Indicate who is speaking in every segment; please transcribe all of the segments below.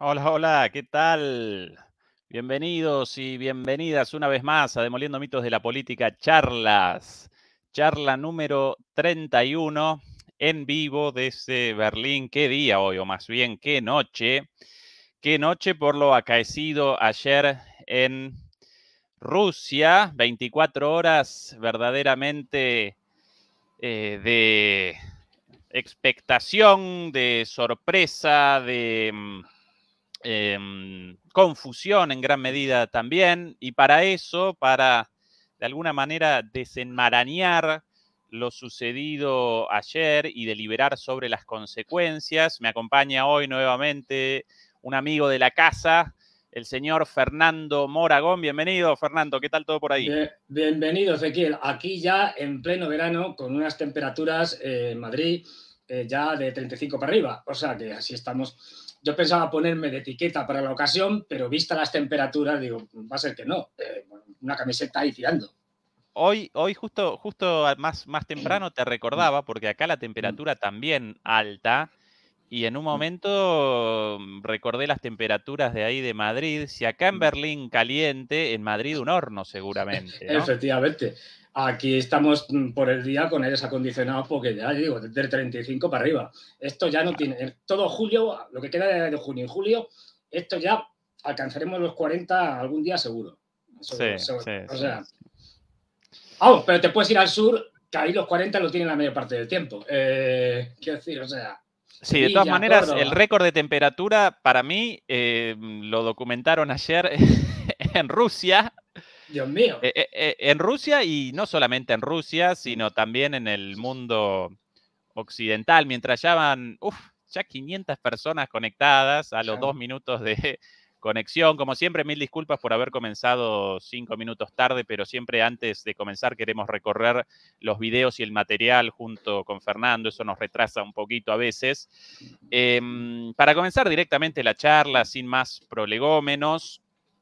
Speaker 1: Hola, hola, ¿qué tal? Bienvenidos y bienvenidas una vez más a Demoliendo Mitos de la Política Charlas. Charla número 31 en vivo desde Berlín. ¿Qué día hoy? O más bien, ¿qué noche? ¿Qué noche por lo acaecido ayer en Rusia? 24 horas verdaderamente de expectación, de sorpresa, de confusión en gran medida también, y para eso, para de alguna manera desenmarañar lo sucedido ayer y deliberar sobre las consecuencias, me acompaña hoy nuevamente un amigo de la casa, el señor Fernando Moragón. Bienvenido, Fernando, ¿qué tal todo por ahí?
Speaker 2: Bienvenido, Ezequiel. Aquí ya en pleno verano, con unas temperaturas en Madrid ya de 35 para arriba. O sea que así estamos. Yo pensaba ponerme de etiqueta para la ocasión, pero vista las temperaturas, digo, va a ser que no. Una camiseta ahí tirando.
Speaker 1: Hoy justo más temprano te recordaba, porque acá la temperatura también alta, y en un momento recordé las temperaturas de ahí de Madrid. Si acá en Berlín caliente, en Madrid un horno seguramente, ¿no?
Speaker 2: Efectivamente. Aquí estamos por el día con aires acondicionados porque ya digo, del 35 para arriba. Esto ya no tiene, todo julio, lo que queda de junio y julio, esto ya alcanzaremos los 40 algún día seguro.
Speaker 1: Sí, sí,
Speaker 2: O
Speaker 1: sí.
Speaker 2: sea, vamos, pero te puedes ir al sur, que ahí los 40 lo tienen la mayor parte del tiempo. Quiero decir, o sea,
Speaker 1: Sí, de todas
Speaker 2: Sevilla,
Speaker 1: maneras, el
Speaker 2: Córdoba,
Speaker 1: récord de temperatura para mí lo documentaron ayer en Rusia.
Speaker 2: Dios mío.
Speaker 1: En Rusia, y no solamente en Rusia, sino también en el mundo occidental, mientras ya van, ya 500 personas conectadas a los 2 minutos de conexión. Como siempre, mil disculpas por haber comenzado 5 minutos tarde, pero siempre antes de comenzar queremos recorrer los videos y el material junto con Fernando, eso nos retrasa un poquito a veces. Para comenzar directamente la charla, sin más prolegómenos,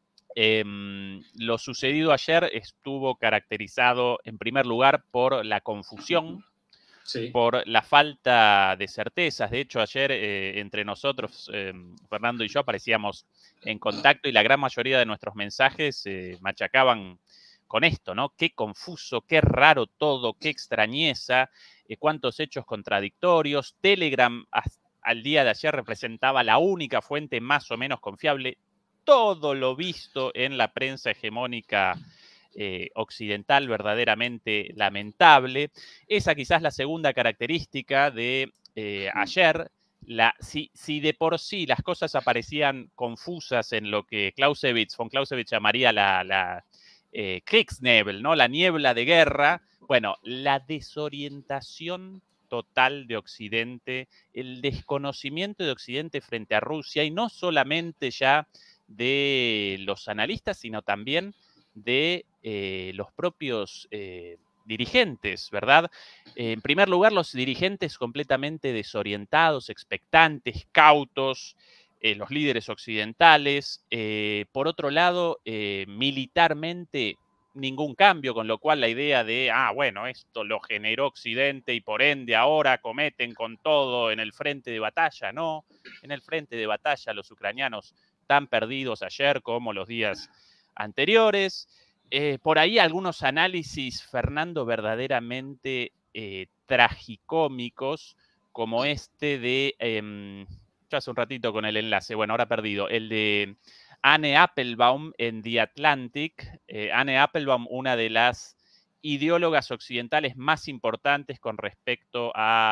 Speaker 1: lo sucedido ayer estuvo caracterizado en primer lugar por la confusión,
Speaker 2: Sí.
Speaker 1: por la falta de certezas. De hecho, ayer entre nosotros, Fernando y yo, aparecíamos en contacto y la gran mayoría de nuestros mensajes machacaban con esto, ¿no? Qué confuso, qué raro todo, qué extrañeza, cuántos hechos contradictorios. Telegram al día de ayer representaba la única fuente más o menos confiable. Todo lo visto en la prensa hegemónica occidental verdaderamente lamentable. Esa quizás la segunda característica de ayer. Si de por sí las cosas aparecían confusas en lo que von Clausewitz llamaría la Kriegsnebel, ¿no? La niebla de guerra, bueno, la desorientación total de Occidente, el desconocimiento de Occidente frente a Rusia, y no solamente ya de los analistas, sino también de los propios dirigentes, ¿verdad? En primer lugar, los dirigentes completamente desorientados, expectantes, cautos, los líderes occidentales. Por otro lado, militarmente ningún cambio, con lo cual la idea de, bueno, esto lo generó Occidente y por ende ahora cometen con todo en el frente de batalla. No, en el frente de batalla los ucranianos tan perdidos ayer como los días anteriores. Por ahí algunos análisis, Fernando, verdaderamente tragicómicos, como este de, yo hace un ratito con el enlace, bueno, ahora perdido, el de Anne Applebaum en The Atlantic. Anne Applebaum, una de las ideólogas occidentales más importantes con respecto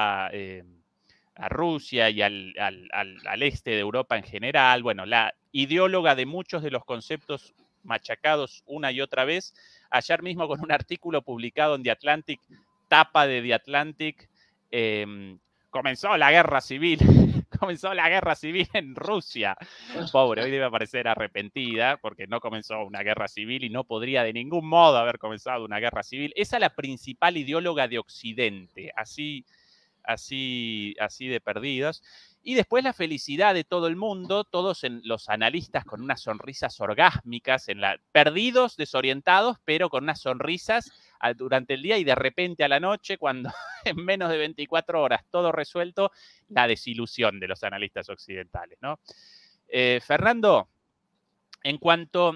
Speaker 1: a Rusia y al este de Europa en general. Bueno, la ideóloga de muchos de los conceptos machacados una y otra vez, ayer mismo con un artículo publicado en The Atlantic, tapa de The Atlantic, comenzó la guerra civil, comenzó la guerra civil en Rusia. Pobre, hoy debe aparecer arrepentida porque no comenzó una guerra civil y no podría de ningún modo haber comenzado una guerra civil. Esa es la principal ideóloga de Occidente, así de perdidos. Y después la felicidad de todo el mundo, todos los analistas con unas sonrisas orgásmicas, perdidos, desorientados, pero con unas sonrisas durante el día, y de repente a la noche, cuando en menos de 24 horas todo resuelto, la desilusión de los analistas occidentales, ¿no? Fernando, en cuanto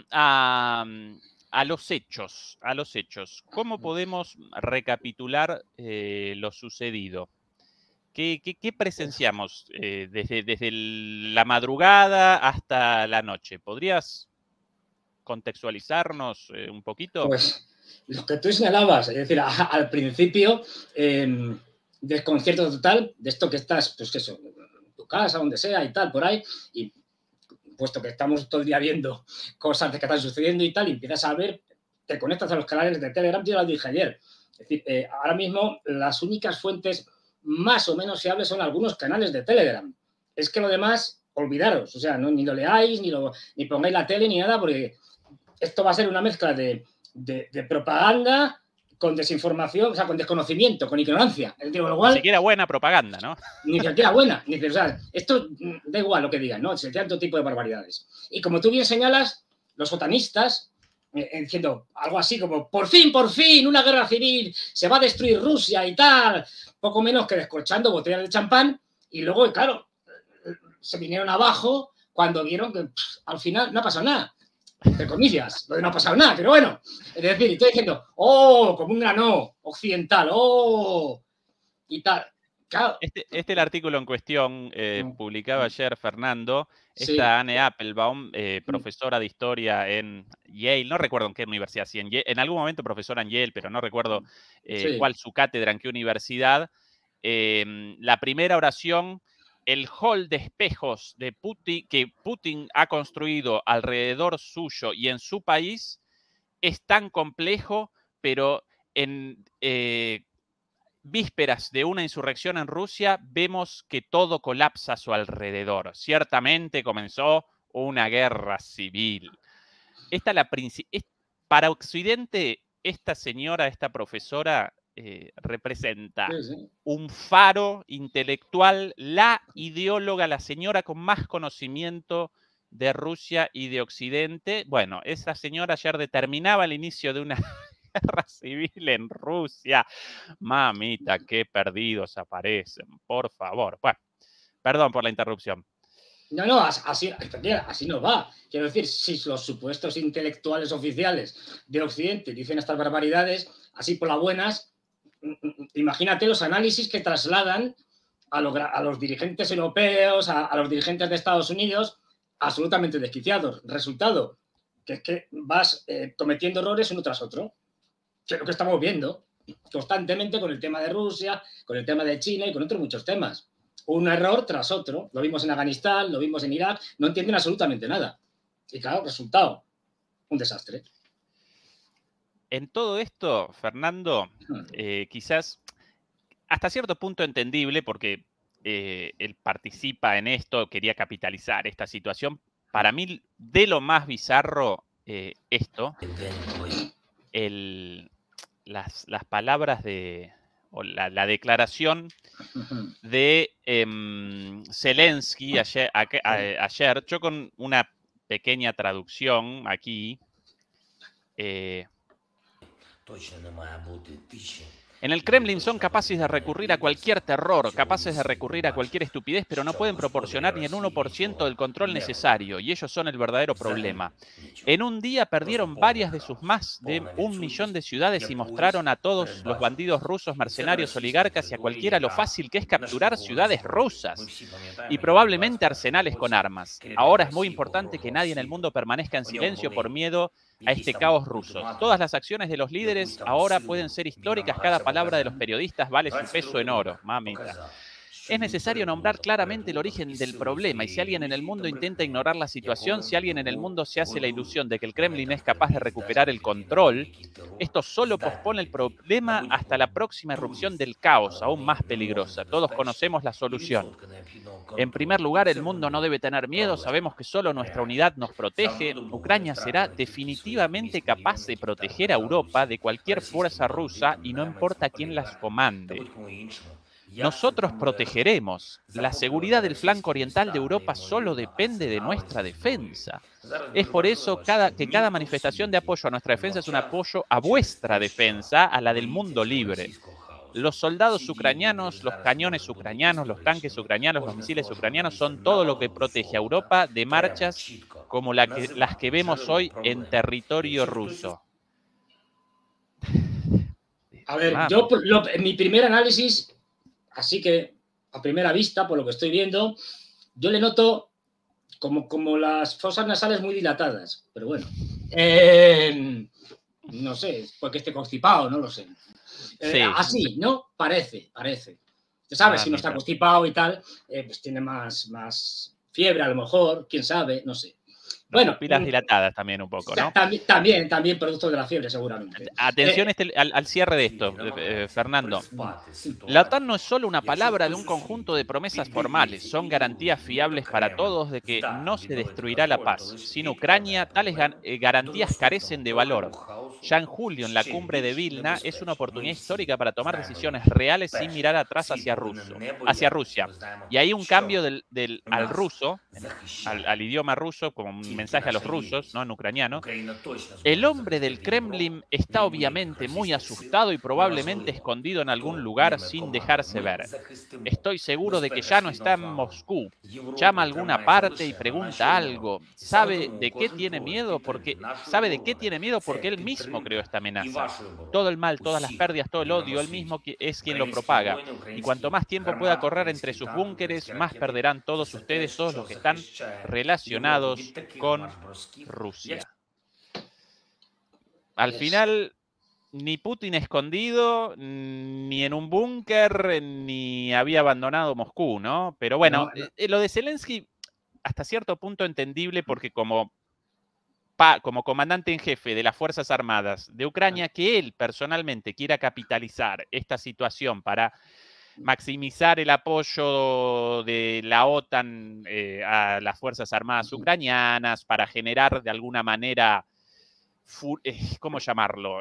Speaker 1: a los hechos, ¿cómo podemos recapitular lo sucedido? ¿Qué presenciamos desde la madrugada hasta la noche? ¿Podrías contextualizarnos un poquito?
Speaker 2: Pues lo que tú señalabas, es decir, al principio, desconcierto total de esto que estás, pues eso, en tu casa, donde sea y tal, por ahí, y puesto que estamos todo el día viendo cosas que están sucediendo y tal, y empiezas a ver, te conectas a los canales de Telegram, yo lo dije ayer. Es decir, ahora mismo las únicas fuentes más o menos fiables son algunos canales de Telegram. Es que lo demás, olvidaros, o sea, no, ni lo leáis, ni pongáis la tele, ni nada, porque esto va a ser una mezcla de propaganda con desinformación, o sea, con desconocimiento, con ignorancia. Digo, igual,
Speaker 1: ni siquiera buena propaganda, ¿no?
Speaker 2: Ni siquiera buena. Ni, o sea, esto da igual lo que digan, ¿no? Se todo tipo de barbaridades. Y como tú bien señalas, los sotanistas, diciendo algo así como, por fin, una guerra civil, se va a destruir Rusia y tal, poco menos que descorchando botellas de champán, y luego, claro, se vinieron abajo cuando vieron que al final no ha pasado nada. Entre comillas, lo de no ha pasado nada, pero bueno, es decir, estoy diciendo, como un grano occidental, y tal. Claro.
Speaker 1: Este es el artículo en cuestión, publicaba ayer Fernando,
Speaker 2: Sí.
Speaker 1: esta Anne Applebaum, profesora de historia en Yale, no recuerdo en qué universidad, sí, en algún momento profesora en Yale, pero no recuerdo cuál su cátedra, en qué universidad. La primera oración, el hall de espejos de Putin, que Putin ha construido alrededor suyo y en su país, es tan complejo, pero en vísperas de una insurrección en Rusia, vemos que todo colapsa a su alrededor. Ciertamente comenzó una guerra civil. Para Occidente, esta señora, esta profesora, representa un faro intelectual, la ideóloga, la señora con más conocimiento de Rusia y de Occidente. Bueno, esa señora ayer determinaba el inicio de una guerra civil en Rusia. Mamita, qué perdidos aparecen, por favor. Bueno, perdón por la interrupción.
Speaker 2: No, así no va. Quiero decir, si los supuestos intelectuales oficiales de Occidente dicen estas barbaridades, así por las buenas, imagínate los análisis que trasladan a los dirigentes europeos, a los dirigentes de Estados Unidos, absolutamente desquiciados. Resultado, que es que vas cometiendo errores uno tras otro, que es lo que estamos viendo constantemente con el tema de Rusia, con el tema de China y con otros muchos temas. Un error tras otro. Lo vimos en Afganistán, lo vimos en Irak, no entienden absolutamente nada. Y claro, resultado, un desastre.
Speaker 1: En todo esto, Fernando, quizás hasta cierto punto entendible, porque él participa en esto, quería capitalizar esta situación. Para mí, de lo más bizarro, las palabras o la declaración de Zelensky ayer, yo con una pequeña traducción aquí. En el Kremlin son capaces de recurrir a cualquier terror, capaces de recurrir a cualquier estupidez, pero no pueden proporcionar ni el 1% del control necesario, y ellos son el verdadero problema. En un día perdieron varias de sus más de 1 millón de ciudades y mostraron a todos los bandidos rusos, mercenarios, oligarcas y a cualquiera lo fácil que es capturar ciudades rusas y probablemente arsenales con armas. Ahora es muy importante que nadie en el mundo permanezca en silencio por miedo a este caos ruso. Todas las acciones de los líderes ahora pueden ser históricas, cada palabra de los periodistas vale su peso en oro, mamita. Es necesario nombrar claramente el origen del problema y si alguien en el mundo intenta ignorar la situación, si alguien en el mundo se hace la ilusión de que el Kremlin es capaz de recuperar el control, esto solo pospone el problema hasta la próxima erupción del caos, aún más peligrosa. Todos conocemos la solución. En primer lugar, el mundo no debe tener miedo, sabemos que solo nuestra unidad nos protege. Ucrania será definitivamente capaz de proteger a Europa de cualquier fuerza rusa y no importa quién las comande. Nosotros protegeremos. La seguridad del flanco oriental de Europa solo depende de nuestra defensa. Es por eso que cada manifestación de apoyo a nuestra defensa es un apoyo a vuestra defensa, a la del mundo libre. Los soldados ucranianos, los cañones ucranianos, los tanques ucranianos, los misiles ucranianos son todo lo que protege a Europa de marchas como las que vemos hoy en territorio ruso.
Speaker 2: A ver, yo en mi primer análisis, así que a primera vista, por lo que estoy viendo, yo le noto como las fosas nasales muy dilatadas, pero bueno. No sé, porque esté constipado, no lo sé.
Speaker 1: Sí.
Speaker 2: Así, ¿no? Parece. Tú sabes, si no está constipado y tal, pues tiene más fiebre a lo mejor, quién sabe, no sé.
Speaker 1: Bueno, pupilas dilatadas también un poco, ¿no?
Speaker 2: También producto de la fiebre, seguramente.
Speaker 1: Atención al cierre de esto, Fernando. La OTAN no es solo una palabra de un conjunto de promesas formales, son garantías fiables para todos de que no se destruirá la paz. Sin Ucrania, tales garantías carecen de valor. Ya en julio, en la cumbre de Vilna, es una oportunidad histórica para tomar decisiones reales sin mirar atrás hacia Rusia. Y hay un cambio al ruso, al idioma ruso, como un mensaje a los rusos, ¿no? En ucraniano. El hombre del Kremlin está obviamente muy asustado y probablemente escondido en algún lugar sin dejarse ver. Estoy seguro de que ya no está en Moscú. Llama a alguna parte y pregunta algo. ¿Sabe de qué tiene miedo? Porque él mismo creó esta amenaza. Todo el mal, todas las pérdidas, todo el odio, él mismo es quien lo propaga. Y cuanto más tiempo pueda correr entre sus búnkeres, más perderán todos ustedes, todos los que están relacionados con Rusia. Al final, ni Putin escondido, ni en un búnker, ni había abandonado Moscú, ¿no? Pero bueno, lo de Zelensky, hasta cierto punto entendible, porque como comandante en jefe de las Fuerzas Armadas de Ucrania, que él personalmente quiera capitalizar esta situación para maximizar el apoyo de la OTAN a las Fuerzas Armadas ucranianas, para generar de alguna manera, ¿cómo llamarlo?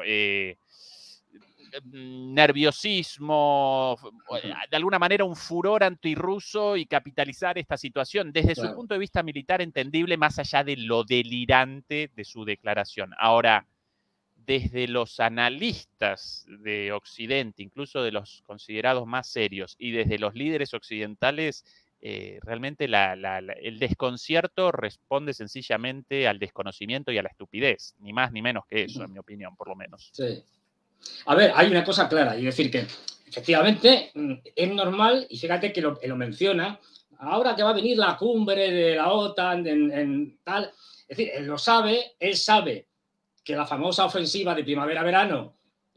Speaker 1: Nerviosismo, de alguna manera un furor antirruso y capitalizar esta situación. Desde su punto de vista militar, entendible, más allá de lo delirante de su declaración. Ahora, desde los analistas de Occidente, incluso de los considerados más serios, y desde los líderes occidentales, realmente el desconcierto responde sencillamente al desconocimiento y a la estupidez, ni más ni menos que eso, en mi opinión, por lo menos.
Speaker 2: Sí. A ver, hay una cosa clara, y decir que efectivamente es normal, y fíjate que lo menciona, ahora que va a venir la cumbre de la OTAN en tal, es decir, él sabe que la famosa ofensiva de primavera-verano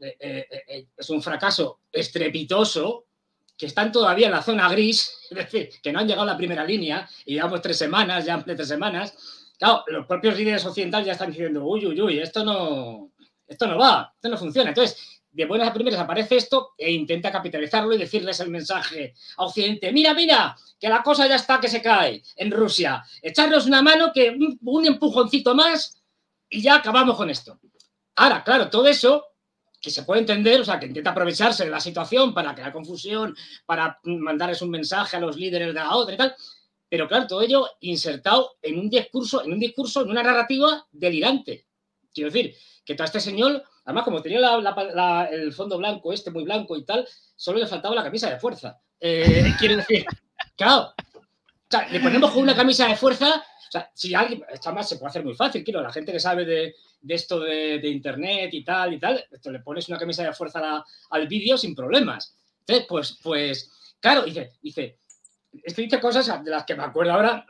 Speaker 2: es un fracaso estrepitoso, que están todavía en la zona gris, es decir, que no han llegado a la primera línea, y llevamos 3 semanas, ya de 3 semanas. Claro, los propios líderes occidentales ya están diciendo, uy, esto no va, esto no funciona. Entonces, de buenas a primeras aparece esto e intenta capitalizarlo y decirles el mensaje a Occidente, mira, que la cosa ya está que se cae en Rusia, echarnos una mano, que un empujoncito más y ya acabamos con esto. Ahora, claro, todo eso que se puede entender, o sea, que intenta aprovecharse de la situación para crear confusión, para mandarles un mensaje a los líderes de la OTAN y tal, pero claro, todo ello insertado en un discurso, en una narrativa delirante. Quiero decir, que todo este señor, además, como tenía el fondo blanco, muy blanco y tal, solo le faltaba la camisa de fuerza. Quiero decir, claro, o sea, le ponemos con una camisa de fuerza. O sea, si alguien, esto más se puede hacer muy fácil, quiero, la gente que sabe de esto de internet y tal, esto, le pones una camisa de fuerza al vídeo sin problemas. Entonces, pues claro, dice, esto dice cosas de las que me acuerdo ahora,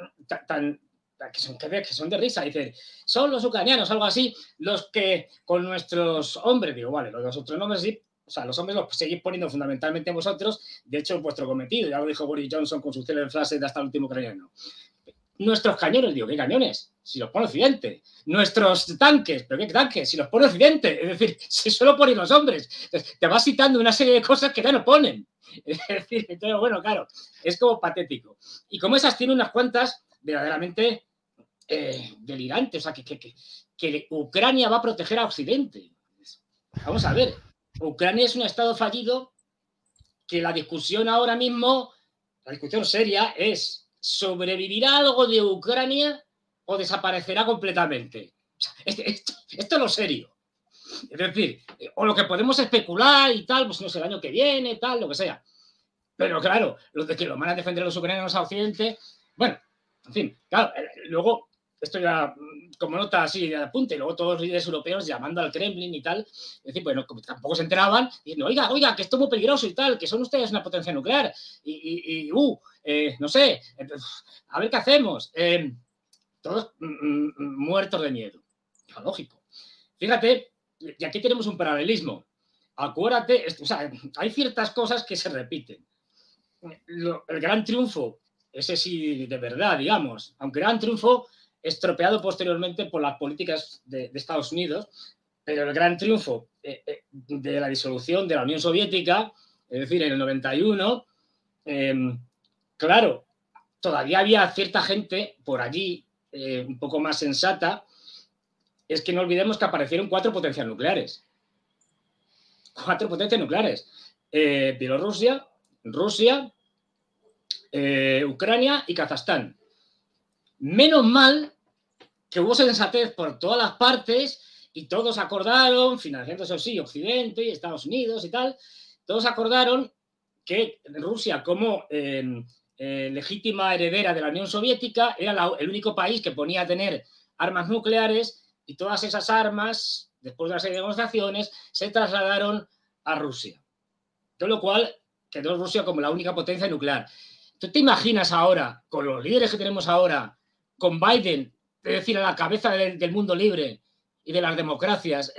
Speaker 2: que son de risa. Dicen, son los ucranianos, algo así, los que con nuestros hombres, digo, vale, los otros nombres sí, o sea, los hombres los seguís poniendo fundamentalmente vosotros, de hecho, vuestro cometido, ya lo dijo Boris Johnson con su célebre frase de hasta el último ucraniano. Nuestros cañones, digo, ¿qué cañones? Si los pone Occidente. Nuestros tanques, ¿pero qué tanques? Si los pone Occidente. Es decir, si solo ponen los hombres. Entonces, te vas citando una serie de cosas que ya no ponen. Es decir, entonces, bueno, claro, es como patético. Y como esas tiene unas cuantas verdaderamente delirantes. O sea, que Ucrania va a proteger a Occidente. Vamos a ver, Ucrania es un estado fallido, que la discusión ahora mismo, la discusión seria es, ¿sobrevivirá algo de Ucrania o desaparecerá completamente? O sea, esto es lo serio. Es decir, o lo que podemos especular y tal, pues no sé, el año que viene, tal, lo que sea. Pero claro, los de que lo van a defender los ucranianos a Occidente, bueno, en fin, claro, luego, esto ya como nota así de apunte, luego todos los líderes europeos llamando al Kremlin y tal, es decir, bueno, como tampoco se enteraban, diciendo, oiga, que esto es muy peligroso y tal, que son ustedes una potencia nuclear, no sé, a ver qué hacemos. Todos muertos de miedo. Lógico. Fíjate, y aquí tenemos un paralelismo. Acuérdate, o sea, hay ciertas cosas que se repiten. El gran triunfo, ese sí de verdad, digamos, aunque gran triunfo estropeado posteriormente por las políticas de Estados Unidos, pero el gran triunfo de la disolución de la Unión Soviética, es decir, en el 91, claro, todavía había cierta gente por allí un poco más sensata. Es que no olvidemos que aparecieron 4 potencias nucleares. 4 potencias nucleares. Bielorrusia, Rusia, Ucrania y Kazajstán. Menos mal que hubo sensatez por todas las partes y todos acordaron, financiando eso sí, Occidente y Estados Unidos y tal, todos acordaron que Rusia como legítima heredera de la Unión Soviética era el único país que ponía a tener armas nucleares y todas esas armas, después de una serie de negociaciones, se trasladaron a Rusia. Con lo cual quedó Rusia como la única potencia nuclear. ¿Tú te imaginas ahora, con los líderes que tenemos ahora, con Biden, es decir, a la cabeza del mundo libre y de las democracias,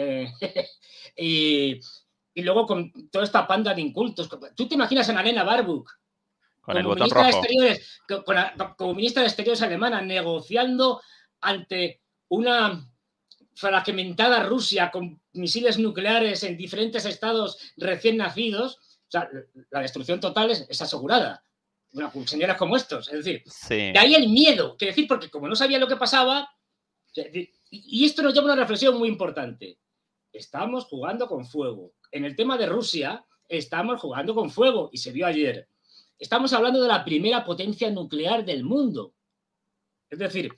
Speaker 2: y luego con toda esta panda de incultos? ¿Tú te imaginas a Annalena Baerbock como ministra de Exteriores, como ministra de Exteriores alemana, negociando ante una fragmentada Rusia con misiles nucleares en diferentes estados recién nacidos? O sea, la destrucción total es asegurada. Bueno, con señores como estos, es decir, sí. De ahí el miedo, que decir, porque como no sabía lo que pasaba, y esto nos lleva a una reflexión muy importante. Estamos jugando con fuego. En el tema de Rusia, estamos jugando con fuego, y se vio ayer. Estamos hablando de la primera potencia nuclear del mundo. Es decir,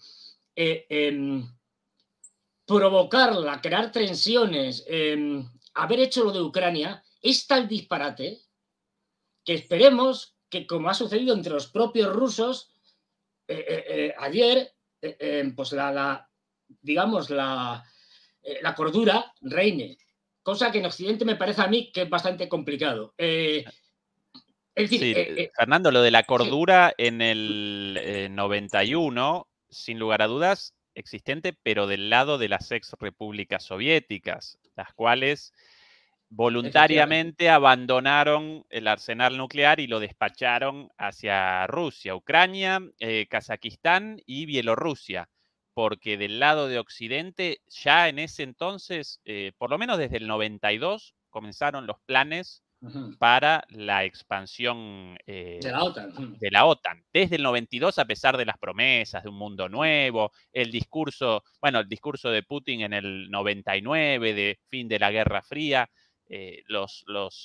Speaker 2: provocarla, crear tensiones, haber hecho lo de Ucrania, es tal disparate que esperemos que, como ha sucedido entre los propios rusos, ayer, pues digamos, la cordura reine, cosa que en Occidente me parece a mí que es bastante complicado. Es
Speaker 1: decir, sí, Fernando, lo de la cordura sí. En el 91, sin lugar a dudas, existente, pero del lado de las ex repúblicas soviéticas, las cuales voluntariamente abandonaron el arsenal nuclear y lo despacharon hacia Rusia, Ucrania, Kazajistán y Bielorrusia, porque del lado de Occidente ya en ese entonces, por lo menos desde el 92, comenzaron los planes para la expansión de la OTAN. Desde el 92, a pesar de las promesas de un mundo nuevo, el discurso de Putin en el 99 de fin de la Guerra Fría, los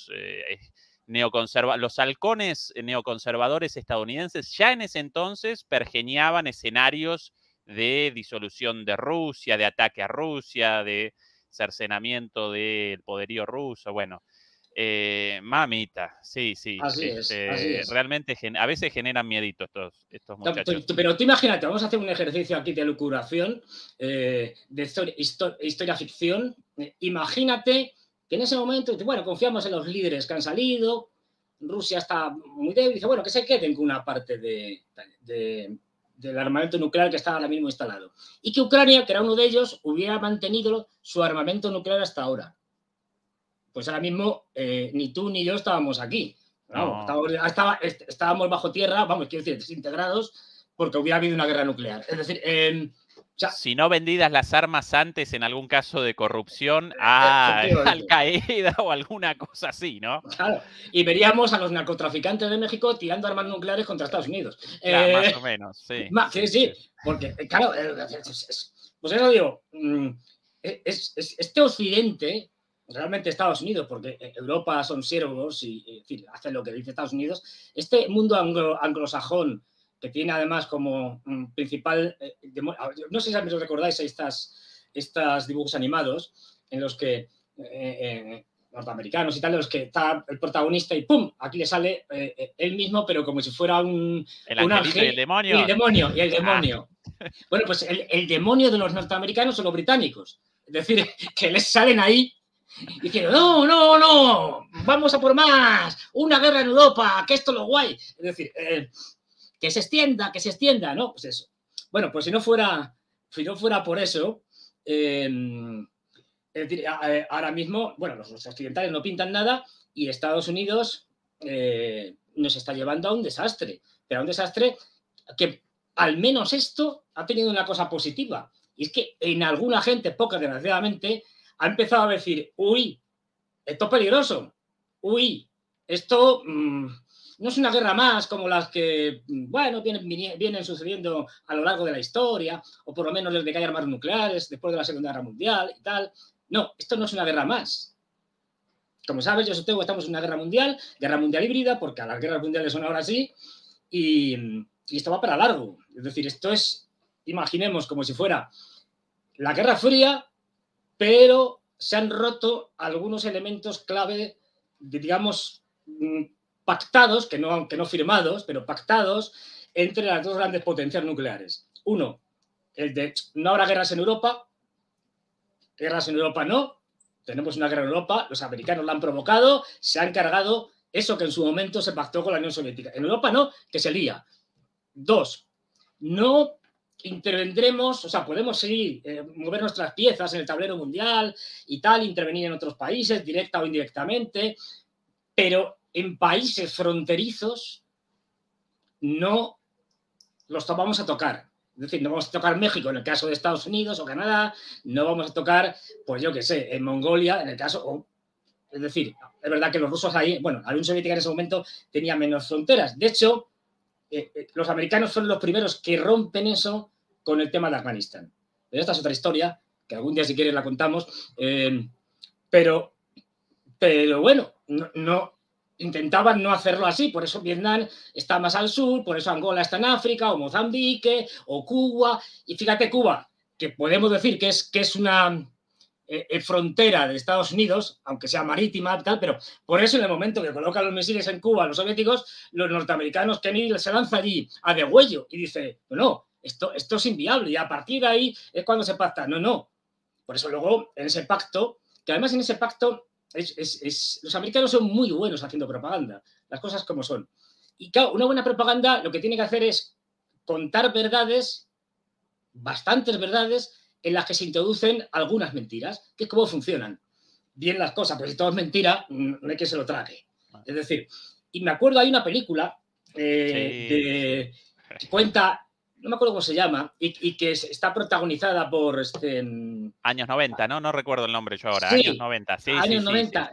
Speaker 1: halcones neoconservadores estadounidenses ya en ese entonces pergeñaban escenarios de disolución de Rusia, de ataque a Rusia, de cercenamiento del poderío ruso, bueno. Mamita, sí.
Speaker 2: Así es.
Speaker 1: Realmente a veces generan miedito estos muchachos.
Speaker 2: Pero tú imagínate, vamos a hacer un ejercicio aquí de elucubración, de historia ficción. Imagínate que en ese momento, bueno, confiamos en los líderes que han salido, Rusia está muy débil, dice, bueno, que se queden con una parte del armamento nuclear que está ahora mismo instalado. Y que Ucrania, que era uno de ellos, hubiera mantenido su armamento nuclear hasta ahora. Pues ahora mismo ni tú ni yo estábamos aquí. Vamos, no. Estábamos bajo tierra, vamos, quiero decir, desintegrados, porque hubiera habido una guerra nuclear. Es decir,
Speaker 1: si no vendidas las armas antes en algún caso de corrupción a Al-Qaeda o alguna cosa así, ¿no?
Speaker 2: Claro, y veríamos a los narcotraficantes de México tirando armas nucleares contra Estados Unidos.
Speaker 1: Claro, más o menos, sí.
Speaker 2: Sí, porque, claro, pues eso digo, este Occidente, realmente Estados Unidos, porque Europa son siervos y en fin, hacen lo que dice Estados Unidos, este mundo anglosajón, que tiene además como principal, no sé si recordáis estos dibujos animados, en los que norteamericanos y tal, en los que está el protagonista y ¡pum! Aquí le sale él mismo, pero como si fuera un
Speaker 1: ángel.
Speaker 2: Y el demonio. Bueno, pues el demonio de los norteamericanos son los británicos. Es decir, que les salen ahí diciendo, no, vamos a por más, una guerra en Europa, que esto es lo guay. Es decir, que se extienda, ¿no? Pues eso. Bueno, pues si no fuera por eso, es decir, ahora mismo, bueno, los occidentales no pintan nada y Estados Unidos nos está llevando a un desastre, pero a un desastre que al menos esto ha tenido una cosa positiva, y es que en alguna gente, poca desgraciadamente, ha empezado a decir, uy, esto es peligroso, uy, esto no es una guerra más como las que, bueno, vienen sucediendo a lo largo de la historia, o por lo menos desde que hay armas nucleares, después de la Segunda Guerra Mundial y tal. No, esto no es una guerra más. Como sabes, yo sostengo que estamos en una guerra mundial híbrida, porque a las guerras mundiales son ahora sí, y esto va para largo. Es decir, esto es, imaginemos como si fuera la Guerra Fría, pero se han roto algunos elementos clave, digamos, pactados, que no firmados, pero pactados entre las dos grandes potencias nucleares. Uno, el de no habrá guerras en Europa no, tenemos una guerra en Europa, los americanos la han provocado, se han cargado eso que en su momento se pactó con la Unión Soviética. En Europa no, que se lía. Dos, no intervendremos, o sea, podemos seguir, mover nuestras piezas en el tablero mundial y tal, intervenir en otros países, directa o indirectamente, pero en países fronterizos no los vamos a tocar. Es decir, no vamos a tocar México en el caso de Estados Unidos o Canadá, no vamos a tocar, pues yo qué sé, en Mongolia, en el caso... Es decir, es verdad que los rusos ahí, bueno, la Unión Soviética en ese momento tenía menos fronteras. De hecho, los americanos fueron los primeros que rompen eso con el tema de Afganistán. Pero esta es otra historia, que algún día si quieres la contamos, pero bueno, no intentaban no hacerlo así, por eso Vietnam está más al sur, por eso Angola está en África, o Mozambique, o Cuba, y fíjate Cuba, que podemos decir que es una frontera de Estados Unidos, aunque sea marítima, tal, pero por eso en el momento que colocan los misiles en Cuba, los soviéticos, los norteamericanos, Kennedy se lanza allí a degüello y dice, no, esto es inviable, y a partir de ahí es cuando se pacta. No. Por eso luego en ese pacto, que además en ese pacto los americanos son muy buenos haciendo propaganda, las cosas como son. Y claro, una buena propaganda lo que tiene que hacer es contar verdades, bastantes verdades, en las que se introducen algunas mentiras, que es cómo funcionan bien las cosas, pues si todo es mentira, no hay que se lo trague. Es decir, y me acuerdo, hay una película que cuenta, no me acuerdo cómo se llama, y que está protagonizada por
Speaker 1: Años 90, ¿no? No recuerdo el nombre yo ahora.
Speaker 2: Sí,
Speaker 1: años 90, sí.
Speaker 2: Años 90.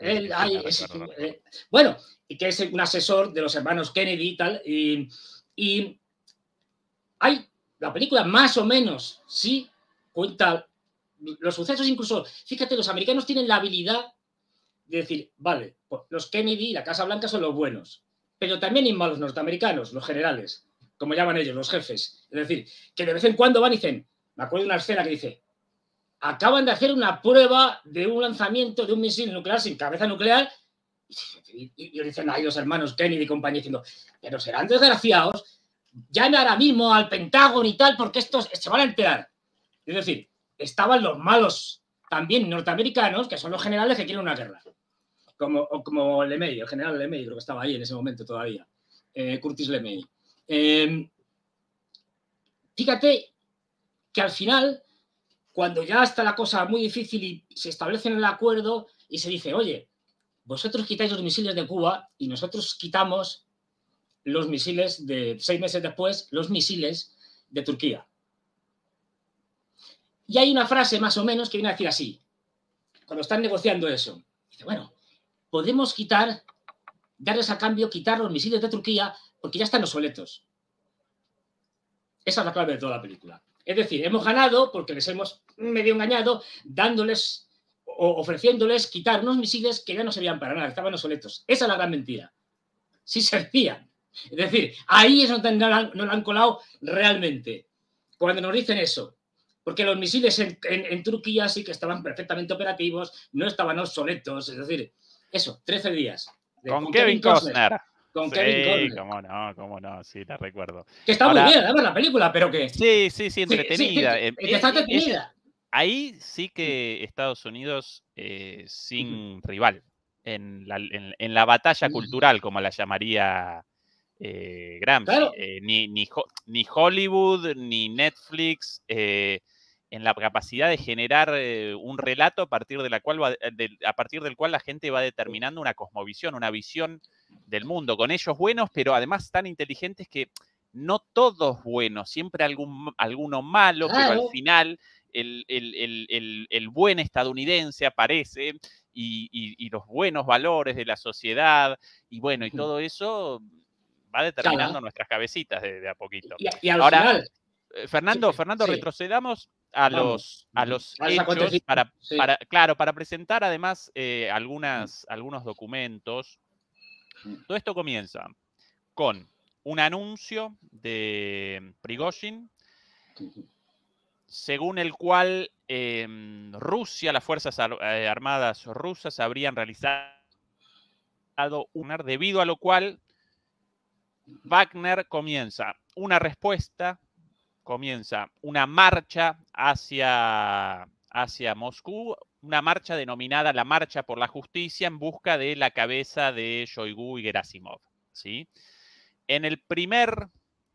Speaker 2: Bueno, y que es un asesor de los hermanos Kennedy y tal, y hay la película más o menos, sí, cuenta los sucesos, incluso, fíjate, los americanos tienen la habilidad de decir, vale, pues los Kennedy y la Casa Blanca son los buenos, pero también hay malos norteamericanos, los generales, como llaman ellos, los jefes. Es decir, que de vez en cuando van y dicen, me acuerdo de una escena que dice, acaban de hacer una prueba de un lanzamiento de un misil nuclear sin cabeza nuclear, y dicen ahí los hermanos Kennedy y compañía diciendo, pero serán desgraciados, llamen ahora mismo al Pentágono y tal, porque estos se van a enterar. Es decir, estaban los malos también norteamericanos, que son los generales que quieren una guerra. Como LeMay, el general LeMay, creo que estaba ahí en ese momento todavía. Curtis LeMay. Fíjate que al final, cuando ya está la cosa muy difícil y se establece el acuerdo y se dice, oye, vosotros quitáis los misiles de Cuba y nosotros quitamos los misiles de 6 meses después, los misiles de Turquía. Y hay una frase más o menos que viene a decir así, cuando están negociando eso. Dice, bueno, podemos darles a cambio, quitar los misiles de Turquía porque ya están obsoletos. Esa es la clave de toda la película. Es decir, hemos ganado porque les hemos medio engañado, dándoles o ofreciéndoles quitar unos misiles que ya no servían para nada, estaban obsoletos. Esa es la gran mentira. Sí servían. Es decir, ahí es donde no lo han colado realmente. Cuando nos dicen eso, Porque los misiles en Turquía sí que estaban perfectamente operativos, no estaban obsoletos, es decir, eso, 13 días.
Speaker 1: Con Kevin Costner.
Speaker 2: Con
Speaker 1: Sí,
Speaker 2: Kevin Costner.
Speaker 1: cómo no, sí, la recuerdo.
Speaker 2: Que está
Speaker 1: Ahora,
Speaker 2: muy bien, además, la película, pero que...
Speaker 1: Sí, entretenida.
Speaker 2: Sí, está entretenida.
Speaker 1: Ahí sí que Estados Unidos sin rival en la batalla cultural, como la llamaría Gramsci.
Speaker 2: Claro.
Speaker 1: Ni Hollywood, ni Netflix, en la capacidad de generar un relato a partir del cual la gente va determinando una cosmovisión, una visión del mundo, con ellos buenos, pero además tan inteligentes que no todos buenos, siempre alguno malo,
Speaker 2: Claro.
Speaker 1: pero al final el buen estadounidense aparece y los buenos valores de la sociedad, y bueno, y todo eso va determinando nuestras cabecitas de a poquito.
Speaker 2: Y al
Speaker 1: Ahora,
Speaker 2: final...
Speaker 1: Fernando,
Speaker 2: sí.
Speaker 1: retrocedamos a los hechos para presentar además algunos documentos. Todo esto comienza con un anuncio de Prigozhin, según el cual Rusia, las Fuerzas Armadas rusas habrían realizado debido a lo cual Wagner comienza una respuesta, comienza una marcha hacia Moscú, una marcha denominada la Marcha por la Justicia en busca de la cabeza de Shoigu y Gerasimov, ¿sí? En el primer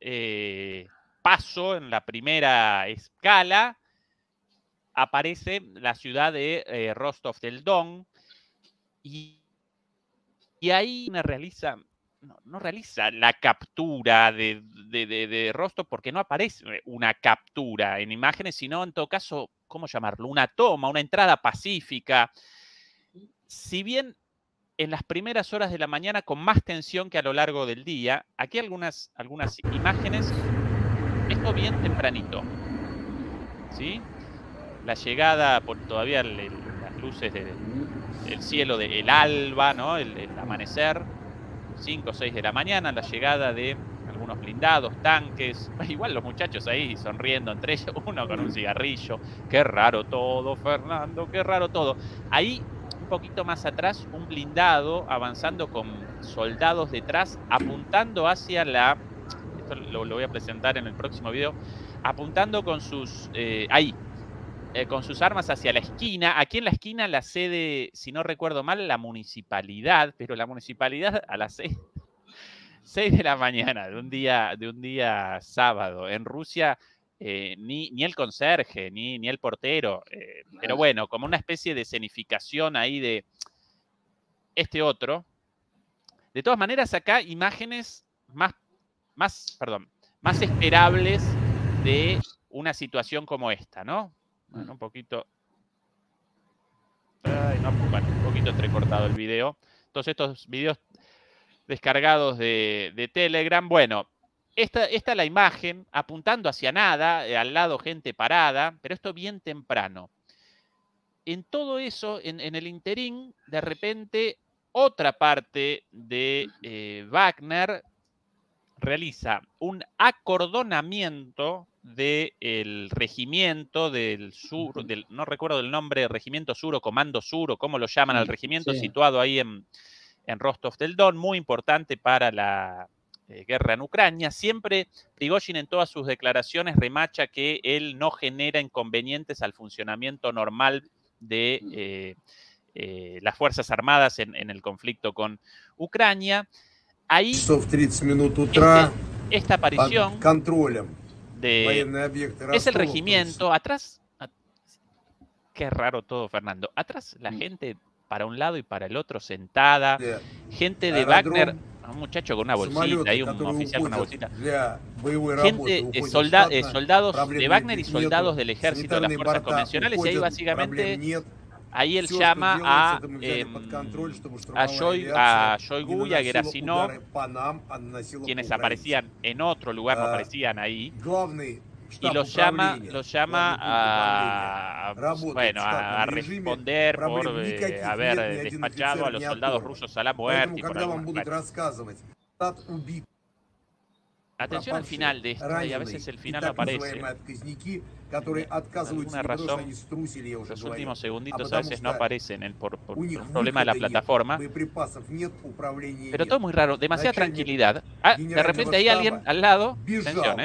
Speaker 1: paso, en la primera escala, aparece la ciudad de Rostov del Don y ahí no realiza la captura de Rostov porque no aparece una captura en imágenes, sino en todo caso, ¿cómo llamarlo? Una toma, una entrada pacífica. Si bien en las primeras horas de la mañana con más tensión que a lo largo del día, aquí algunas imágenes, esto bien tempranito, ¿sí? La llegada por todavía las luces del cielo del alba, ¿no? El amanecer, 5 o 6 de la mañana, la llegada de algunos blindados, tanques, igual los muchachos ahí sonriendo entre ellos, uno con un cigarrillo. Qué raro todo, Fernando, qué raro todo. Ahí, un poquito más atrás, un blindado avanzando con soldados detrás, apuntando hacia esto lo voy a presentar en el próximo video, apuntando con sus, con sus armas hacia la esquina. Aquí en la esquina la sede, si no recuerdo mal, la municipalidad, pero la municipalidad a las 6 de la mañana de un día sábado. En Rusia ni el conserje, ni el portero, pero bueno, como una especie de escenificación ahí de este otro. De todas maneras, acá imágenes más esperables de una situación como esta, ¿no? Bueno, un poquito entrecortado el video. Todos estos videos descargados de Telegram. Bueno, esta es la imagen apuntando hacia nada, al lado gente parada, pero esto bien temprano. En todo eso, en el interín, de repente, otra parte de Wagner realiza un acordonamiento del regimiento del sur, no recuerdo el nombre, regimiento sur o comando sur, o cómo lo llaman al regimiento, situado ahí en Rostov del Don, muy importante para la guerra en Ucrania. Siempre Prigozhin en todas sus declaraciones remacha que él no genera inconvenientes al funcionamiento normal de las Fuerzas Armadas en el conflicto con Ucrania. Ahí esta aparición es el regimiento. Atrás, qué raro todo, Fernando. Atrás la gente para un lado y para el otro sentada. Gente de Wagner, un muchacho con una bolsita, ahí un oficial con una bolsita. Gente, soldados de Wagner y soldados del ejército de las fuerzas convencionales. Y ahí básicamente... Ahí él llama a Shoigu y a Gerasimov, quieres aparecían en otro lugar, no aparecían ahí, y los llama a responder por haber despachado a los soldados rusos a la muerte. Atención al final de esta, y a veces el final no aparece. Por alguna razón, los últimos segunditos a veces no aparecen por un problema de la plataforma. Pero todo muy raro, demasiada tranquilidad. Ah, de repente hay alguien al lado. Atención,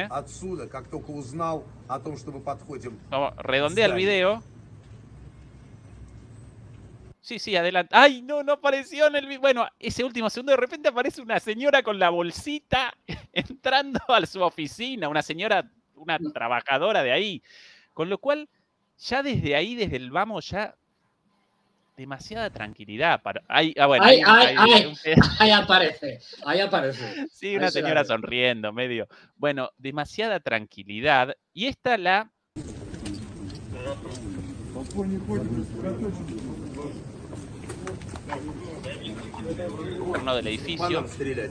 Speaker 1: redondea el video. Sí, adelante. ¡Ay, no apareció en el video! Bueno, ese último segundo de repente aparece una señora con la bolsita entrando a su oficina. Una señora, una trabajadora de ahí. Con lo cual, ya desde ahí, desde el vamos, ya demasiada tranquilidad. Ahí
Speaker 2: aparece.
Speaker 1: Sí, una señora sonriendo, medio. Bueno, demasiada tranquilidad. Y esta la... del edificio.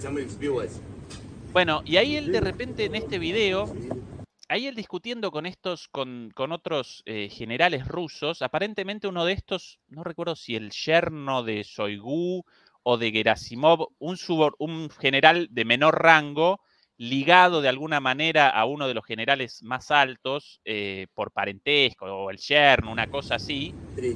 Speaker 1: Bueno, y ahí él de repente en este video, ahí él discutiendo con otros generales rusos, aparentemente uno de estos, no recuerdo si el yerno de Shoigu o de Gerasimov, un general de menor rango, ligado de alguna manera a uno de los generales más altos por parentesco, o el yerno, una cosa así.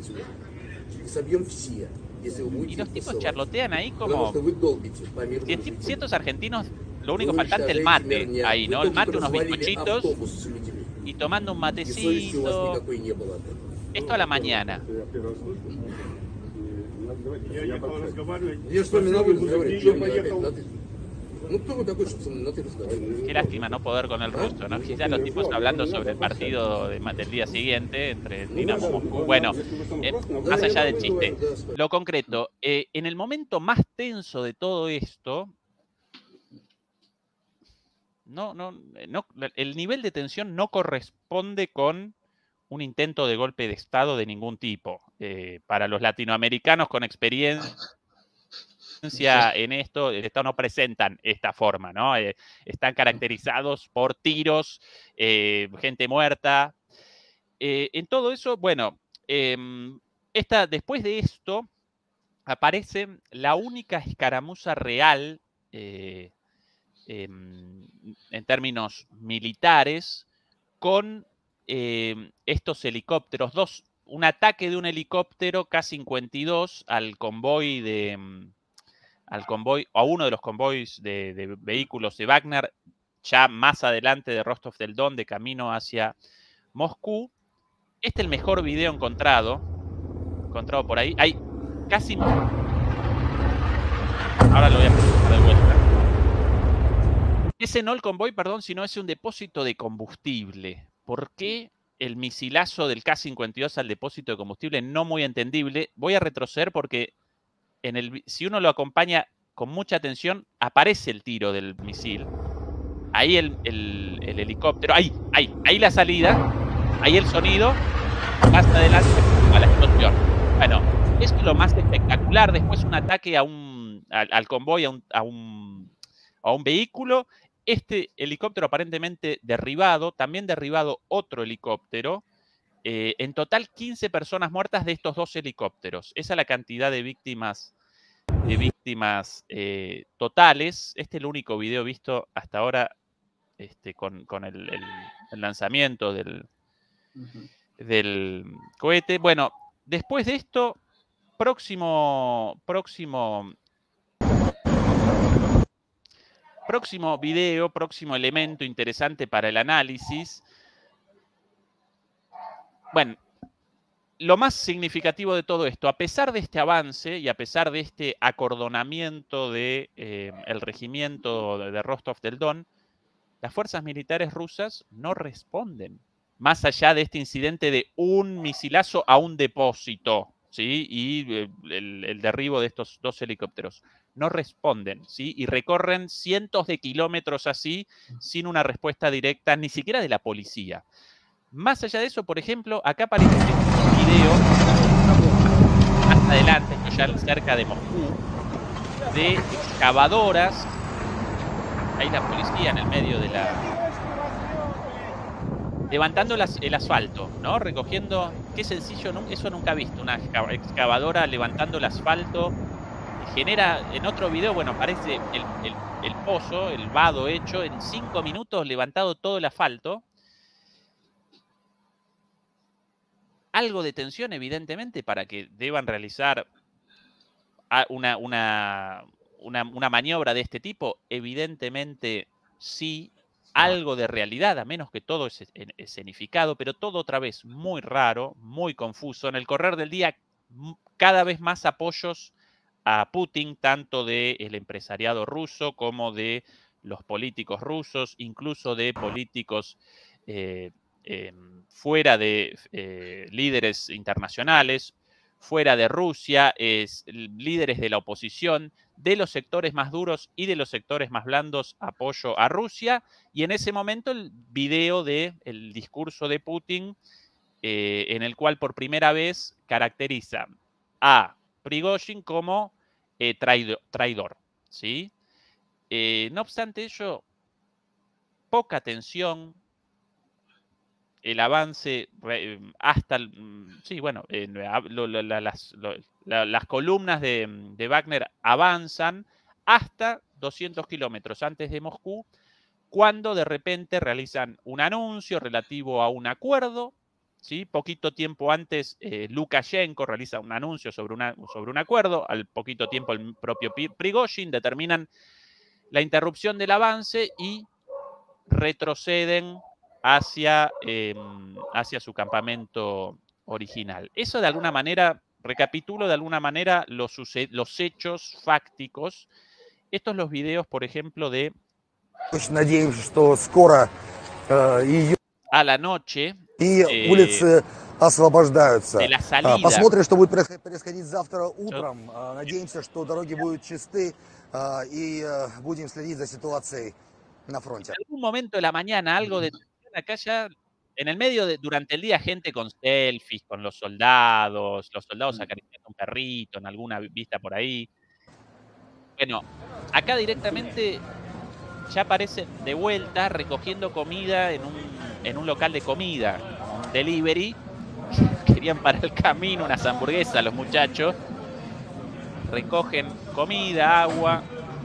Speaker 1: Y los tipos charlotean ahí como... Si estos argentinos, lo único faltante es el mate ahí, ¿no? El mate, unos bizcochitos y tomando un matecito. Esto a la mañana. Qué lástima no poder con el ruso, ¿no? Quizás los tipos hablando sobre el partido del día siguiente entre Dinamo Moscú. Bueno, más allá del chiste, lo concreto, en el momento más tenso de todo esto, el nivel de tensión no corresponde con un intento de golpe de Estado de ningún tipo. Para los latinoamericanos con experiencia en esto no presentan esta forma, ¿no? Están caracterizados por tiros, gente muerta. En todo eso, bueno, después de esto aparece la única escaramuza real en términos militares con estos helicópteros. Un ataque de un helicóptero K-52 al convoy a uno de los convoys de vehículos de Wagner, ya más adelante de Rostov del Don, de camino hacia Moscú. Este es el mejor video encontrado por ahí. Hay casi... Ahora lo voy a presentar de vuelta. Ese no el convoy, perdón, sino es un depósito de combustible. ¿Por qué el misilazo del K-52 al depósito de combustible? No muy entendible. Voy a retroceder porque si uno lo acompaña con mucha atención, aparece el tiro del misil. Ahí el helicóptero. Ahí la salida. Ahí el sonido. Más adelante a la explosión. Bueno, esto es lo más espectacular. Después un ataque al convoy, a un vehículo. Este helicóptero aparentemente derribado. También derribado otro helicóptero. En total 15 personas muertas de estos dos helicópteros. Esa es la cantidad de víctimas totales. Este es el único video visto hasta ahora con el lanzamiento del cohete. Bueno, después de esto, próximo video, próximo elemento interesante para el análisis. Bueno, lo más significativo de todo esto, a pesar de este avance y a pesar de este acordonamiento del regimiento de Rostov del Don, las fuerzas militares rusas no responden, más allá de este incidente de un misilazo a un depósito, ¿sí? Y el derribo de estos dos helicópteros. No responden, ¿sí? Y recorren cientos de kilómetros así, sin una respuesta directa, ni siquiera de la policía. Más allá de eso, por ejemplo, acá aparece un video más adelante, ya cerca de Moscú, de excavadoras. Ahí la policía en el medio de levantando el asfalto, ¿no? Recogiendo, qué sencillo, eso nunca he visto, una excavadora levantando el asfalto. Genera, en otro video, bueno, aparece el pozo, el vado hecho, en 5 minutos levantado todo el asfalto. Algo de tensión, evidentemente, para que deban realizar una maniobra de este tipo, evidentemente sí. Algo de realidad, a menos que todo es escenificado, pero todo otra vez muy raro, muy confuso. En el correr del día, cada vez más apoyos a Putin, tanto del empresariado ruso como de los políticos rusos, incluso de políticos fuera de líderes internacionales, fuera de Rusia, líderes de la oposición, de los sectores más duros y de los sectores más blandos, apoyo a Rusia. Y en ese momento el video del discurso de Putin, en el cual por primera vez caracteriza a Prigozhin como traidor, ¿sí? No obstante ello, poca tensión, el avance hasta, sí, bueno, las columnas de Wagner avanzan hasta 200 kilómetros antes de Moscú, cuando de repente realizan un anuncio relativo a un acuerdo, ¿sí? Poquito tiempo antes, Lukashenko realiza un anuncio sobre un acuerdo, al poquito tiempo el propio Prigozhin, determinan la interrupción del avance y retroceden hacia su campamento original. Eso de alguna manera, recapitulo de alguna manera los hechos fácticos. Estos los videos, por ejemplo, de a la noche de la salida.
Speaker 3: Посмотрим, что будет происходить завтра утром. Надеемся, что дороги будут чисты и будем следить за ситуацией на фронте.
Speaker 1: En algún momento de la mañana, algo de acá ya, en el medio durante el día, gente con selfies, con los soldados acariciando un perrito, en alguna vista por ahí. Bueno, acá directamente ya aparecen de vuelta recogiendo comida en un local de comida, un delivery. Querían para el camino unas hamburguesas los muchachos. Recogen comida, agua.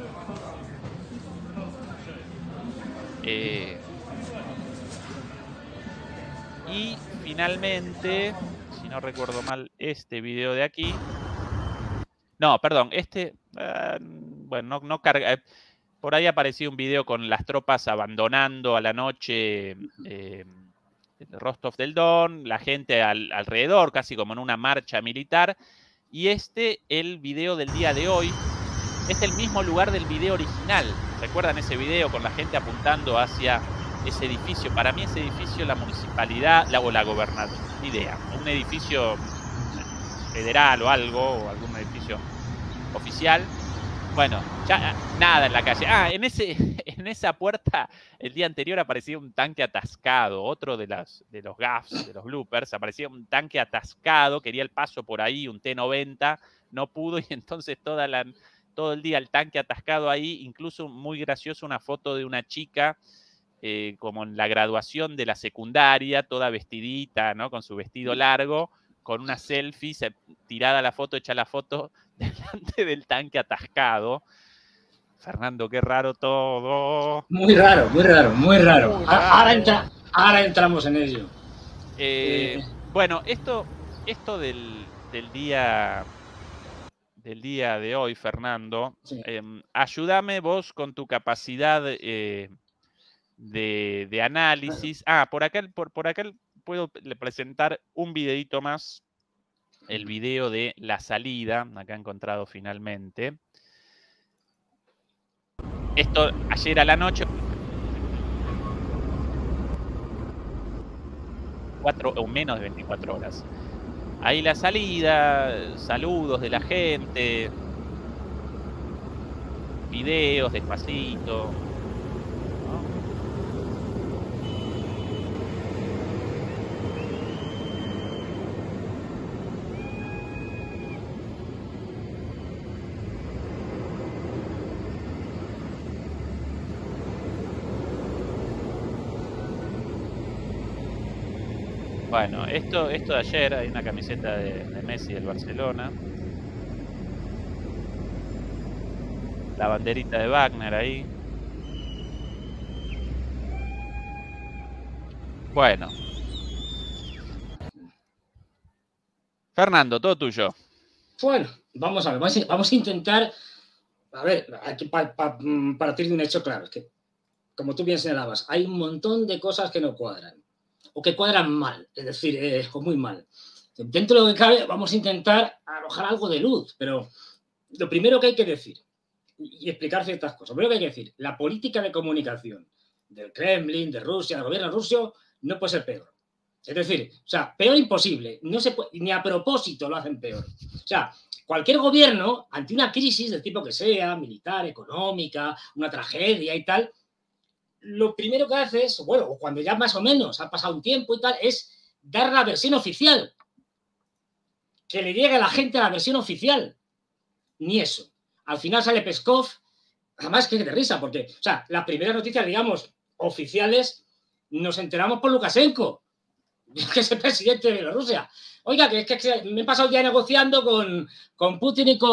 Speaker 1: Y finalmente, si no recuerdo mal, este video de aquí. No, perdón, bueno, no carga. Por ahí aparecía un video con las tropas abandonando a la noche Rostov del Don, la gente alrededor, casi como en una marcha militar. Y el video del día de hoy, es el mismo lugar del video original. ¿Recuerdan ese video con la gente apuntando hacia ese edificio? Para mí ese edificio, la municipalidad o la gobernación, ni idea, un edificio federal o algo, o algún edificio oficial. Bueno, ya nada en la calle. En esa puerta el día anterior aparecía un tanque atascado, otro de los gaffs, de los bloopers, aparecía un tanque atascado, quería el paso por ahí, un T-90, no pudo, y entonces todo el día el tanque atascado ahí. Incluso muy gracioso una foto de una chica como en la graduación de la secundaria, toda vestidita, ¿no? Con su vestido largo, con una selfie, tirada la foto, hecha la foto delante del tanque atascado. Fernando, qué raro todo.
Speaker 2: Muy raro, muy raro, muy raro. Muy raro. Ahora entramos en ello.
Speaker 1: Bueno, esto del día de hoy, Fernando, sí. Ayúdame vos con tu capacidad de análisis. Por acá puedo presentar un videito más, el video de la salida, acá encontrado finalmente. Esto ayer a la noche, 4 o menos de 24 horas. Ahí la salida, saludos de la gente, videos despacito. Bueno, esto de ayer, hay una camiseta de Messi del Barcelona. La banderita de Wagner ahí. Bueno. Fernando, todo tuyo.
Speaker 2: Bueno, vamos a ver, vamos a intentar, a ver, aquí partir de un hecho claro, que como tú bien señalabas, hay un montón de cosas que no cuadran, o que cuadran mal, es decir, o muy mal. Dentro de lo que cabe, vamos a intentar arrojar algo de luz, pero lo primero que hay que decir, y explicar ciertas cosas, lo primero que hay que decir, la política de comunicación del Kremlin, de Rusia, del gobierno ruso, no puede ser peor. Es decir, o sea, peor imposible, no se puede, ni a propósito lo hacen peor. O sea, cualquier gobierno, ante una crisis del tipo que sea, militar, económica, una tragedia y tal, lo primero que hace es, bueno, cuando ya más o menos ha pasado un tiempo y tal, es dar la versión oficial. Que le llegue a la gente a la versión oficial. Ni eso. Al final sale Peskov, además que es de risa, porque, o sea, las primeras noticias, digamos, oficiales, nos enteramos por Lukashenko, que es el presidente de Bielorrusia. Oiga, que me he pasado el día negociando con Putin y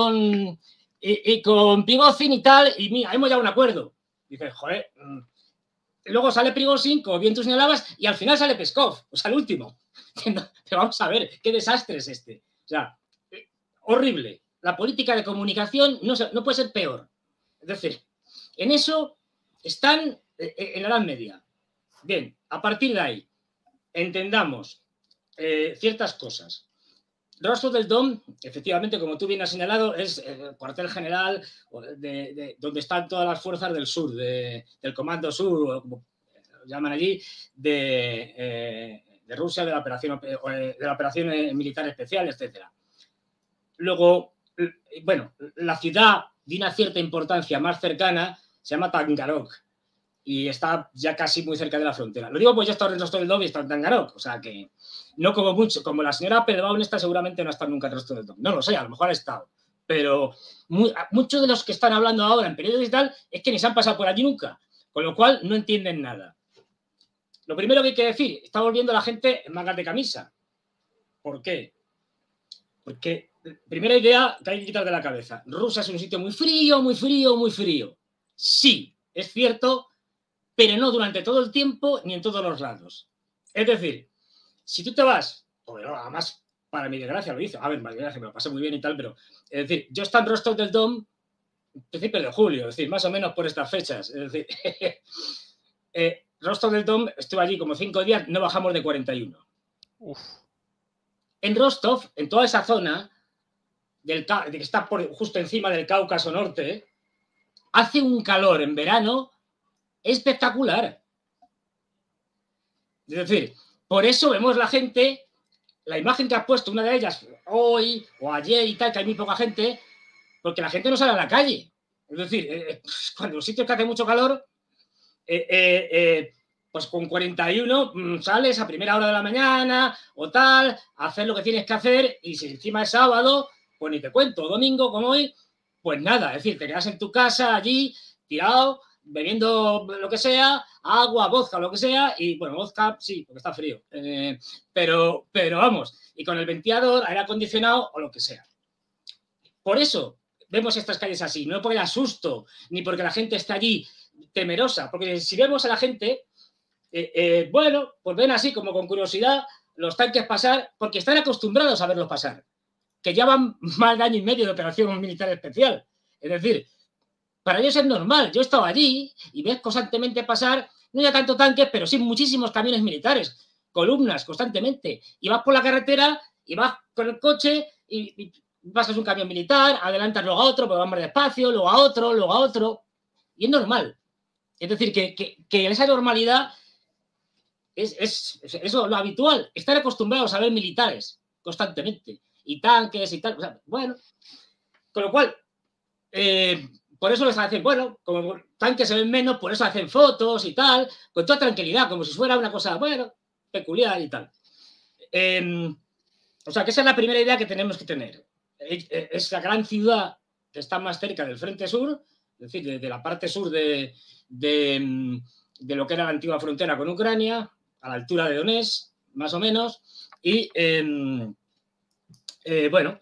Speaker 2: con Prigozhin y tal, y mira, hemos llegado a un acuerdo. Dices, joder. Luego sale Prigozhin, como bien tú señalabas, y al final sale Peskov, o sea, el último. Pero vamos a ver, qué desastre es este. O sea, horrible. La política de comunicación no puede ser peor. Es decir, en eso están en la Edad Media. Bien, a partir de ahí, entendamos ciertas cosas. Rostov del Don, efectivamente, como tú bien has señalado, es el cuartel general donde están todas las fuerzas del sur, del Comando Sur, o como lo llaman allí, de Rusia, de la operación militar especial, etc. Luego, bueno, la ciudad de una cierta importancia más cercana se llama Tangarok y está ya casi muy cerca de la frontera. Lo digo pues ya está en Rostov del Don y está en Tangarok, o sea que no como mucho, como la señora Pelbaun esta seguramente no ha estado nunca en Rostov del Don. No lo sé, a lo mejor ha estado, pero muchos de los que están hablando ahora en periódicos y tal es que ni se han pasado por allí nunca, con lo cual no entienden nada. Lo primero que hay que decir, está volviendo la gente en mangas de camisa. ¿Por qué? Porque, primera idea que hay que quitar de la cabeza, Rusia es un sitio muy frío, muy frío, muy frío. Sí, es cierto, pero no durante todo el tiempo ni en todos los lados. Es decir, si tú te vas, bueno, además, para mi desgracia lo hice, a ver, para mi desgracia me lo pasé muy bien y tal, pero, es decir, yo estaba en Rostov del Don principios de julio, es decir, más o menos por estas fechas, es decir, Rostov del Don, estuve allí como 5 días, no bajamos de 41. Uf. En Rostov, en toda esa zona, que está justo encima del Cáucaso Norte, hace un calor en verano espectacular. Es decir, por eso vemos la gente, la imagen que has puesto, una de ellas, hoy o ayer y tal, que hay muy poca gente, porque la gente no sale a la calle. Es decir, cuando los sitios que hace mucho calor, pues con 41 sales a primera hora de la mañana o tal, a hacer lo que tienes que hacer, y si encima es sábado, pues ni te cuento, domingo como hoy, pues nada, es decir, te quedas en tu casa allí, tirado, bebiendo lo que sea, agua, vodka, lo que sea, y bueno, vodka sí, porque está frío, pero vamos, y con el ventilador, aire acondicionado o lo que sea. Por eso vemos estas calles así, no por el asusto, ni porque la gente está allí temerosa, porque si vemos a la gente, bueno, pues ven así como con curiosidad los tanques pasar, porque están acostumbrados a verlos pasar, que ya van más de año y medio de operación militar especial. Es decir, para ellos es normal. Yo he estado allí y ves constantemente pasar, no ya tanto tanques, pero sí muchísimos camiones militares, columnas constantemente. Y vas por la carretera y vas con el coche y pasas un camión militar, adelantas luego a otro, pues vas más despacio, luego a otro, luego a otro. Y es normal. Es decir, que esa normalidad es lo habitual. Estar acostumbrados a ver militares constantemente. Y tanques y tal. O sea, bueno, con lo cual, por eso les hacen, bueno, como tanques se ven menos, por eso hacen fotos y tal, con toda tranquilidad, como si fuera una cosa, bueno, peculiar y tal. O sea, que esa es la primera idea que tenemos que tener. Es la gran ciudad que está más cerca del frente sur, es decir, de la parte sur de lo que era la antigua frontera con Ucrania, a la altura de Donetsk, más o menos, y bueno,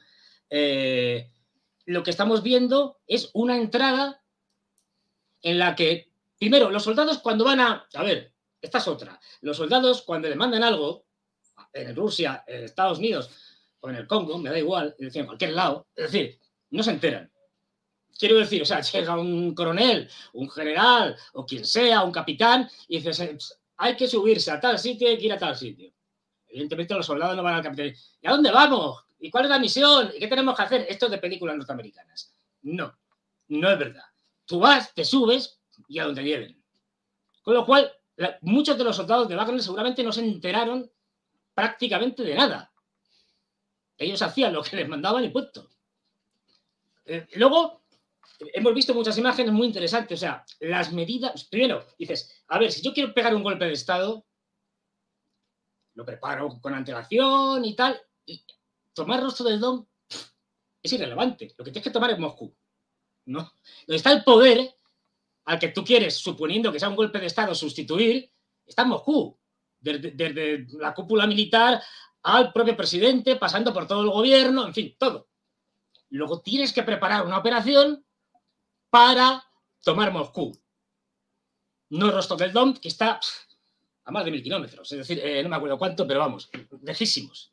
Speaker 2: lo que estamos viendo es una entrada en la que, primero, los soldados cuando van a ver, Esta es otra. Los soldados, cuando le mandan algo, en Rusia, en Estados Unidos o en el Congo, me da igual, es decir, en cualquier lado, es decir, no se enteran. Quiero decir, o sea, llega un coronel, un general o quien sea, un capitán, y dices, hay que subirse a tal sitio, hay que ir a tal sitio. Evidentemente los soldados no van al capitán. ¿Y a dónde vamos? ¿Y cuál es la misión? ¿Y qué tenemos que hacer? Esto es de películas norteamericanas. No, no es verdad. Tú vas, te subes y a donde lleven. Con lo cual, muchos de los soldados de Wagner seguramente no se enteraron prácticamente de nada. Ellos hacían lo que les mandaban y punto. Luego, hemos visto muchas imágenes muy interesantes. O sea, las medidas... Primero, dices, a ver, si yo quiero pegar un golpe de Estado, lo preparo con antelación y tal, y tomar rostro del Don es irrelevante. Lo que tienes que tomar es Moscú. ¿No? Donde está el poder al que tú quieres, suponiendo que sea un golpe de Estado, sustituir, está en Moscú. Desde la cúpula militar al propio presidente, pasando por todo el gobierno, en fin, todo. Luego tienes que preparar una operación para tomar Moscú. No Rostov del Don, que está a más de 1000 kilómetros. Es decir, no me acuerdo cuánto, pero vamos, lejísimos.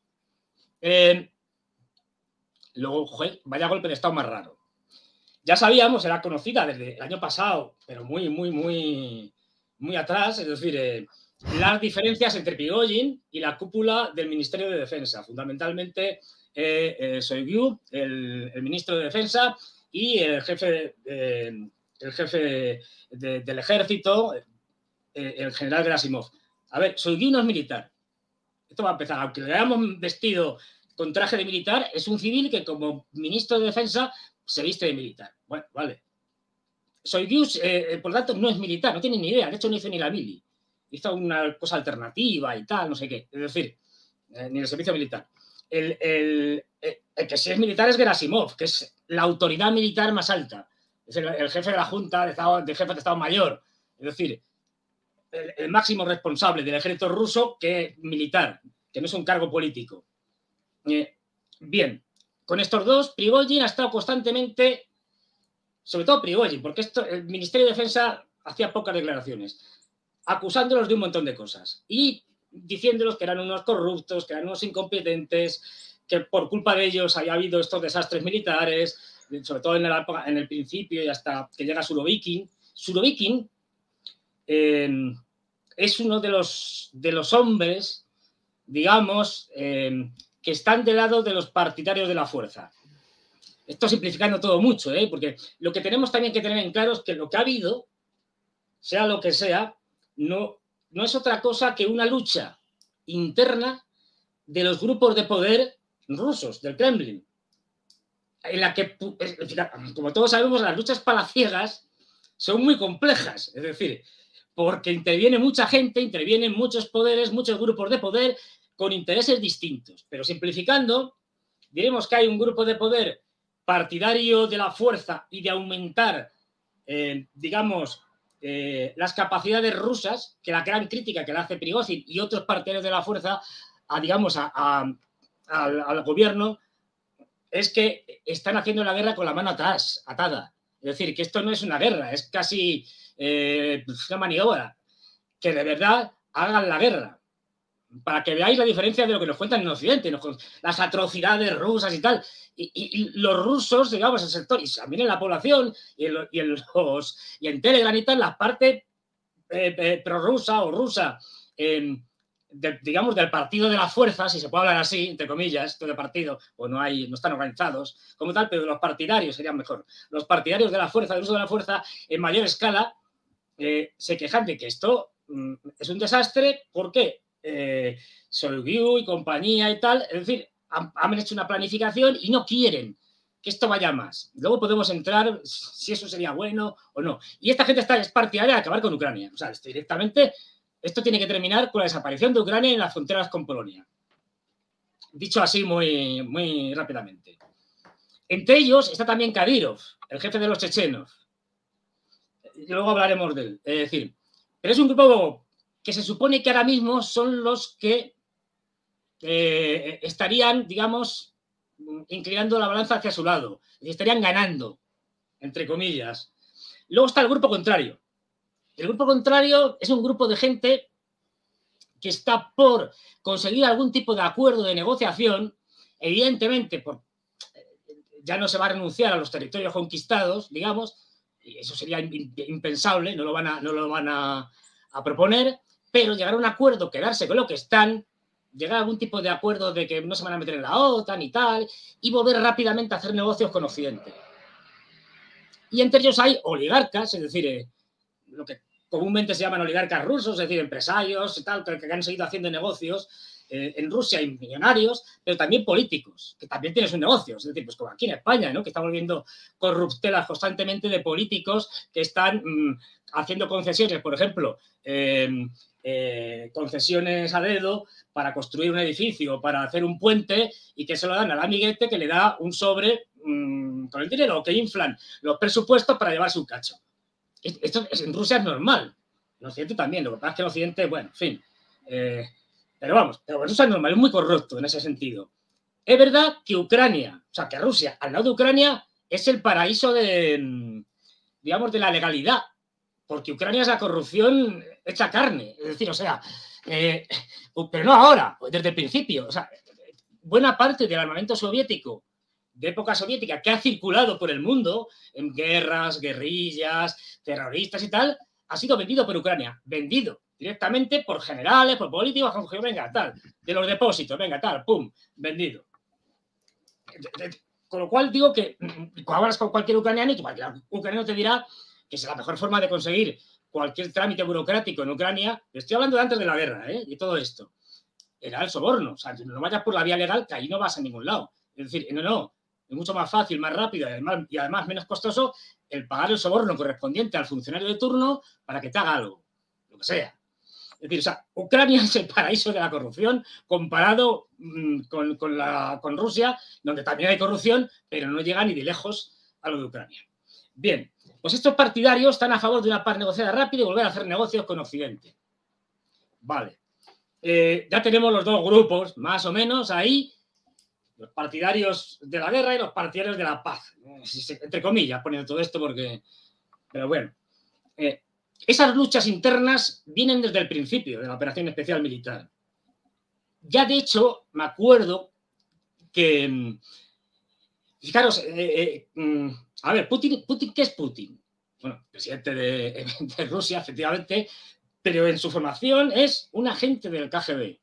Speaker 2: Luego, joder, vaya golpe de Estado más raro. Ya sabíamos, era conocida desde el año pasado, pero muy atrás, es decir, las diferencias entre Prigozhin y la cúpula del Ministerio de Defensa, fundamentalmente Shoigu, el ministro de Defensa, y el jefe del ejército, el general Gerasimov. A ver, Shoigu no es militar. Esto va a empezar. Aunque le hayamos vestido con traje de militar, es un civil que como ministro de Defensa se viste de militar. Bueno, vale. Shoigu, por lo tanto, no es militar, no tiene ni idea. De hecho, no hizo ni la mili. Hizo una cosa alternativa y tal, no sé qué. Es decir, ni el servicio militar. El que sí es militar es Gerasimov, que es la autoridad militar más alta. Es el jefe de la Junta de Jefes de Estado Mayor. Es decir, el máximo responsable del ejército ruso que es militar, que no es un cargo político. Bien, con estos dos, Prigozhin ha estado constantemente, sobre todo Prigozhin, porque el Ministerio de Defensa hacía pocas declaraciones, acusándolos de un montón de cosas y diciéndolos que eran unos corruptos, que eran unos incompetentes, que por culpa de ellos había habido estos desastres militares, sobre todo en el principio y hasta que llega Surovikin. Surovikin es uno de los hombres, digamos, que están del lado de los partidarios de la fuerza. Esto simplificando todo mucho, porque lo que tenemos también que tener en claro es que lo que ha habido, sea lo que sea, no es otra cosa que una lucha interna de los grupos de poder rusos, del Kremlin, en la que, como todos sabemos, las luchas palaciegas son muy complejas, es decir, porque interviene mucha gente, intervienen muchos poderes, muchos grupos de poder con intereses distintos. Pero simplificando, diremos que hay un grupo de poder partidario de la fuerza y de aumentar, digamos, las capacidades rusas, que la gran crítica que le hace Prigozhin y otros partidarios de la fuerza, al gobierno, es que están haciendo la guerra con la mano atrás, atada. Es decir, que esto no es una guerra, es casi una maniobra. Que de verdad hagan la guerra. Para que veáis la diferencia de lo que nos cuentan en Occidente, las atrocidades rusas y tal. Y los rusos, digamos, el sector, y también en la población, y en Telegram y tal, la parte prorrusa o rusa, digamos, del partido de la fuerza, si se puede hablar así, entre comillas, esto de partido, pues no están organizados como tal, pero los partidarios serían mejor. Los partidarios de la fuerza, del uso de la fuerza, en mayor escala, se quejan de que esto es un desastre. ¿Por qué? Shoigu y compañía y tal, es decir, han hecho una planificación y no quieren que esto vaya más. Luego podemos entrar si eso sería bueno o no. Y esta gente es partidaria de acabar con Ucrania. O sea, esto tiene que terminar con la desaparición de Ucrania en las fronteras con Polonia. Dicho así muy rápidamente. Entre ellos está también Kadyrov, el jefe de los chechenos. Y luego hablaremos de él. Es decir, pero es un grupo que se supone que ahora mismo son los que estarían, digamos, inclinando la balanza hacia su lado. Y estarían ganando, entre comillas. Luego está el grupo contrario. El grupo contrario es un grupo de gente que está por conseguir algún tipo de acuerdo de negociación, evidentemente ya no se va a renunciar a los territorios conquistados, digamos, y eso sería impensable, no lo van a proponer, pero llegar a un acuerdo, quedarse con lo que están, llegar a algún tipo de acuerdo de que no se van a meter en la OTAN y tal, y volver rápidamente a hacer negocios con Occidente. Y entre ellos hay oligarcas, es decir, lo que comúnmente se llaman oligarcas rusos, es decir, empresarios y tal, que han seguido haciendo negocios en Rusia, y millonarios, pero también políticos, que también tienen sus negocios, es decir, pues como aquí en España, ¿no? Que estamos viendo corruptelas constantemente de políticos que están haciendo concesiones, por ejemplo, concesiones a dedo para construir un edificio, para hacer un puente, y que se lo dan al amiguete que le da un sobre con el dinero, o que inflan los presupuestos para llevarse un cacho. Esto en Rusia es normal, en Occidente también, lo que pasa es que en Occidente, bueno, en fin, pero vamos, pero Rusia es normal, es muy corrupto en ese sentido. Es verdad que Ucrania, o sea, que Rusia, al lado de Ucrania, es el paraíso de, digamos, de la legalidad, porque Ucrania es la corrupción hecha carne, es decir, o sea, pero no ahora, desde el principio, o sea, buena parte del armamento soviético, de época soviética, que ha circulado por el mundo, en guerras, guerrillas, terroristas y tal, ha sido vendido por Ucrania, vendido directamente por generales, por políticos, venga, tal, de los depósitos, venga, tal, pum, vendido. Con lo cual digo que cuando hablas con cualquier ucraniano, y cualquier ucraniano te dirá que es la mejor forma de conseguir cualquier trámite burocrático en Ucrania, estoy hablando de antes de la guerra, y todo esto, era el soborno. O sea, no vayas por la vía legal, que ahí no vas a ningún lado. Es decir, no, es mucho más fácil, más rápido y además menos costoso el pagar el soborno correspondiente al funcionario de turno para que te haga algo, lo que sea. Es decir, o sea, Ucrania es el paraíso de la corrupción comparado con Rusia, donde también hay corrupción, pero no llega ni de lejos a lo de Ucrania. Bien, pues estos partidarios están a favor de una paz negociada rápida y volver a hacer negocios con Occidente. Vale. Ya tenemos los dos grupos, más o menos, ahí, los partidarios de la guerra y los partidarios de la paz. Entre comillas, poniendo todo esto porque... Pero bueno. Esas luchas internas vienen desde el principio de la operación especial militar. Ya, de hecho, me acuerdo que... Fijaros, a ver, Putin, ¿qué es Putin? Bueno, presidente de Rusia, efectivamente, pero en su formación es un agente del KGB.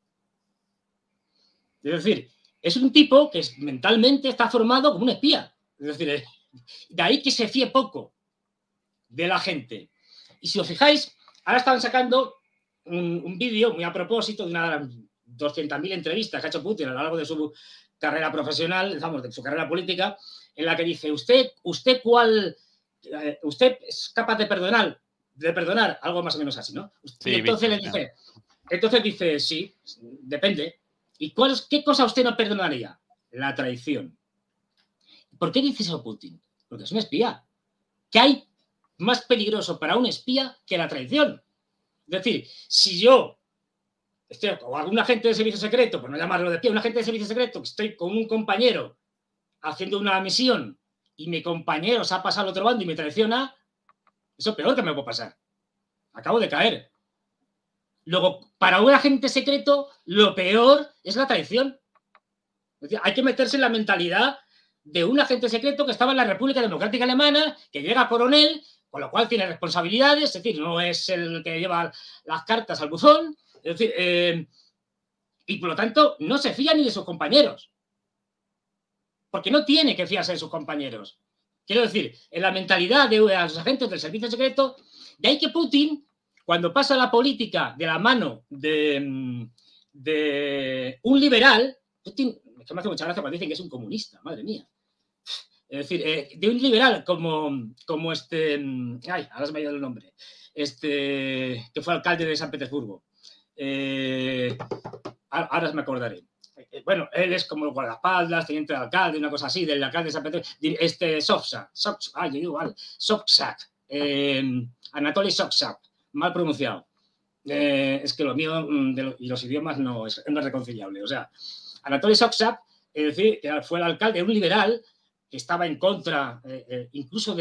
Speaker 2: Es decir, es un tipo que mentalmente está formado como un espía. Es decir, de ahí que se fíe poco de la gente. Y si os fijáis, ahora estaban sacando un vídeo muy a propósito de una 200.000 entrevistas que ha hecho Putin a lo largo de su carrera profesional, digamos, de su carrera política, en la que dice, ¿usted es capaz de perdonar? Algo más o menos así, ¿no? Sí, y entonces dice, sí, depende. ¿Y qué cosa usted no perdonaría? La traición. ¿Por qué dice eso Putin? Porque es un espía. ¿Qué hay más peligroso para un espía que la traición? Es decir, si yo o algún agente de servicio secreto, por no llamarlo de espía, un agente de servicio secreto, que estoy con un compañero haciendo una misión y mi compañero se ha pasado al otro bando y me traiciona, eso es peor que me puede pasar. Acabo de caer. Luego, para un agente secreto, lo peor es la traición. Es decir, hay que meterse en la mentalidad de un agente secreto que estaba en la República Democrática Alemana, que llega a coronel, con lo cual tiene responsabilidades, es decir, no es el que lleva las cartas al buzón, es decir, y por lo tanto no se fía ni de sus compañeros, porque no tiene que fiarse de sus compañeros. Quiero decir, en la mentalidad de los agentes del servicio secreto, de ahí que Putin, cuando pasa la política de la mano de un liberal, Putin, es que me hace mucha gracia cuando dicen que es un comunista, madre mía. Es decir, de un liberal como ay, ahora se me ha ido el nombre, que fue alcalde de San Petersburgo. Ahora me acordaré. Bueno, él es como el guardaespaldas, teniente de alcalde, una cosa así, del alcalde de San Petersburgo, Sobchak, Anatoly Sobchak, mal pronunciado. Es que lo mío y los idiomas no es reconciliable. O sea, Anatoly Sobchak, es decir, que fue el alcalde, un liberal que estaba en contra, incluso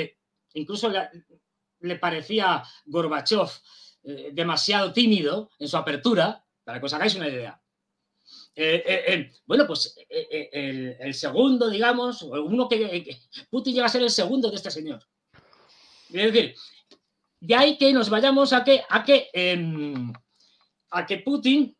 Speaker 2: le parecía Gorbachov demasiado tímido en su apertura, para que os hagáis una idea. Bueno, pues el segundo, digamos, o uno que Putin llega a ser el segundo de este señor. Es decir, de ahí que nos vayamos a que Putin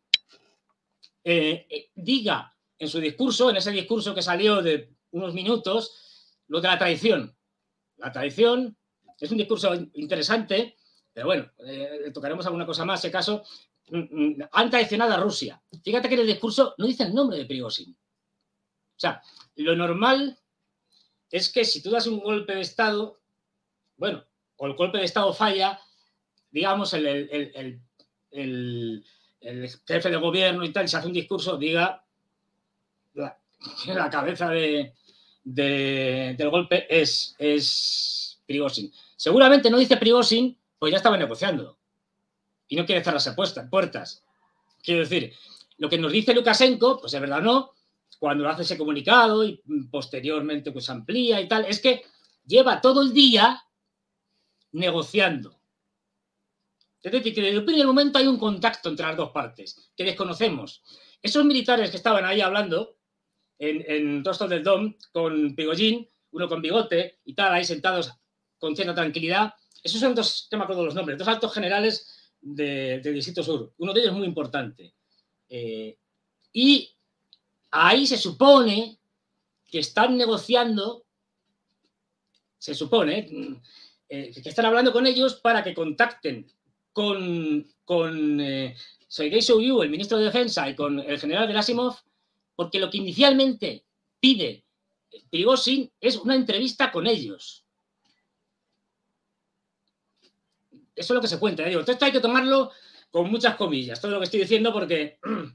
Speaker 2: diga en su discurso, en ese discurso que salió de unos minutos, lo de la traición. La traición es un discurso interesante, pero bueno, tocaremos alguna cosa más, si acaso. Han traicionado a Rusia. Fíjate que en el discurso no dice el nombre de Prigozhin. O sea, lo normal es que si tú das un golpe de Estado, bueno, o el golpe de Estado falla, digamos, el jefe de gobierno y tal, y se hace un discurso, diga la cabeza del golpe es Prigozhin. Seguramente no dice Prigozhin, pues ya estaba negociando. Y no quiere cerrarse puertas. Quiero decir, lo que nos dice Lukashenko, pues de verdad no, cuando hace ese comunicado y posteriormente pues amplía y tal, es que lleva todo el día negociando. Es decir, que desde el primer momento hay un contacto entre las dos partes, que desconocemos. Esos militares que estaban ahí hablando en Rostov del Don con Prigozhin, uno con bigote y tal, ahí sentados con cierta tranquilidad, esos son dos, no me acuerdo los nombres, dos altos generales del Distrito Sur. Uno de ellos es muy importante. Y ahí se supone que están negociando, se supone que están hablando con ellos para que contacten con Sergei Shoigu, el ministro de Defensa, y con el general Gerasimov, porque lo que inicialmente pide Prigozhin es una entrevista con ellos. Eso es lo que se cuenta. Digo, esto hay que tomarlo con muchas comillas, todo lo que estoy diciendo, porque,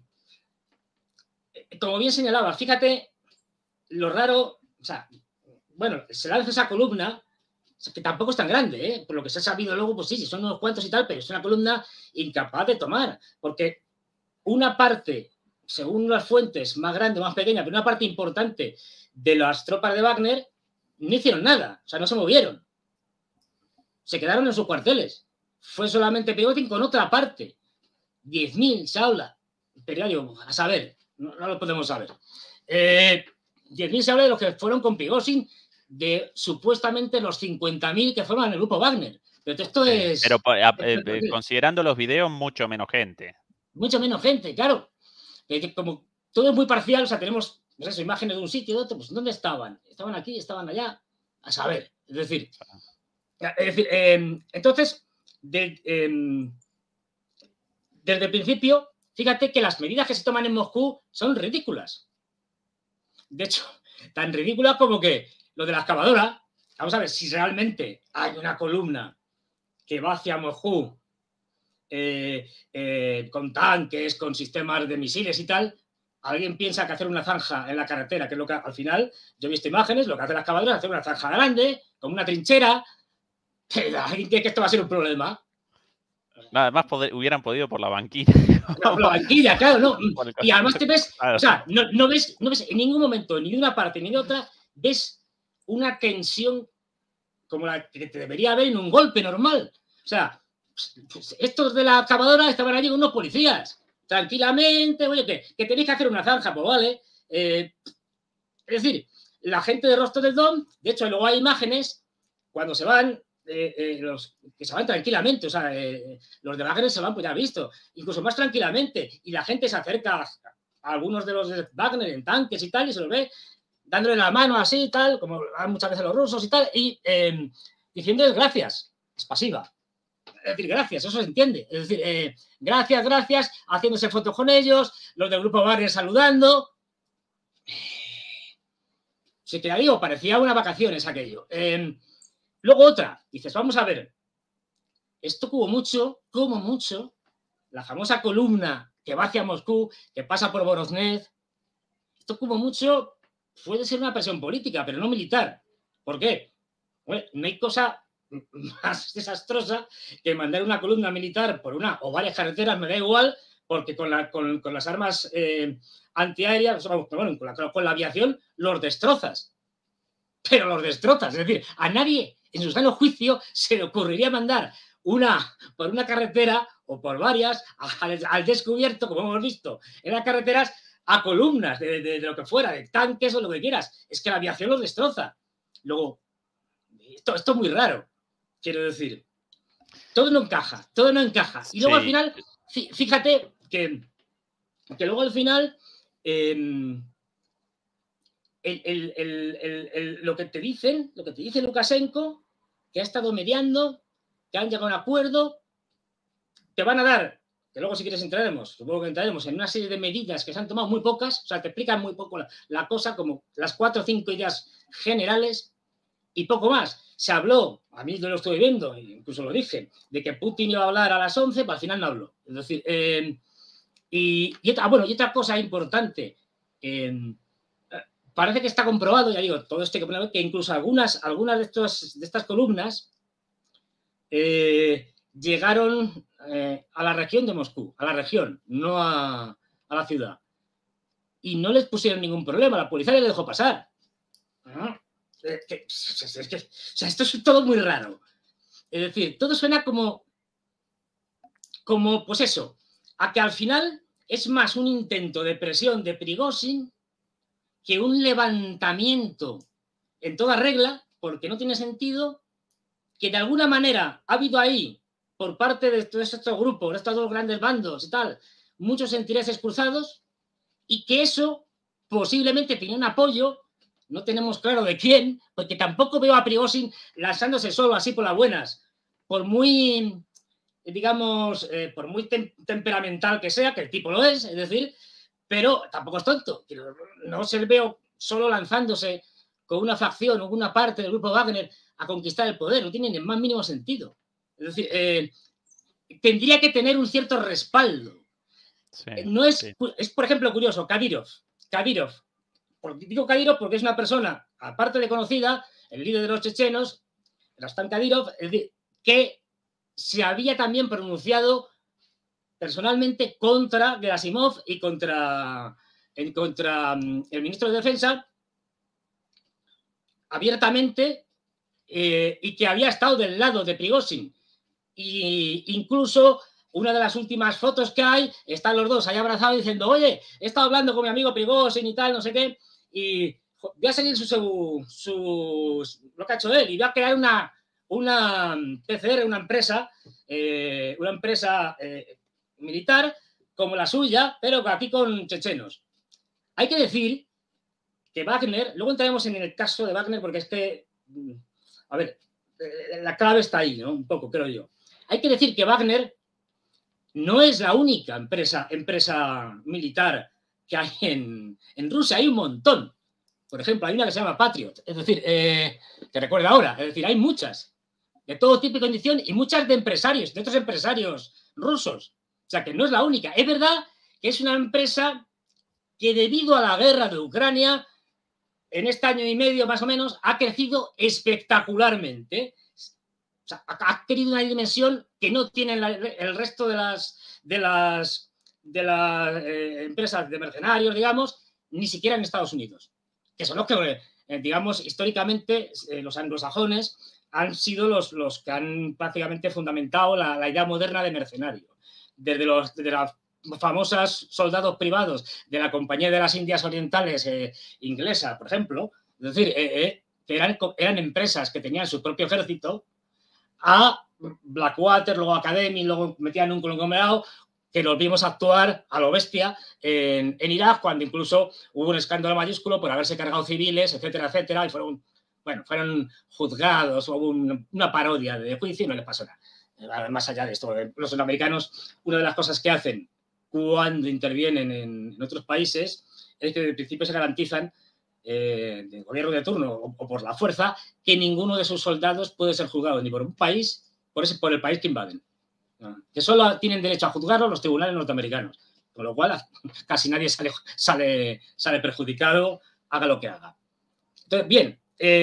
Speaker 2: como bien señalaba, fíjate lo raro, o sea, bueno, se lanza esa columna, que tampoco es tan grande, por lo que se ha sabido luego, pues sí, son unos cuantos y tal, pero es una columna incapaz de tomar, porque una parte, según las fuentes, más grande o más pequeña, pero una parte importante de las tropas de Wagner no hicieron nada, o sea, no se movieron. Se quedaron en sus cuarteles. Fue solamente Prigozhin con otra parte. 10.000 se habla. Pero a saber, no lo podemos saber. 10.000 se habla de los que fueron con Prigozhin, de supuestamente los 50.000 que forman el grupo Wagner. Pero esto es...
Speaker 1: Pero considerando los videos, mucho menos gente.
Speaker 2: Mucho menos gente, claro. Como todo es muy parcial, o sea, tenemos pues eso, imágenes de un sitio y de otro, pues ¿dónde estaban? ¿Estaban aquí? ¿Estaban allá? A saber. Es decir, entonces... Desde el principio, fíjate que las medidas que se toman en Moscú son ridículas. De hecho, tan ridículas como que lo de la excavadora, vamos a ver, si realmente hay una columna que va hacia Moscú con tanques, con sistemas de misiles y tal, alguien piensa que hacer una zanja en la carretera, que es lo que al final, yo he visto imágenes, lo que hace la excavadora es hacer una zanja grande, como una trinchera. ¿Alguien cree que esto va a ser un problema?
Speaker 1: Nada más hubieran podido por la banquina.
Speaker 2: Por la banquilla, claro, ¿no? Y además te ves, o sea, no ves en ningún momento, ni de una parte ni de otra, ves una tensión como la que te debería haber en un golpe normal. O sea, estos de la excavadora estaban allí con unos policías, tranquilamente, oye, que tenéis que hacer una zanja, pues vale. Es decir, la gente de Rostov del Don, de hecho, luego hay imágenes cuando se van. Los que se van tranquilamente, o sea, los de Wagner se van, pues ya visto, incluso más tranquilamente, y la gente se acerca a algunos de los de Wagner en tanques y tal, y se los ve dándole la mano así y tal, como dan muchas veces los rusos y tal, y diciéndoles gracias, es pasiva. Es decir, gracias, eso se entiende. Es decir, gracias, haciéndose fotos con ellos, los del grupo Wagner saludando. Sí que ya digo, parecía unas vacaciones aquello. Luego otra, dices, vamos a ver, esto como mucho, la famosa columna que va hacia Moscú, que pasa por Voronezh, esto como mucho puede ser una presión política, pero no militar. ¿Por qué? Bueno, no hay cosa más desastrosa que mandar una columna militar por una o varias carreteras, me da igual, porque con las armas antiaéreas, bueno, con la aviación, los destrozas. Pero los destrozas, es decir, a nadie en su sano juicio se le ocurriría mandar por una carretera o por varias al descubierto, como hemos visto en las carreteras, a columnas de lo que fuera, de tanques o lo que quieras. Es que la aviación los destroza. Luego, esto es muy raro, quiero decir. Todo no encaja, todo no encaja. Y luego al final, fíjate que luego al final lo que te dice Lukashenko, que ha estado mediando, que han llegado a un acuerdo, te van a dar, que luego si quieres entraremos, supongo que entraremos en una serie de medidas que se han tomado muy pocas, o sea, te explican muy poco la cosa, como las 4 o 5 ideas generales y poco más. Se habló, a mí yo lo estoy viendo, incluso lo dije, de que Putin iba a hablar a las 11, pero al final no habló. Es decir, y otra cosa importante, parece que está comprobado, ya digo, todo esto que incluso algunas de estas columnas llegaron a la región de Moscú, a la región, no a la ciudad. Y no les pusieron ningún problema, la policía les dejó pasar. Esto es todo muy raro. Es decir, todo suena como pues eso, a que al final es más un intento de presión de Prigozhin que un levantamiento en toda regla, porque no tiene sentido, que de alguna manera ha habido ahí, por parte de todos estos grupos, de estos 2 grandes bandos y tal, muchos intereses cruzados, y que eso posiblemente tenía un apoyo, no tenemos claro de quién, porque tampoco veo a Prigozhin lanzándose solo así por las buenas, por muy, digamos, por muy temperamental que sea, que el tipo lo es decir, pero tampoco es tonto. No se le veo solo lanzándose con una facción o una parte del grupo Wagner a conquistar el poder, no tiene ni el más mínimo sentido. Es decir, tendría que tener un cierto respaldo. Sí, no es, es, por ejemplo, curioso, Kadyrov. Digo Kadyrov porque es una persona, aparte de conocida, el líder de los chechenos, Rastan Kadyrov, que se había también pronunciado personalmente contra Gerasimov y contra el ministro de Defensa abiertamente, y que había estado del lado de Prigozhin. Y incluso una de las últimas fotos que hay, están los dos ahí abrazados diciendo, oye, he estado hablando con mi amigo Prigozhin y tal, no sé qué, y voy a seguir lo que ha hecho él, y voy a crear una PCR, una empresa militar como la suya, pero aquí con chechenos. Hay que decir que Wagner, luego entraremos en el caso de Wagner, porque es que, a ver, la clave está ahí, ¿no? Un poco, creo yo. Hay que decir que Wagner no es la única empresa militar que hay en Rusia, hay un montón. Por ejemplo, hay una que se llama Patriot, es decir, que recuerdo ahora, es decir, hay muchas, de todo tipo y condición, y muchas de empresarios, de otros empresarios rusos. O sea, que no es la única. Es verdad que es una empresa que debido a la guerra de Ucrania, en este año y medio más o menos, ha crecido espectacularmente. O sea, ha adquirido una dimensión que no tienen el resto de las empresas de mercenarios, digamos, ni siquiera en Estados Unidos. Que son los que, digamos, históricamente, los anglosajones han sido los que han prácticamente fundamentado la idea moderna de mercenario. Desde los famosos soldados privados de la Compañía de las Indias Orientales inglesa, por ejemplo, es decir, que eran empresas que tenían su propio ejército, a Blackwater, luego Academy, luego metían un conglomerado que los vimos actuar a lo bestia en Irak, cuando incluso hubo un escándalo mayúsculo por haberse cargado civiles, etcétera, etcétera, y fueron juzgados, hubo una parodia de juicio y no les pasó nada. Más allá de esto, los norteamericanos, una de las cosas que hacen cuando intervienen en otros países es que de principio se garantizan del gobierno de turno o por la fuerza que ninguno de sus soldados puede ser juzgado ni por un país, por el país que invaden. Que solo tienen derecho a juzgarlo los tribunales norteamericanos, con lo cual casi nadie sale perjudicado, haga lo que haga. Entonces, bien,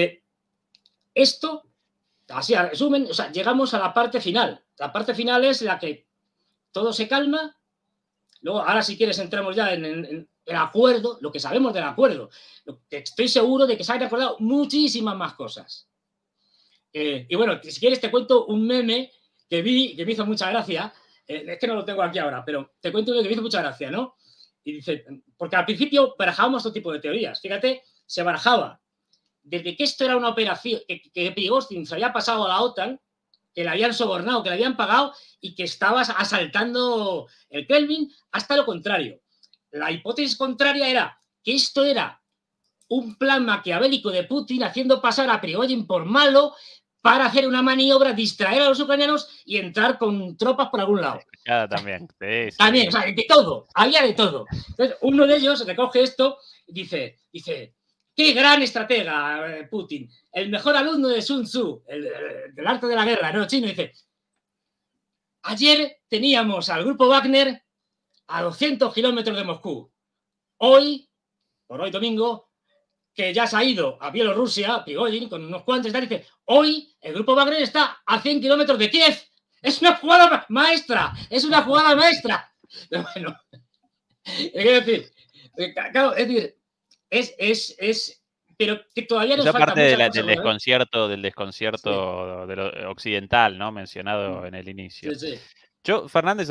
Speaker 2: esto, así a resumen, o sea, llegamos a la parte final. La parte final es la que todo se calma. Luego, ahora si quieres entramos ya en el acuerdo, lo que sabemos del acuerdo. Lo que estoy seguro de que se han recordado muchísimas más cosas. Y bueno, si quieres te cuento un meme que me hizo mucha gracia. Es que no lo tengo aquí ahora, pero te cuento uno que me hizo mucha gracia, ¿no? Y dice, porque al principio barajábamos todo tipo de teorías. Fíjate, se barajaba desde que esto era una operación, que Prigozhin se había pasado a la OTAN, que le habían sobornado, que le habían pagado y que estaba asaltando el Kremlin, hasta lo contrario. La hipótesis contraria era que esto era un plan maquiavélico de Putin haciendo pasar a Prigozhin por malo para hacer una maniobra, distraer a los ucranianos y entrar con tropas por algún lado.
Speaker 1: También. Sí,
Speaker 2: también, o sea, de todo, había de todo. Entonces, uno de ellos recoge esto y dice, qué gran estratega Putin, el mejor alumno de Sun Tzu, del arte de la guerra, ¿no? Chino, dice, ayer teníamos al grupo Wagner a 200 kilómetros de Moscú. Hoy, por hoy domingo, que ya se ha ido a Bielorrusia, Prigozhin, con unos cuantos, dice, hoy el grupo Wagner está a 100 kilómetros de Kiev. Es una jugada maestra, es una jugada maestra. Pero bueno, quiero decir, claro, es decir, pero que todavía nos falta
Speaker 1: parte del desconcierto, sí, de lo occidental, ¿no? Mencionado en el inicio.
Speaker 2: Sí, sí.
Speaker 1: Yo, Fernando,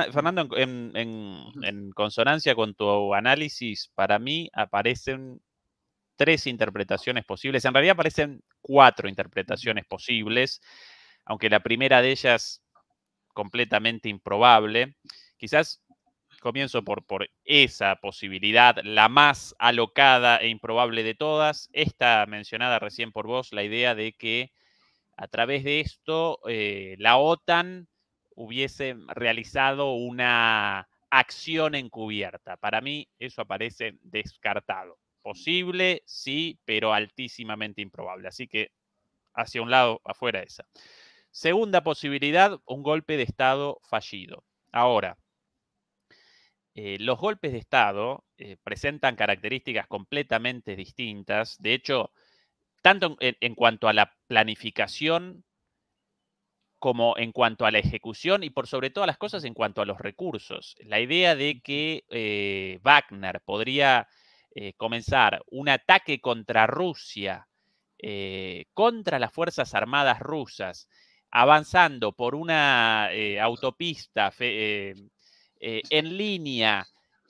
Speaker 1: en consonancia con tu análisis, para mí aparecen 3 interpretaciones posibles. En realidad aparecen 4 interpretaciones posibles, aunque la primera de ellas completamente improbable. Quizás comienzo por esa posibilidad, la más alocada e improbable de todas, esta mencionada recién por vos, la idea de que a través de esto la OTAN hubiese realizado una acción encubierta. Para mí eso aparece descartado. Posible, sí, pero altísimamente improbable. Así que hacia un lado, afuera esa. Segunda posibilidad, un golpe de Estado fallido. Ahora, los golpes de Estado presentan características completamente distintas. De hecho, tanto en cuanto a la planificación como en cuanto a la ejecución y por sobre todas las cosas en cuanto a los recursos. La idea de que Wagner podría comenzar un ataque contra Rusia, contra las Fuerzas Armadas rusas, avanzando por una autopista en línea,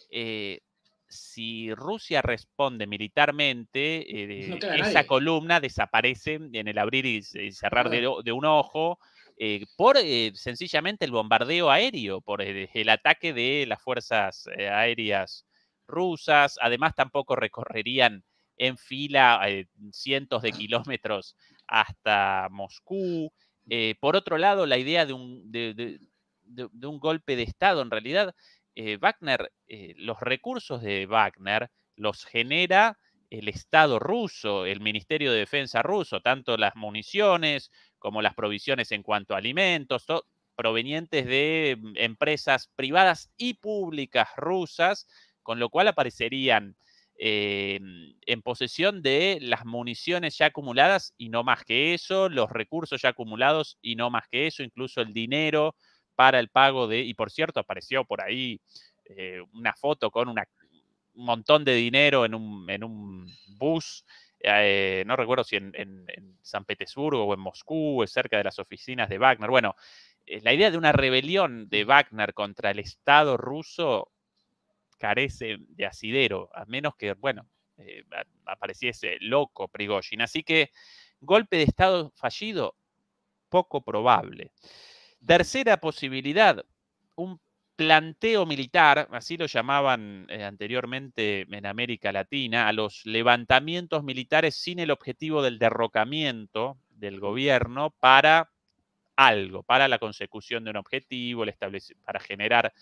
Speaker 1: si Rusia responde militarmente, esa columna desaparece en el abrir y cerrar de un ojo por sencillamente el bombardeo aéreo, por el ataque de las fuerzas aéreas rusas. Además, tampoco recorrerían en fila cientos de kilómetros hasta Moscú. Por otro lado, la idea de un golpe de Estado, en realidad, Wagner, los recursos de Wagner los genera el Estado ruso, el Ministerio de Defensa ruso, tanto las municiones como las provisiones en cuanto a alimentos, provenientes de empresas privadas y públicas rusas, con lo cual aparecerían en posesión de las municiones ya acumuladas y no más que eso, los recursos ya acumulados y no más que eso, incluso el dinero para el pago de, y por cierto apareció por ahí una foto con un montón de dinero en un bus, no recuerdo si en San Petersburgo o en Moscú, cerca de las oficinas de Wagner. Bueno, la idea de una rebelión de Wagner contra el Estado ruso carece de asidero, a menos que, bueno, apareciese loco Prigozhin. Así que golpe de Estado fallido, poco probable. Tercera posibilidad, un planteo militar, así lo llamaban anteriormente en América Latina, a los levantamientos militares sin el objetivo del derrocamiento del gobierno para algo, para la consecución de un objetivo, para generar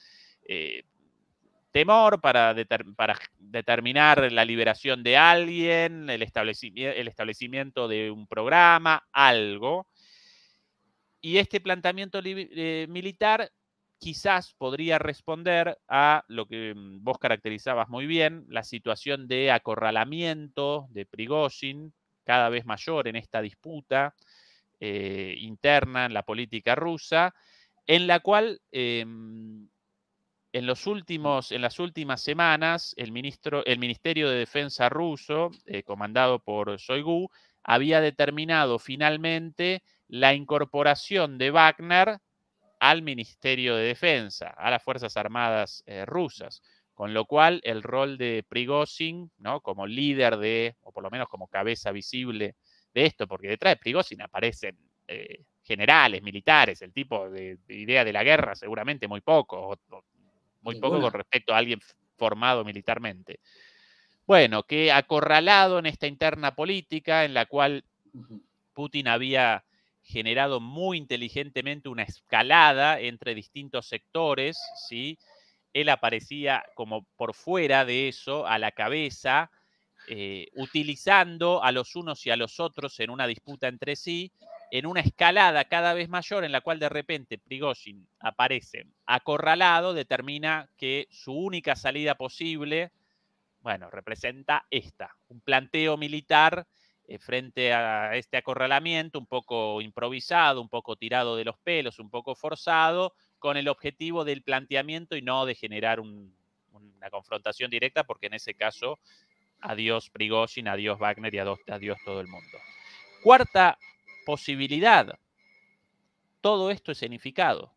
Speaker 1: temor, para determinar la liberación de alguien, el establecimiento de un programa, algo. Y este planteamiento militar quizás podría responder a lo que vos caracterizabas muy bien, la situación de acorralamiento de Prigozhin, cada vez mayor en esta disputa interna en la política rusa, en la cual en las últimas semanas el Ministerio de Defensa ruso, comandado por Shoigu, había determinado finalmente la incorporación de Wagner al Ministerio de Defensa, a las Fuerzas Armadas rusas. Con lo cual, el rol de Prigozhin, ¿no?, como líder de, o por lo menos como cabeza visible de esto, porque detrás de Prigozhin aparecen generales, militares, el tipo de idea de la guerra seguramente muy poco, muy poco con respecto a alguien formado militarmente. Bueno, que acorralado en esta interna política en la cual Putin había generado muy inteligentemente una escalada entre distintos sectores, ¿sí? Él aparecía como por fuera de eso, a la cabeza, utilizando a los unos y a los otros en una disputa entre sí, en una escalada cada vez mayor en la cual de repente Prigozhin aparece acorralado, determina que su única salida posible, bueno, representa un planteo militar frente a este acorralamiento, un poco improvisado, un poco tirado de los pelos, un poco forzado, con el objetivo del planteamiento y no de generar una confrontación directa, porque en ese caso, adiós Prigozhin, adiós Wagner y adiós todo el mundo. Cuarta posibilidad, todo esto escenificado.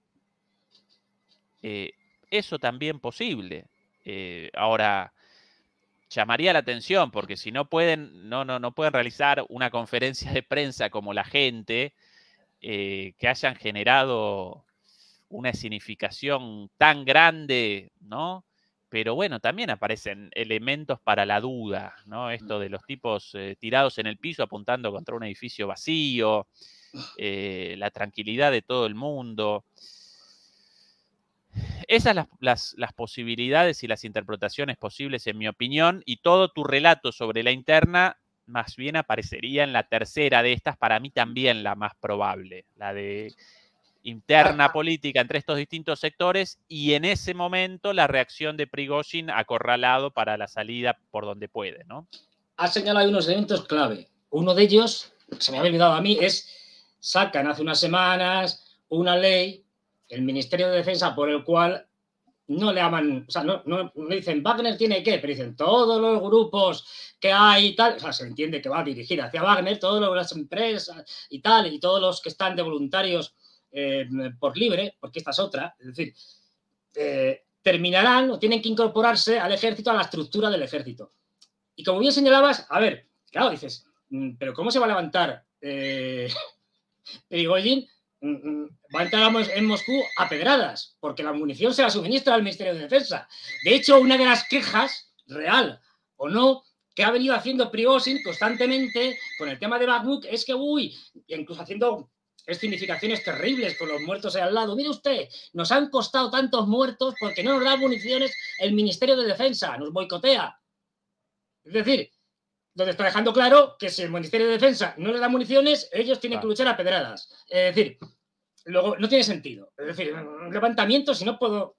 Speaker 1: Eso también posible. Ahora, llamaría la atención, porque si no pueden, no pueden realizar una conferencia de prensa como la gente, que hayan generado una escenificación tan grande, ¿no? Pero bueno, también aparecen elementos para la duda, ¿no? Esto de los tipos tirados en el piso apuntando contra un edificio vacío, la tranquilidad de todo el mundo. Esas son las posibilidades y las interpretaciones posibles, en mi opinión, y todo tu relato sobre la interna más bien aparecería en la tercera de estas, para mí también la más probable, la de interna política entre estos distintos sectores, y en ese momento la reacción de Prigozhin acorralado para la salida por donde puede, ¿no?
Speaker 2: Has señalado unos elementos clave. Uno de ellos, se me había olvidado a mí, es sacan hace unas semanas una ley, el Ministerio de Defensa, por el cual no le aman, o sea, no dicen Wagner tiene que, pero dicen todos los grupos que hay y tal, o sea, se entiende que va dirigida hacia Wagner, todas las empresas y tal, y todos los que están de voluntarios por libre, porque esta es otra, es decir, terminarán o tienen que incorporarse al ejército, a la estructura del ejército. Y como bien señalabas, a ver, claro, dices, pero ¿cómo se va a levantar Prigozhin? Va a entrar en Moscú a pedradas, porque la munición se la suministra al Ministerio de Defensa. De hecho, una de las quejas, real o no, que ha venido haciendo Prigozhin constantemente con el tema de Bakhmut es que, incluso haciendo escenificaciones terribles con los muertos ahí al lado. Mire usted, nos han costado tantos muertos porque no nos da municiones el Ministerio de Defensa, nos boicotea. Es decir, donde está dejando claro que si el Ministerio de Defensa no les da municiones, ellos tienen que luchar a pedradas. Es decir, luego no tiene sentido. Es decir, un levantamiento, si no puedo...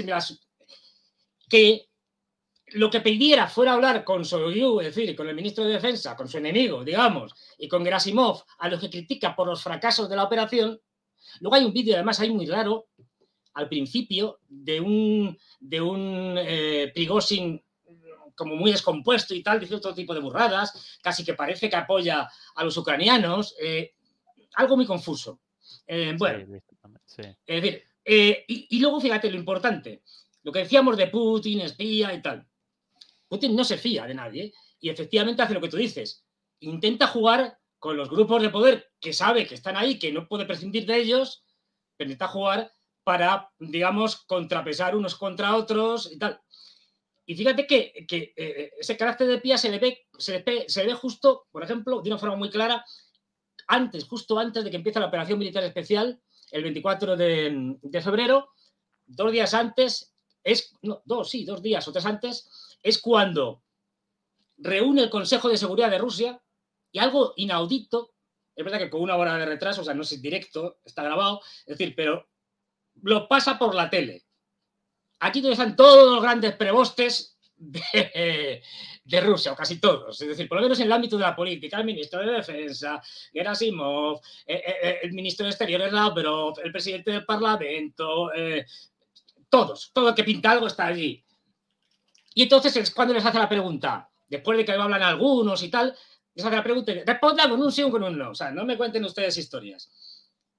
Speaker 2: que lo que pidiera fuera a hablar con Shoigu, es decir, con el ministro de Defensa, con su enemigo, digamos, y con Gerasimov, a los que critica por los fracasos de la operación. Luego hay un vídeo, además, ahí muy raro, al principio, de un Prigozhin como muy descompuesto y tal, dice otro tipo de burradas, casi que parece que apoya a los ucranianos, algo muy confuso. Bueno, sí. Es decir, y luego fíjate lo importante, lo que decíamos de Putin, espía y tal. Putin no se fía de nadie y efectivamente hace lo que tú dices, intenta jugar con los grupos de poder que sabe que están ahí, que no puede prescindir de ellos, pero intenta jugar para, digamos, contrapesar unos contra otros y tal. Y fíjate que ese carácter de espía se le ve justo, por ejemplo, de una forma muy clara, justo antes de que empiece la operación militar especial, el 24 de febrero, 2 días antes, 2 días o 3 antes, es cuando reúne el Consejo de Seguridad de Rusia y algo inaudito, es verdad que con 1 hora de retraso, o sea, no es directo, está grabado, es decir, pero lo pasa por la tele. Aquí donde están todos los grandes prebostes de Rusia, o casi todos, es decir, por lo menos en el ámbito de la política, el ministro de Defensa, Gerasimov, el ministro de Exteriores, Lavrov, el presidente del Parlamento, todo el que pinta algo está allí. Y entonces es cuando les hace la pregunta, después de que hablan algunos y tal, les hace la pregunta y respondan con un sí o con un no, o sea, no me cuenten ustedes historias.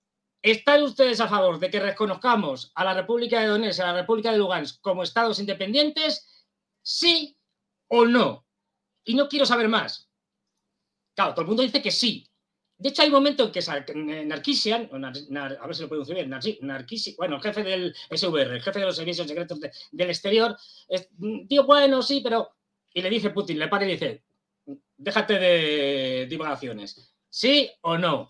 Speaker 2: ¿están ustedes a favor de que reconozcamos a la República de Donetsk y a la República de Lugansk como estados independientes? ¿Sí o no? Y no quiero saber más. Claro, todo el mundo dice que sí. De hecho, hay un momento en que Sarkisian, a ver si lo pronuncio bien, Sarkisian, bueno, el jefe del SVR, el jefe de los servicios secretos del exterior, digo, bueno, sí, pero... Y le dice Putin, le para y dice, déjate de divagaciones. ¿Sí o no?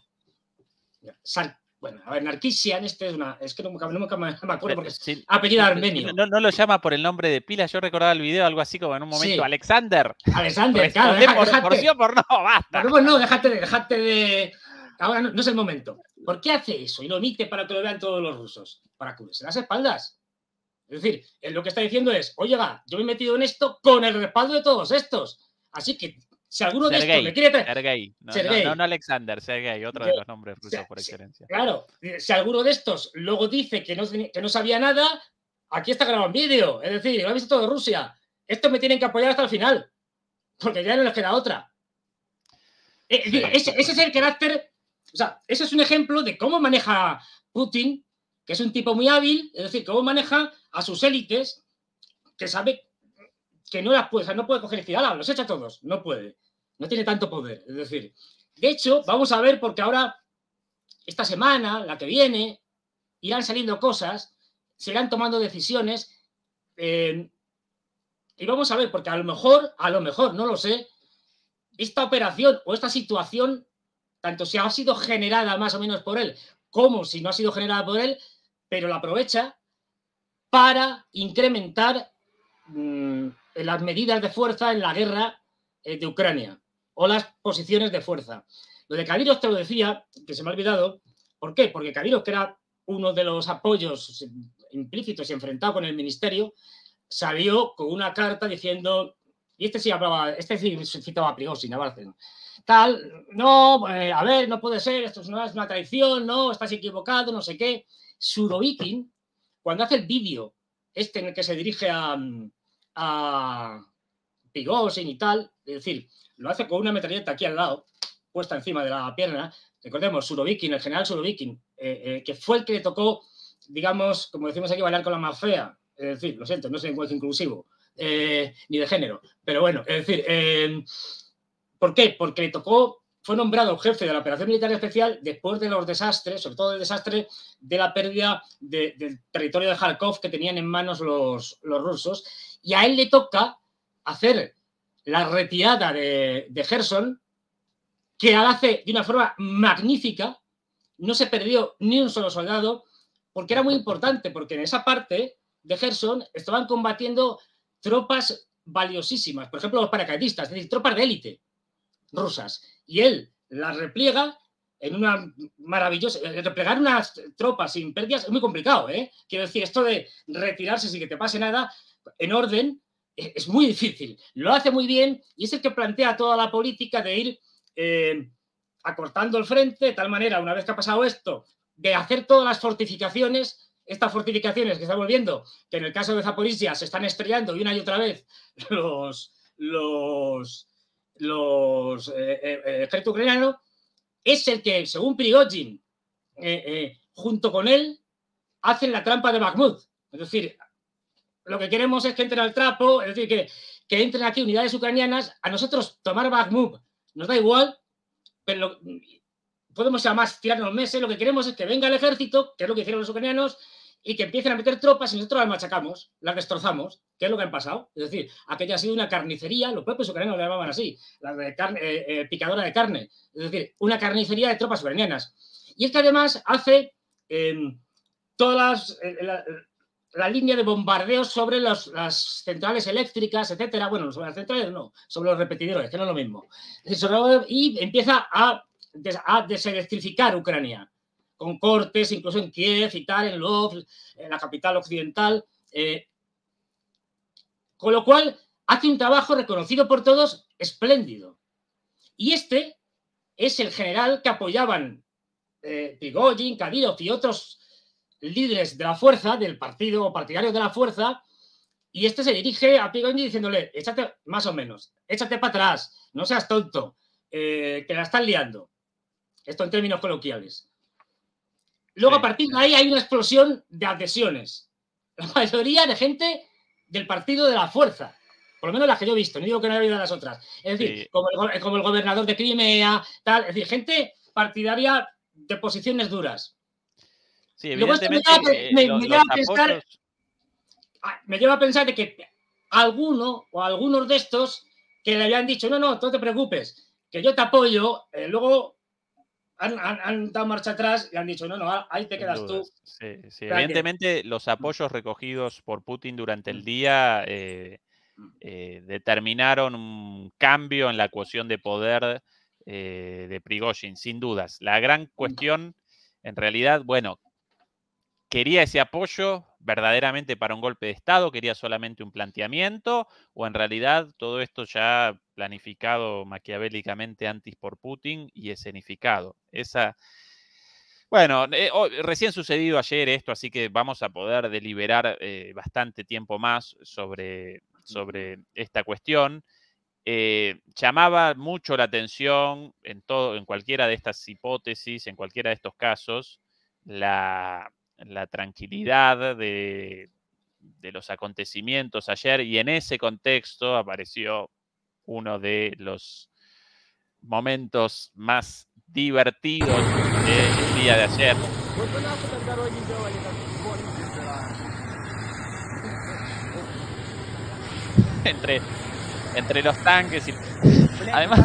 Speaker 2: Bueno, a ver, Sarkisian, es que nunca me acuerdo porque
Speaker 1: Sí,
Speaker 2: es apellido armenio.
Speaker 1: No lo llama por el nombre de pila. Yo recordaba el video, algo así como en un momento,
Speaker 2: Sí.
Speaker 1: Alexander.
Speaker 2: Alexander, claro,
Speaker 1: Respondé por sí o por no, basta.
Speaker 2: Por no, déjate de... Ahora no es el momento. ¿Por qué hace eso? Y lo omite para que lo vean todos los rusos. Para cubrirse las espaldas. Es decir, lo que está diciendo es, oye, va, yo me he metido en esto con el respaldo de todos estos. Así que si alguno de estos le quiere traer...
Speaker 1: Sergei. No Alexander, Sergei, otro de los nombres rusos por excelencia.
Speaker 2: Claro, si alguno de estos luego dice que no sabía nada, aquí está grabado en vídeo. Es decir, lo ha visto todo Rusia. Estos me tienen que apoyar hasta el final. Porque ya no les queda otra. Sí. Ese es el carácter... O sea, ese es un ejemplo de cómo maneja Putin, que es un tipo muy hábil, es decir, cómo maneja a sus élites, que sabe que no las puede, o sea, no puede coger y decir, ¡hala, los echa a todos! No puede. No tiene tanto poder. Es decir, de hecho, vamos a ver, porque ahora, esta semana, la que viene, irán saliendo cosas, se irán tomando decisiones, y vamos a ver, porque a lo mejor, no lo sé, esta operación o esta situación, tanto si ha sido generada más o menos por él, como si no ha sido generada por él, pero la aprovecha para incrementar las medidas de fuerza en la guerra de Ucrania o las posiciones de fuerza. Lo de Kadyrov te lo decía, que se me ha olvidado. ¿Por qué? Porque Kadyrov, que era uno de los apoyos implícitos y enfrentado con el ministerio, salió con una carta diciendo, y este sí citaba a Prigozhin, a Bárceno, tal, no, a ver, no puede ser, esto no es una traición, no, estás equivocado, no sé qué. Surovikin, cuando hace el vídeo en el que se dirige a Prigozhin y tal, es decir, lo hace con una metralleta aquí al lado, puesta encima de la pierna. Recordemos, Surovikin, el general Surovikin, que fue el que le tocó, digamos, como decimos aquí, bailar con la más fea. Es decir, lo siento, no soy lenguaje inclusivo, ni de género, pero bueno, es decir, ¿por qué? Porque le tocó, fue nombrado jefe de la operación militar especial después de los desastres, sobre todo el desastre de la pérdida del territorio de Kharkov que tenían en manos los rusos, y a él le toca hacer la retirada de Gerson, que hace de una forma magnífica. No se perdió ni un solo soldado, porque era muy importante, porque en esa parte de Gerson estaban combatiendo tropas valiosísimas, por ejemplo los paracaidistas, es decir, tropas de élite rusas, y él las repliega en una maravillosa... Replegar unas tropas sin pérdidas es muy complicado, ¿eh? Quiero decir, esto de retirarse sin que te pase nada en orden es muy difícil. Lo hace muy bien y es el que plantea toda la política de ir acortando el frente de tal manera, una vez que ha pasado esto, de hacer todas las fortificaciones, estas fortificaciones que estamos viendo, que en el caso de Zaporizhia se están estrellando y una y otra vez los ejército ucraniano, es el que, según Prigozhin, junto con él, hacen la trampa de Bakhmut. Es decir, lo que queremos es que entren al trapo, es decir, que entren aquí unidades ucranianas. A nosotros tomar Bakhmut nos da igual, pero podemos además tirarnos meses. Lo que queremos es que venga el ejército, que es lo que hicieron los ucranianos, y que empiecen a meter tropas y nosotros las machacamos, las destrozamos, que es lo que han pasado. Es decir, aquella ha sido una carnicería, los propios ucranianos le llamaban así, la de picadora de carne, es decir, una carnicería de tropas ucranianas. Y es que además hace todas la línea de bombardeos sobre las centrales eléctricas, etcétera. Bueno, sobre las centrales no, sobre los repetidores, que no es lo mismo. Y empieza a deselectrificar Ucrania, con cortes, incluso en Kiev y tal, en Lvov, en la capital occidental. Con lo cual, hace un trabajo reconocido por todos, espléndido. Y este es el general que apoyaban Prigozhin, Kadyrov y otros líderes de la fuerza, del partido o partidarios de la fuerza, y este se dirige a Prigozhin diciéndole, échate, más o menos, échate para atrás, no seas tonto, que la están liando. Esto en términos coloquiales. Luego, a partir de ahí, hay una explosión de adhesiones. La mayoría de gente del partido de la fuerza. Por lo menos las que yo he visto, no digo que no haya habido las otras. Es decir, como el gobernador de Crimea, tal. Es decir, gente partidaria de posiciones duras.
Speaker 1: Sí, evidentemente
Speaker 2: me lleva a pensar de que alguno o algunos de estos que le habían dicho, no, no te preocupes, que yo te apoyo, luego han dado marcha atrás y han dicho, no, no, ahí te quedas tú.
Speaker 1: Sí, sí. Evidentemente, los apoyos recogidos por Putin durante el día determinaron un cambio en la ecuación de poder de Prigozhin, sin dudas. La gran cuestión, en realidad, bueno, ¿quería ese apoyo verdaderamente para un golpe de Estado? ¿Quería solamente un planteamiento? ¿O en realidad todo esto ya planificado maquiavélicamente antes por Putin y escenificado? Bueno, recién sucedido ayer esto, así que vamos a poder deliberar bastante tiempo más sobre esta cuestión. Llamaba mucho la atención en cualquiera de estas hipótesis, en cualquiera de estos casos, la tranquilidad de los acontecimientos ayer, y en ese contexto apareció uno de los momentos más divertidos del día de ayer. Entre los tanques y... Además,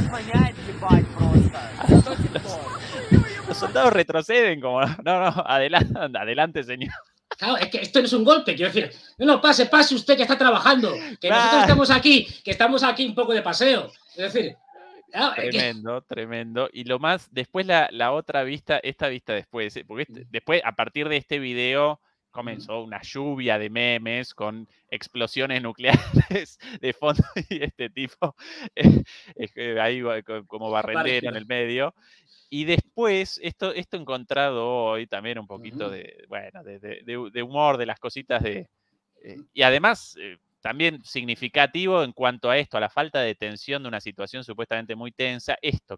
Speaker 1: los soldados retroceden como... No, adelante, señor.
Speaker 2: Claro, es que esto no es un golpe, quiero decir, no, pase usted que está trabajando, que nosotros estamos aquí un poco de paseo. Es decir...
Speaker 1: Tremendo. Y lo más, después la otra vista, esta vista después, porque después, a partir de este video, comenzó una lluvia de memes con explosiones nucleares de fondo y este tipo ahí como barrendero en el medio. Y después, esto encontrado hoy también un poquito de humor, de las cositas y además también significativo en cuanto a esto, a la falta de tensión de una situación supuestamente muy tensa,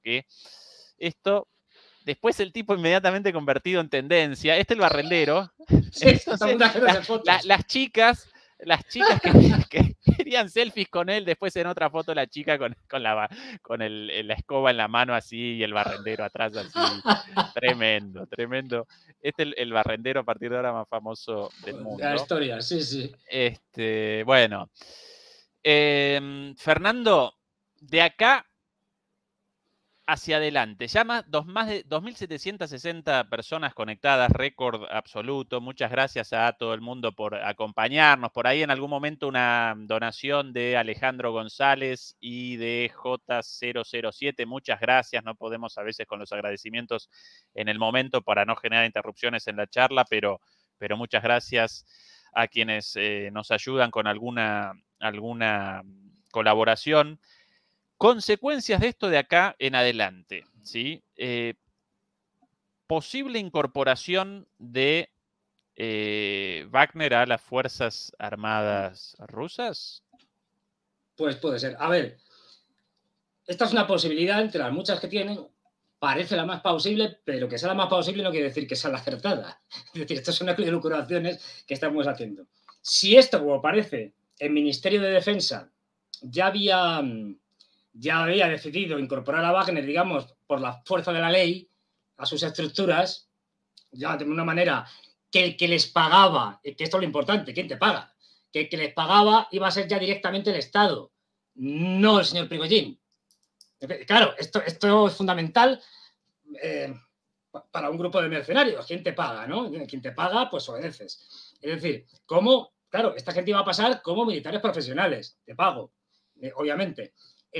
Speaker 1: después el tipo inmediatamente convertido en tendencia, el barrendero.
Speaker 2: Sí, entonces,
Speaker 1: las chicas que querían selfies con él, después en otra foto la chica con la escoba en la mano así y el barrendero atrás así. Tremendo. El barrendero a partir de ahora más famoso del mundo.
Speaker 2: La historia, sí.
Speaker 1: Bueno. Fernando, de acá hacia adelante, ya más de 2.760 personas conectadas, récord absoluto. Muchas gracias a todo el mundo por acompañarnos. Por ahí en algún momento una donación de Alejandro González y de J007. Muchas gracias. No podemos a veces con los agradecimientos en el momento para no generar interrupciones en la charla, pero muchas gracias a quienes nos ayudan con alguna colaboración. Consecuencias de esto de acá en adelante, ¿sí? Posible incorporación de Wagner a las Fuerzas Armadas rusas.
Speaker 2: Pues puede ser. A ver, esta es una posibilidad entre las muchas que tienen. Parece la más plausible, pero que sea la más plausible no quiere decir que sea la acertada. Es decir, estas son elucubraciones que estamos haciendo. Si esto, como parece, el Ministerio de Defensa ya había decidido incorporar a Wagner, digamos, por la fuerza de la ley, a sus estructuras, ya de una manera que el que les pagaba, que esto es lo importante, ¿quién te paga? Que el que les pagaba iba a ser ya directamente el Estado, no el señor Prigozhin. Claro, esto es fundamental para un grupo de mercenarios. ¿Quién te paga, no? Quien te paga, pues obedeces. Es decir, ¿cómo? Claro, esta gente iba a pasar como militares profesionales, de pago, obviamente.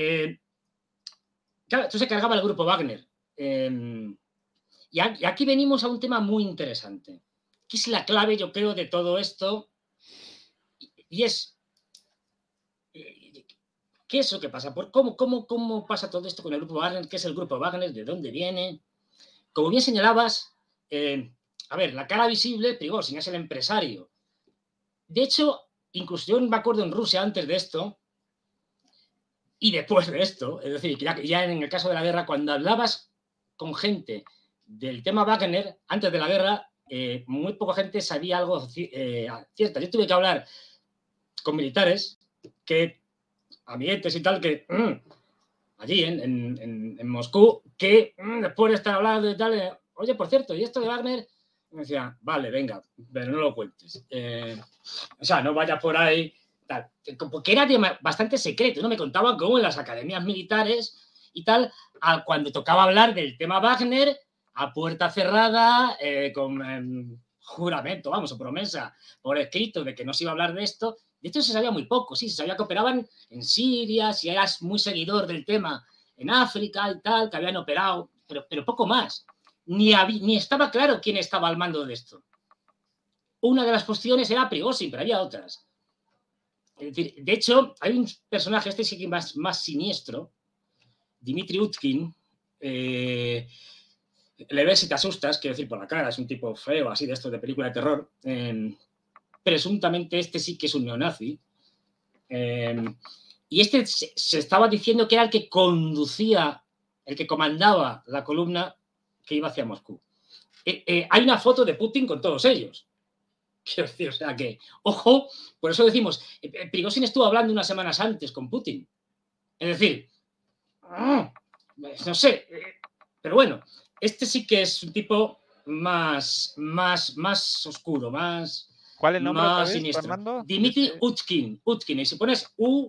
Speaker 2: Claro, esto se cargaba el grupo Wagner. Y aquí venimos a un tema muy interesante, que es la clave, yo creo, de todo esto. Y es, ¿qué es lo que pasa? ¿Cómo pasa todo esto con el grupo Wagner? ¿Qué es el grupo Wagner? ¿De dónde viene? Como bien señalabas, a ver, la cara visible, Prigozhin es el empresario. De hecho, incluso yo me acuerdo en Rusia antes de esto, y después de esto, es decir, ya en el caso de la guerra, cuando hablabas con gente del tema Wagner, antes de la guerra, muy poca gente sabía algo cierto. Yo tuve que hablar con militares que, amiguetes y tal, que allí en Moscú, que después de estar hablando y tal, oye, por cierto, ¿y esto de Wagner? Me decía, vale, venga, pero no lo cuentes. O sea, no vayas por ahí, tal. Porque era bastante secreto, ¿no? Me contaban cómo en las academias militares y tal, cuando tocaba hablar del tema Wagner, a puerta cerrada, con juramento, vamos, o promesa por escrito de que no se iba a hablar de esto. De hecho, se sabía muy poco, sí, se sabía que operaban en Siria, si eras muy seguidor del tema en África y tal, que habían operado, pero poco más. Ni estaba claro quién estaba al mando de esto. Una de las cuestiones era Prigozhin, pero había otras. Es decir, de hecho, hay un personaje, este sí que más siniestro, Dmitry Utkin, le ves y te asustas, quiero decir, por la cara, es un tipo feo, así de estos de película de terror. Presuntamente este sí que es un neonazi. Y este se estaba diciendo que era el que conducía, el que comandaba la columna que iba hacia Moscú. Hay una foto de Putin con todos ellos. Quiero decir, o sea que, ojo, por eso decimos, Prigozhin estuvo hablando unas semanas antes con Putin. Es decir, no sé, pero bueno, este sí que es un tipo más oscuro, más...
Speaker 1: ¿Cuál es el nombre
Speaker 2: más siniestro?
Speaker 1: Fernando?
Speaker 2: Dmitry Utkin. Utkin. Y si pones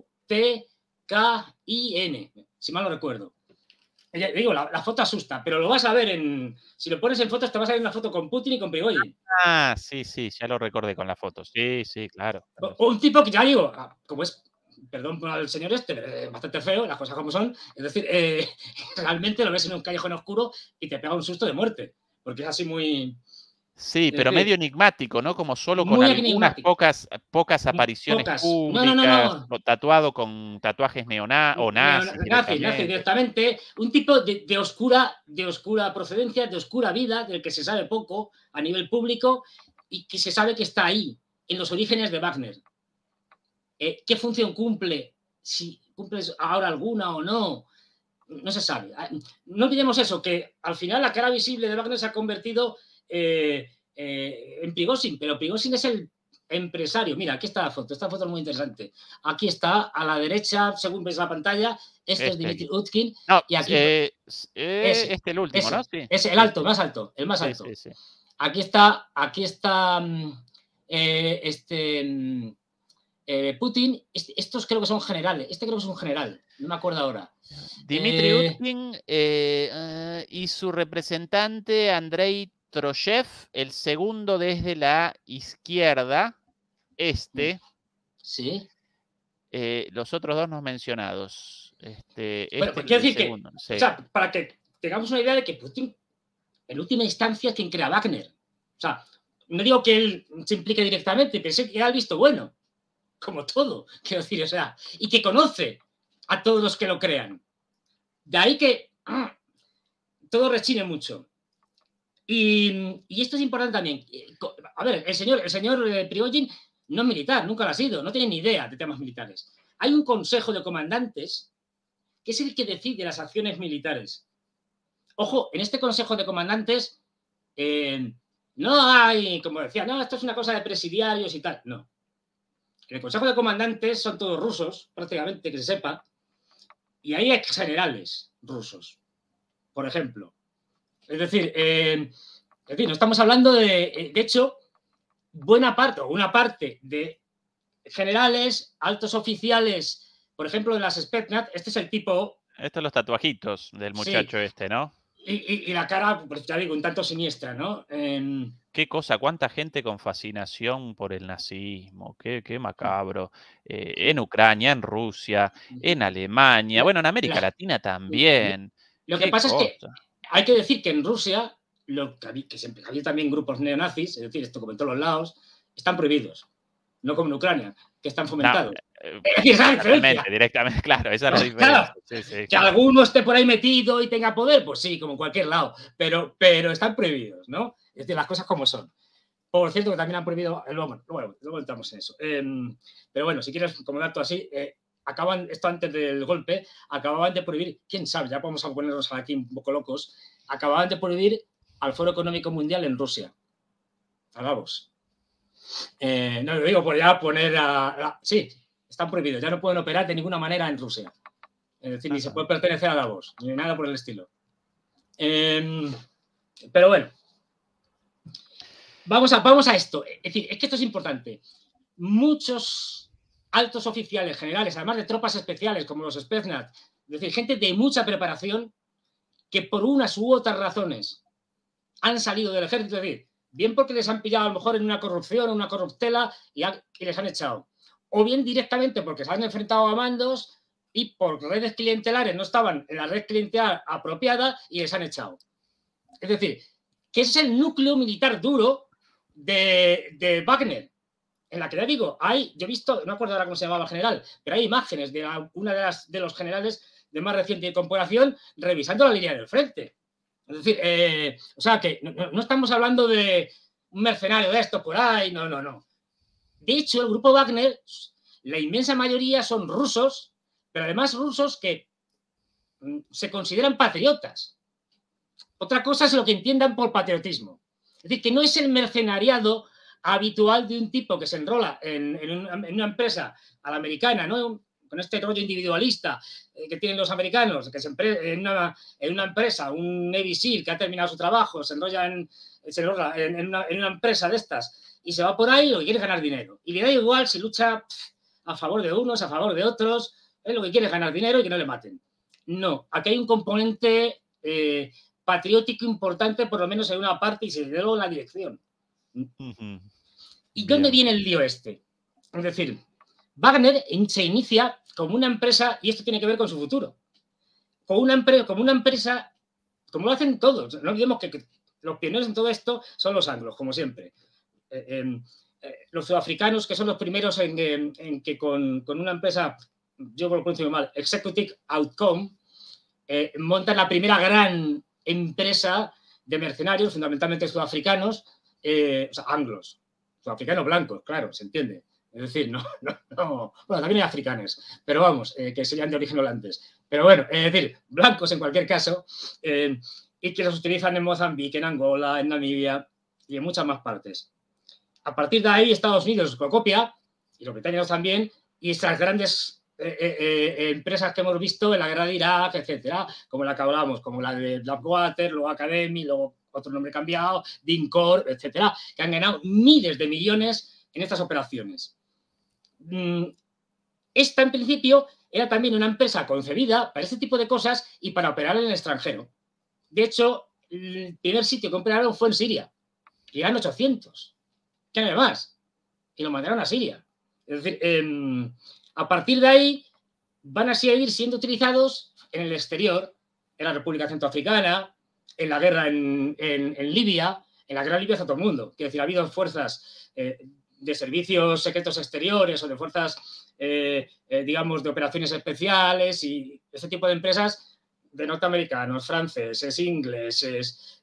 Speaker 2: U-T-K-I-N, si mal no recuerdo. Digo, la foto asusta, pero lo vas a ver si lo pones en fotos, te vas a ver una foto con Putin y con Prigozhin.
Speaker 1: Ah, sí, ya lo recordé con la foto. Sí, claro.
Speaker 2: Un tipo que ya digo, como es, perdón por el señor bastante feo, las cosas como son. Es decir, realmente lo ves en un callejón oscuro y te pega un susto de muerte, porque es así muy...
Speaker 1: Sí, pero medio enigmático, ¿no? Como solo con algunas pocas apariciones públicas,
Speaker 2: No.
Speaker 1: tatuado con tatuajes nazis
Speaker 2: directamente. Un tipo de oscura procedencia, de oscura vida, del que se sabe poco a nivel público y que se sabe que está ahí, en los orígenes de Wagner. ¿Qué función cumple? Si cumple ahora alguna o no, no se sabe. No olvidemos eso, que al final la cara visible de Wagner se ha convertido en Prigozhin, pero Prigozhin es el empresario. Mira, aquí está la foto. Esta foto es muy interesante. Aquí está, a la derecha, según ves la pantalla, es Dmitry Utkin.
Speaker 1: No,
Speaker 2: y aquí
Speaker 1: el último, ¿no? Sí.
Speaker 2: Es el alto, más alto, el más alto.
Speaker 1: Sí.
Speaker 2: Aquí está Putin. Estos creo que son generales. Este creo que es un general, no me acuerdo ahora.
Speaker 1: Dmitry Utkin y su representante Andrei Troshev, el segundo desde la izquierda,
Speaker 2: Sí.
Speaker 1: Los otros dos no mencionados.
Speaker 2: Bueno, pues quiero decir segundo, que, o sea, para que tengamos una idea de que Putin, en última instancia, es quien crea Wagner. O sea, no digo que él se implique directamente, pensé que era el visto bueno, como todo, quiero decir, o sea, y que conoce a todos los que lo crean. De ahí que todo rechine mucho. Y esto es importante también. A ver, el señor Prigozhin no es militar, nunca lo ha sido, no tiene ni idea de temas militares. Hay un consejo de comandantes que es el que decide las acciones militares. Ojo, en este consejo de comandantes no hay, como decía, no, esto es una cosa de presidiarios y tal. No. En el consejo de comandantes son todos rusos, prácticamente, que se sepa, y hay ex generales rusos, por ejemplo. Es decir, no estamos hablando de hecho, buena parte o una parte de generales, altos oficiales, por ejemplo, de las Spetsnaz, este es el tipo...
Speaker 1: Estos son los tatuajitos del muchacho ¿no?
Speaker 2: Y la cara, pues ya digo, un tanto siniestra, ¿no?
Speaker 1: Qué cosa, cuánta gente con fascinación por el nazismo, qué macabro. En Ucrania, en Rusia, en Alemania, bueno, en América Latina también.
Speaker 2: Lo que pasa es que hay que decir que en Rusia, que siempre había también grupos neonazis, es decir, esto como en todos los lados, están prohibidos. No como en Ucrania, que están fomentados.
Speaker 1: Directamente, claro, esa es la diferencia.
Speaker 2: Claro, que alguno esté por ahí metido y tenga poder, pues sí, como en cualquier lado, pero están prohibidos, ¿no? Es decir, las cosas como son. Por cierto, que también han prohibido, luego entramos en eso. Pero bueno, si quieres, como dato así, esto antes del golpe, acababan de prohibir, quién sabe, ya vamos a ponernos aquí un poco locos, acababan de prohibir al Foro Económico Mundial en Rusia. a Davos. No lo digo por ya poner sí, están prohibidos, ya no pueden operar de ninguna manera en Rusia. Es decir, ni se puede pertenecer a Davos, ni nada por el estilo. Pero bueno, vamos a esto. Es decir, es que esto es importante. Muchos altos oficiales generales, además de tropas especiales como los Spetsnaz, es decir, gente de mucha preparación que por unas u otras razones han salido del ejército, es decir, bien porque les han pillado a lo mejor en una corrupción o una corruptela y les han echado, o bien directamente porque se han enfrentado a mandos y por redes clientelares no estaban en la red clientelar apropiada y les han echado. Es decir, que ese es el núcleo militar duro de Wagner. En la que ya digo, yo he visto, no me acuerdo ahora cómo se llamaba el general, pero hay imágenes de una de los generales de más reciente incorporación revisando la línea del frente. Es decir, o sea que no estamos hablando de un mercenario de esto por ahí, no. De hecho, el grupo Wagner, la inmensa mayoría son rusos, pero además rusos que se consideran patriotas. Otra cosa es lo que entiendan por patriotismo. Es decir, que no es el mercenariado habitual de un tipo que se enrola en una empresa a la americana, ¿no? Con este rollo individualista que tienen los americanos, que en una empresa, un Navy SEAL que ha terminado su trabajo, se enrolla en una empresa de estas y se va por ahí, lo que quiere es ganar dinero. Y le da igual si lucha a favor de unos, a favor de otros, lo que quiere es ganar dinero y que no le maten. No, aquí hay un componente patriótico importante, por lo menos en una parte, y se le da la dirección. ¿Y dónde viene el lío este? Es decir, Wagner se inicia como una empresa, y esto tiene que ver con su futuro, como una empresa, como lo hacen todos. No olvidemos que los pioneros en todo esto son los anglos, como siempre. Los sudafricanos, que son los primeros en que con una empresa, yo lo pronuncio mal, Executive Outcome, montan la primera gran empresa de mercenarios, fundamentalmente sudafricanos, o sea, anglos, sudafricanos blancos, claro, se entiende. Es decir, no. Bueno, también hay africanos, pero vamos, que serían de origen holandés. Pero bueno, es decir, blancos en cualquier caso, y que los utilizan en Mozambique, en Angola, en Namibia y en muchas más partes. A partir de ahí, Estados Unidos lo copia, y los británicos también, y estas grandes empresas que hemos visto en la guerra de Irak, etcétera, como la que hablamos, como la de Blackwater, luego Academy, luego otro nombre cambiado, DynCorp, etcétera, que han ganado miles de millones en estas operaciones. Esta, en principio, era también una empresa concebida para este tipo de cosas y para operar en el extranjero. De hecho, el primer sitio que operaron fue en Siria. Y eran 800. ¿Qué hay más? Y lo mandaron a Siria. Es decir, a partir de ahí van a seguir siendo utilizados en el exterior, en la República Centroafricana, en la guerra en Libia. En la guerra libia está todo el mundo. Quiero decir, ha habido fuerzas de servicios secretos exteriores o de fuerzas, digamos, de operaciones especiales y ese tipo de empresas de norteamericanos, franceses, ingleses,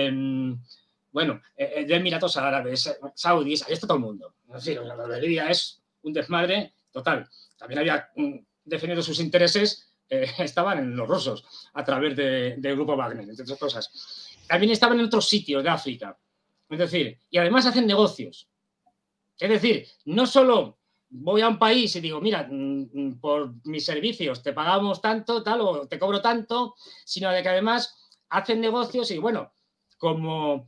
Speaker 2: bueno, de Emiratos Árabes, saudíes, ahí está todo el mundo. Es decir, la de Libia es un desmadre total. También había, defendiendo sus intereses, estaban en los rusos a través del grupo Wagner, entre otras cosas. También estaban en otros sitios de África. Es decir, y además hacen negocios. Es decir, no solo voy a un país y digo, mira, por mis servicios te pagamos tanto, tal, o te cobro tanto, sino de que además hacen negocios y, bueno, como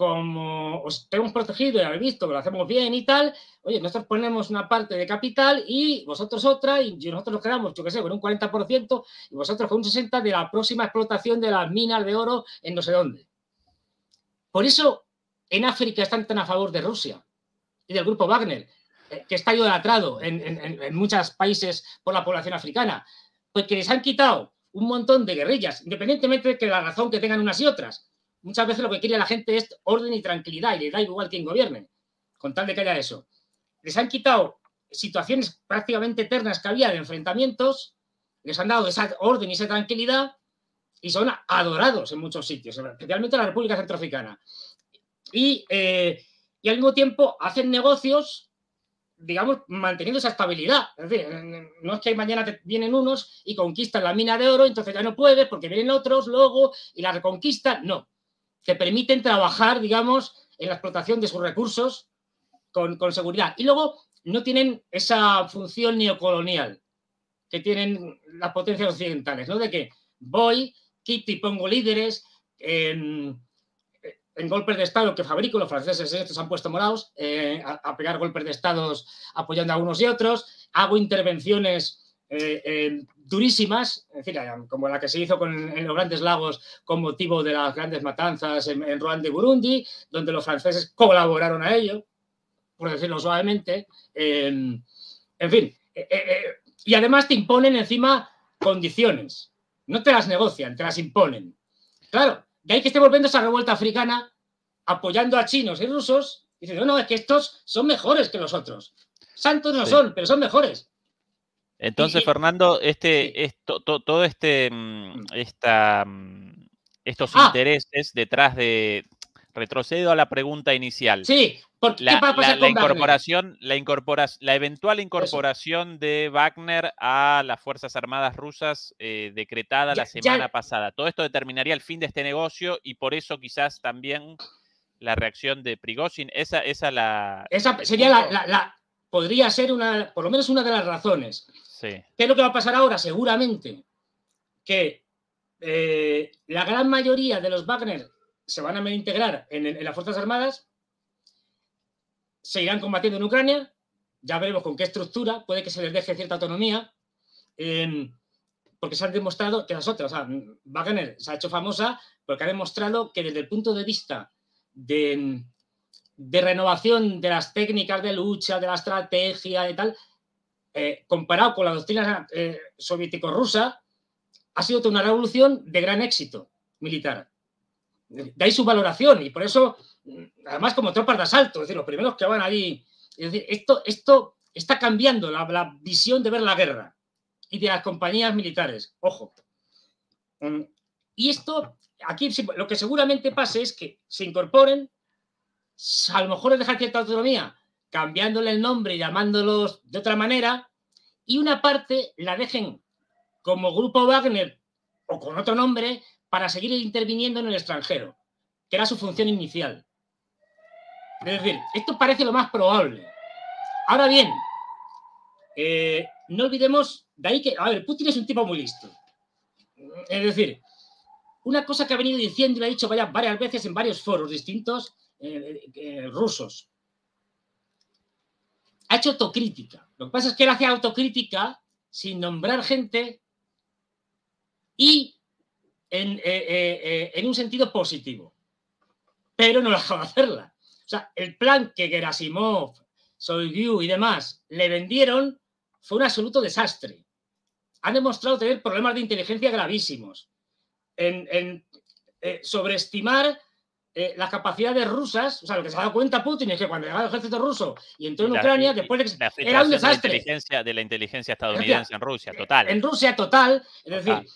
Speaker 2: os tenemos protegido y habéis visto que lo hacemos bien y tal, oye, nosotros ponemos una parte de capital y vosotros otra, y nosotros nos quedamos, yo qué sé, con un 40% y vosotros con un 60% de la próxima explotación de las minas de oro en no sé dónde. Por eso en África están tan a favor de Rusia y del grupo Wagner, que está idolatrado en muchos países por la población africana, porque les han quitado un montón de guerrillas, independientemente de que la razón que tengan unas y otras. Muchas veces lo que quiere la gente es orden y tranquilidad y le da igual quién gobierne, con tal de que haya eso. Les han quitado situaciones prácticamente eternas que había de enfrentamientos, les han dado esa orden y esa tranquilidad y son adorados en muchos sitios, especialmente en la República Centroafricana. Y al mismo tiempo hacen negocios, digamos, manteniendo esa estabilidad. Es decir, no es que mañana te vienen unos y conquistan la mina de oro, entonces ya no puedes porque vienen otros luego y la reconquistan. No. Te permiten trabajar, digamos, en la explotación de sus recursos con seguridad. Y luego no tienen esa función neocolonial que tienen las potencias occidentales, ¿no? De que voy, quito y pongo líderes en golpes de Estado que fabrico, los franceses estos se han puesto morados, a pegar golpes de Estados apoyando a unos y otros, hago intervenciones durísimas, es decir, como la que se hizo en los Grandes Lagos con motivo de las grandes matanzas en Ruanda y Burundi, donde los franceses colaboraron a ello, por decirlo suavemente. En fin, y además te imponen encima condiciones. No te las negocian, te las imponen. Claro, de ahí que esté volviendo esa revuelta africana apoyando a chinos y rusos, diciendo, no, es que estos son mejores que los otros. Santos no son, pero son mejores.
Speaker 1: Entonces, Fernando, todo estos intereses detrás de... Retrocedo a la pregunta inicial.
Speaker 2: Sí, porque ¿qué va a pasar con Wagner?
Speaker 1: La eventual incorporación de Wagner a las Fuerzas Armadas rusas decretada la semana pasada. Todo esto determinaría el fin de este negocio y por eso quizás también la reacción de Prigozhin. Esa
Speaker 2: sería podría ser por lo menos una de las razones.
Speaker 1: Sí.
Speaker 2: ¿Qué es lo que va a pasar ahora? Seguramente que la gran mayoría de los Wagner se van a integrar en las Fuerzas Armadas, se irán combatiendo en Ucrania, ya veremos con qué estructura, puede que se les deje cierta autonomía, porque se han demostrado que las otras, o sea, Wagner se ha hecho famosa porque ha demostrado que desde el punto de vista de renovación de las técnicas de lucha, de la estrategia y tal, comparado con la doctrina soviético-rusa, ha sido toda una revolución de gran éxito militar. De ahí su valoración y por eso, además como tropas de asalto, es decir, los primeros que van allí, es decir, esto está cambiando la visión de ver la guerra y de las compañías militares, ojo. Y esto, aquí lo que seguramente pase es que se incorporen, a lo mejor es dejar cierta autonomía, cambiándole el nombre y llamándolos de otra manera, y una parte la dejen como Grupo Wagner o con otro nombre, para seguir interviniendo en el extranjero, que era su función inicial. Es decir, esto parece lo más probable. Ahora bien, no olvidemos de ahí que, a ver, Putin es un tipo muy listo. Es decir, una cosa que ha venido diciendo y lo ha dicho varias veces en varios foros distintos rusos. Ha hecho autocrítica. Lo que pasa es que él hace autocrítica sin nombrar gente y en un sentido positivo, pero no dejaba de hacerla. O sea, el plan que Gerasimov, Shoigu y demás le vendieron fue un absoluto desastre. Han demostrado tener problemas de inteligencia gravísimos, en sobreestimar las capacidades rusas. O sea, lo que se ha dado cuenta Putin es que cuando llegaba el ejército ruso y entró en Ucrania, después de que era un desastre.
Speaker 1: De la inteligencia estadounidense en Rusia, total.
Speaker 2: En Rusia, total. Es decir,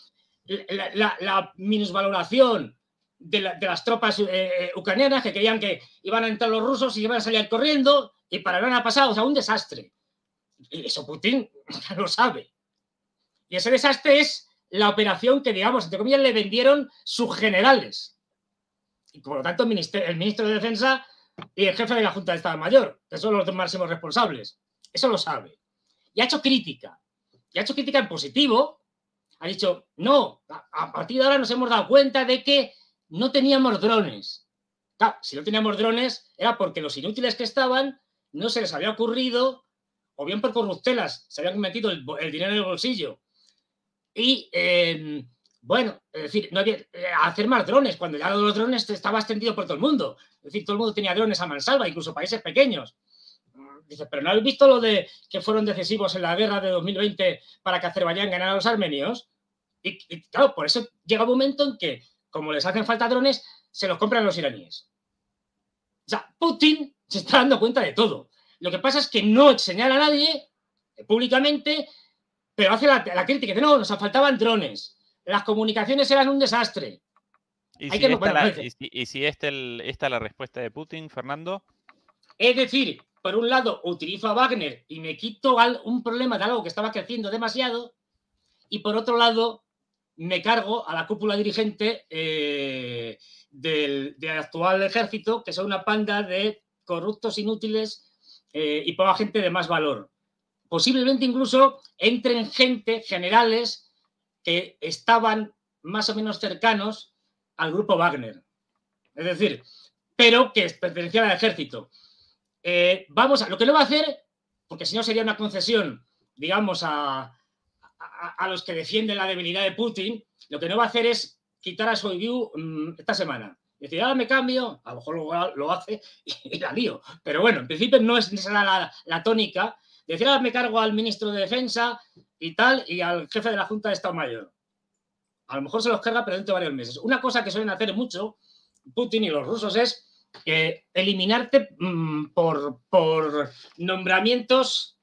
Speaker 2: la minusvaloración de las tropas ucranianas que creían que iban a entrar los rusos y iban a salir corriendo y para nada ha pasado, o sea, un desastre. Y eso Putin lo sabe. Y ese desastre es la operación que, digamos, entre comillas, le vendieron sus generales. Y por lo tanto, el ministro de Defensa y el jefe de la Junta de Estado Mayor, que son los dos máximos responsables. Eso lo sabe. Y ha hecho crítica. Y ha hecho crítica en positivo. Ha dicho, no, a partir de ahora nos hemos dado cuenta de que no teníamos drones. Claro, si no teníamos drones era porque los inútiles que estaban no se les había ocurrido, o bien por corruptelas, se habían metido el dinero en el bolsillo. Y, bueno, es decir, no había, hacer más drones, cuando ya los drones estaba extendido por todo el mundo. Es decir, todo el mundo tenía drones a mansalva, incluso países pequeños. Dice, pero ¿no habéis visto lo de que fueron decisivos en la guerra de 2020 para que Azerbaiyán ganara a los armenios? Y claro, por eso llega un momento en que, como les hacen falta drones, se los compran los iraníes. O sea, Putin se está dando cuenta de todo. Lo que pasa es que no señala a nadie públicamente, pero hace la crítica. Dice, no, nos faltaban drones. Las comunicaciones eran un desastre.
Speaker 1: ¿Y si esta es la respuesta de Putin, Fernando?
Speaker 2: Es decir, por un lado, utilizo a Wagner y me quito un problema de algo que estaba creciendo demasiado, y por otro lado, me cargo a la cúpula dirigente de del actual ejército, que son una panda de corruptos inútiles y poca gente de más valor. Posiblemente incluso entren generales que estaban más o menos cercanos al grupo Wagner. Es decir, pero que pertenecían al ejército. Lo que no va a hacer, porque si no sería una concesión, digamos, a los que defienden la debilidad de Putin, lo que no va a hacer es quitar a Shoigu esta semana. Decir, ahora me cambio, a lo mejor lo hace y la lío. Pero bueno, en principio no es la tónica. Decir, ahora me cargo al ministro de Defensa y tal, y al jefe de la Junta de Estado Mayor. A lo mejor se los carga, pero dentro de varios meses. Una cosa que suelen hacer mucho Putin y los rusos es eliminarte por nombramientos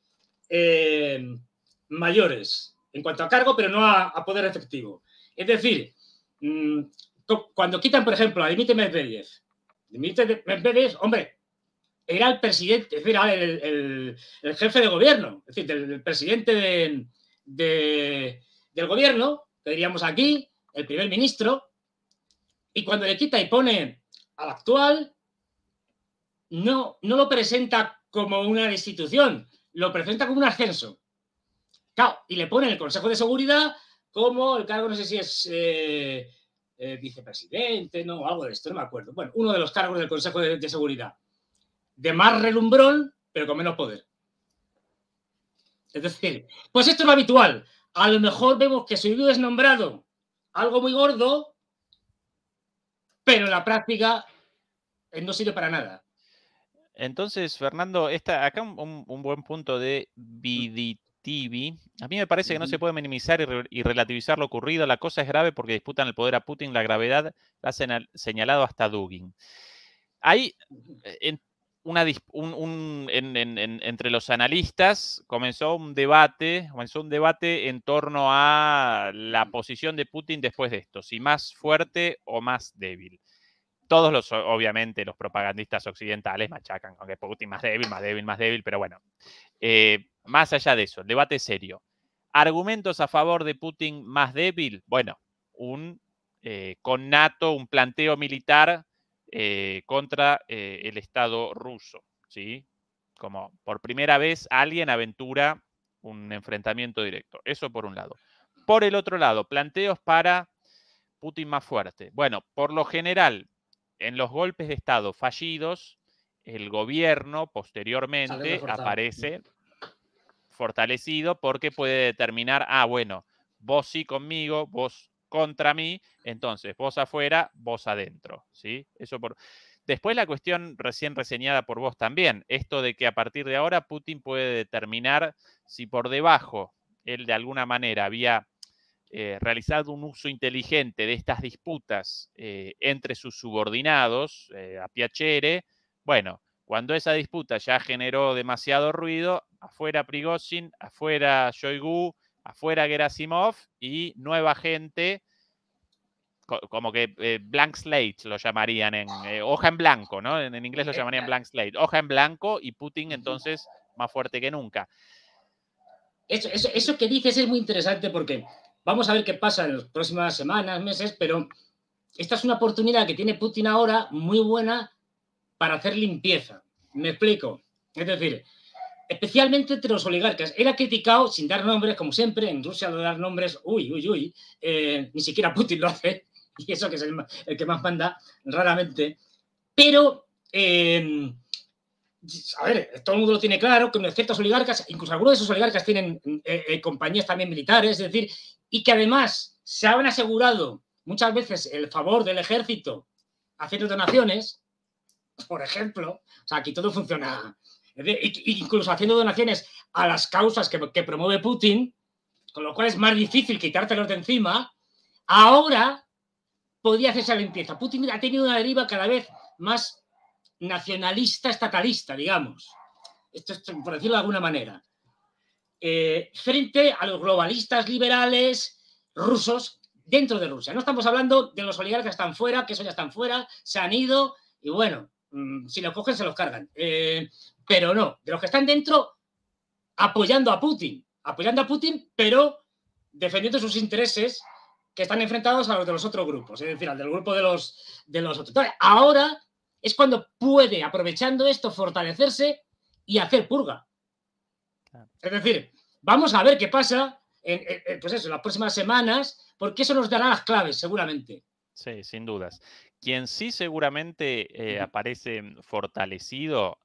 Speaker 2: mayores en cuanto a cargo, pero no a poder efectivo. Es decir, cuando quitan, por ejemplo, a Dmitry Medvedev, hombre, era el presidente, es decir, era el jefe de gobierno, es decir, el presidente del gobierno, que diríamos aquí, el primer ministro, y cuando le quita y pone al actual, no lo presenta como una destitución, lo presenta como un ascenso. Claro, y le pone en el Consejo de Seguridad como el cargo, no sé si es vicepresidente, no, algo de esto, no me acuerdo. Bueno, uno de los cargos del Consejo de Seguridad. De más relumbrón, pero con menos poder. Es decir, pues esto es lo habitual. A lo mejor vemos que Shoigu es nombrado algo muy gordo, pero en la práctica no sirve para nada.
Speaker 1: Entonces, Fernando, acá un buen punto de Viditivi. A mí me parece que no se puede minimizar y relativizar lo ocurrido. La cosa es grave porque disputan el poder a Putin. La gravedad la ha señalado hasta Dugin. Hay entre los analistas comenzó un debate en torno a la posición de Putin después de esto, si más fuerte o más débil. Todos obviamente los propagandistas occidentales machacan con que Putin más débil, pero bueno, más allá de eso, el debate es serio. ¿Argumentos a favor de Putin más débil? Bueno, un planteo militar contra el Estado ruso, ¿sí? Como por primera vez alguien aventura un enfrentamiento directo. Eso por un lado. Por el otro lado, planteos para Putin más fuerte. Bueno, por lo general, en los golpes de Estado fallidos, el gobierno posteriormente aparece fortalecido porque puede determinar, bueno, vos sí conmigo, vos contra mí, entonces vos afuera, vos adentro, ¿sí? Eso por... Después la cuestión recién reseñada por vos también, esto de que a partir de ahora Putin puede determinar si por debajo él de alguna manera había realizado un uso inteligente de estas disputas entre sus subordinados a piacere. Bueno, cuando esa disputa ya generó demasiado ruido, afuera Prigozhin, afuera Shoigu, afuera Gerasimov y nueva gente, como que blank slate lo llamarían, hoja en blanco, ¿no? En inglés lo llamarían blank slate, hoja en blanco, y Putin entonces más fuerte que nunca.
Speaker 2: Eso que dices es muy interesante porque vamos a ver qué pasa en las próximas semanas, meses, pero esta es una oportunidad que tiene Putin ahora muy buena para hacer limpieza. Me explico. Es decir, especialmente entre los oligarcas. Él ha criticado, sin dar nombres, como siempre, en Rusia lo de dar nombres, ni siquiera Putin lo hace, y eso que es el que más manda, raramente. Pero, a ver, todo el mundo lo tiene claro, que ciertos oligarcas, incluso algunos de esos oligarcas tienen compañías también militares, es decir, y que además se han asegurado muchas veces el favor del ejército haciendo donaciones, por ejemplo. O sea, aquí todo funciona. Incluso haciendo donaciones a las causas que promueve Putin, con lo cual es más difícil quitártelos de encima. Ahora podría hacerse la limpieza. Putin ha tenido una deriva cada vez más nacionalista, estatalista, digamos. Esto es, por decirlo de alguna manera. Frente a los globalistas liberales rusos dentro de Rusia. No estamos hablando de los oligarcas que están fuera, que eso ya están fuera, se han ido y bueno, si los cogen se los cargan. Pero no, de los que están dentro apoyando a Putin, pero defendiendo sus intereses que están enfrentados a los de los otros grupos, es decir, al del grupo de los otros. Entonces, ahora es cuando puede, aprovechando esto, fortalecerse y hacer purga. Es decir, vamos a ver qué pasa pues eso, en las próximas semanas, porque eso nos dará las claves, seguramente.
Speaker 1: Sí, sin dudas. Quien sí seguramente aparece fortalecido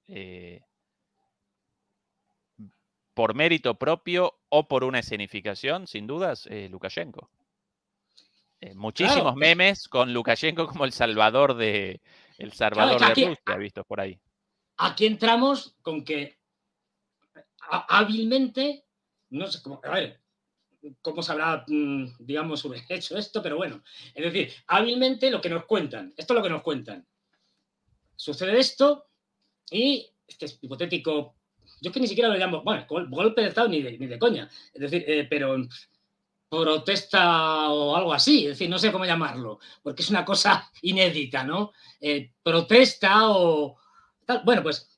Speaker 1: por mérito propio o por una escenificación, sin dudas, Lukashenko. Muchísimos
Speaker 2: Claro,
Speaker 1: memes con Lukashenko como el salvador de Rusia, vistos por ahí.
Speaker 2: Aquí entramos con que hábilmente, no sé cómo, a ver, cómo se habrá, digamos, hecho esto, pero bueno, es decir, hábilmente lo que nos cuentan, esto es lo que nos cuentan. Sucede esto y este es hipotético, yo que ni siquiera lo llamo, bueno, golpe de Estado ni de coña, es decir, pero protesta o algo así, es decir, no sé cómo llamarlo, porque es una cosa inédita, ¿no? Protesta o tal. Bueno, pues,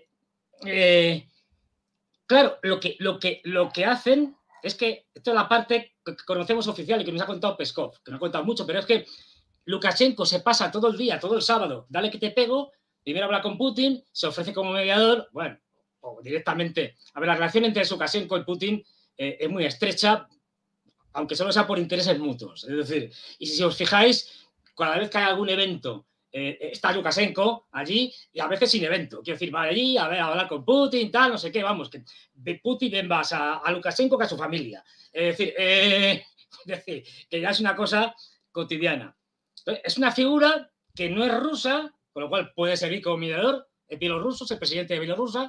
Speaker 2: claro, lo que hacen es que, esto es la parte que conocemos oficial y que nos ha contado Peskov, que no ha contado mucho, pero es que Lukashenko se pasa todo el día, todo el sábado, dale que te pego, primero habla con Putin, se ofrece como mediador, bueno, o directamente, a ver, la relación entre Lukashenko y Putin es muy estrecha, aunque solo sea por intereses mutuos. Es decir, y si os fijáis, cada vez que hay algún evento, está Lukashenko allí y a veces sin evento. Quiero decir, va allí a ver, a hablar con Putin, tal, no sé qué, vamos, que de Putin ven más a Lukashenko que a su familia. Es decir, que ya es una cosa cotidiana. Entonces, es una figura que no es rusa, con lo cual puede servir como mediador. Es bielorruso, es el presidente de Bielorrusia.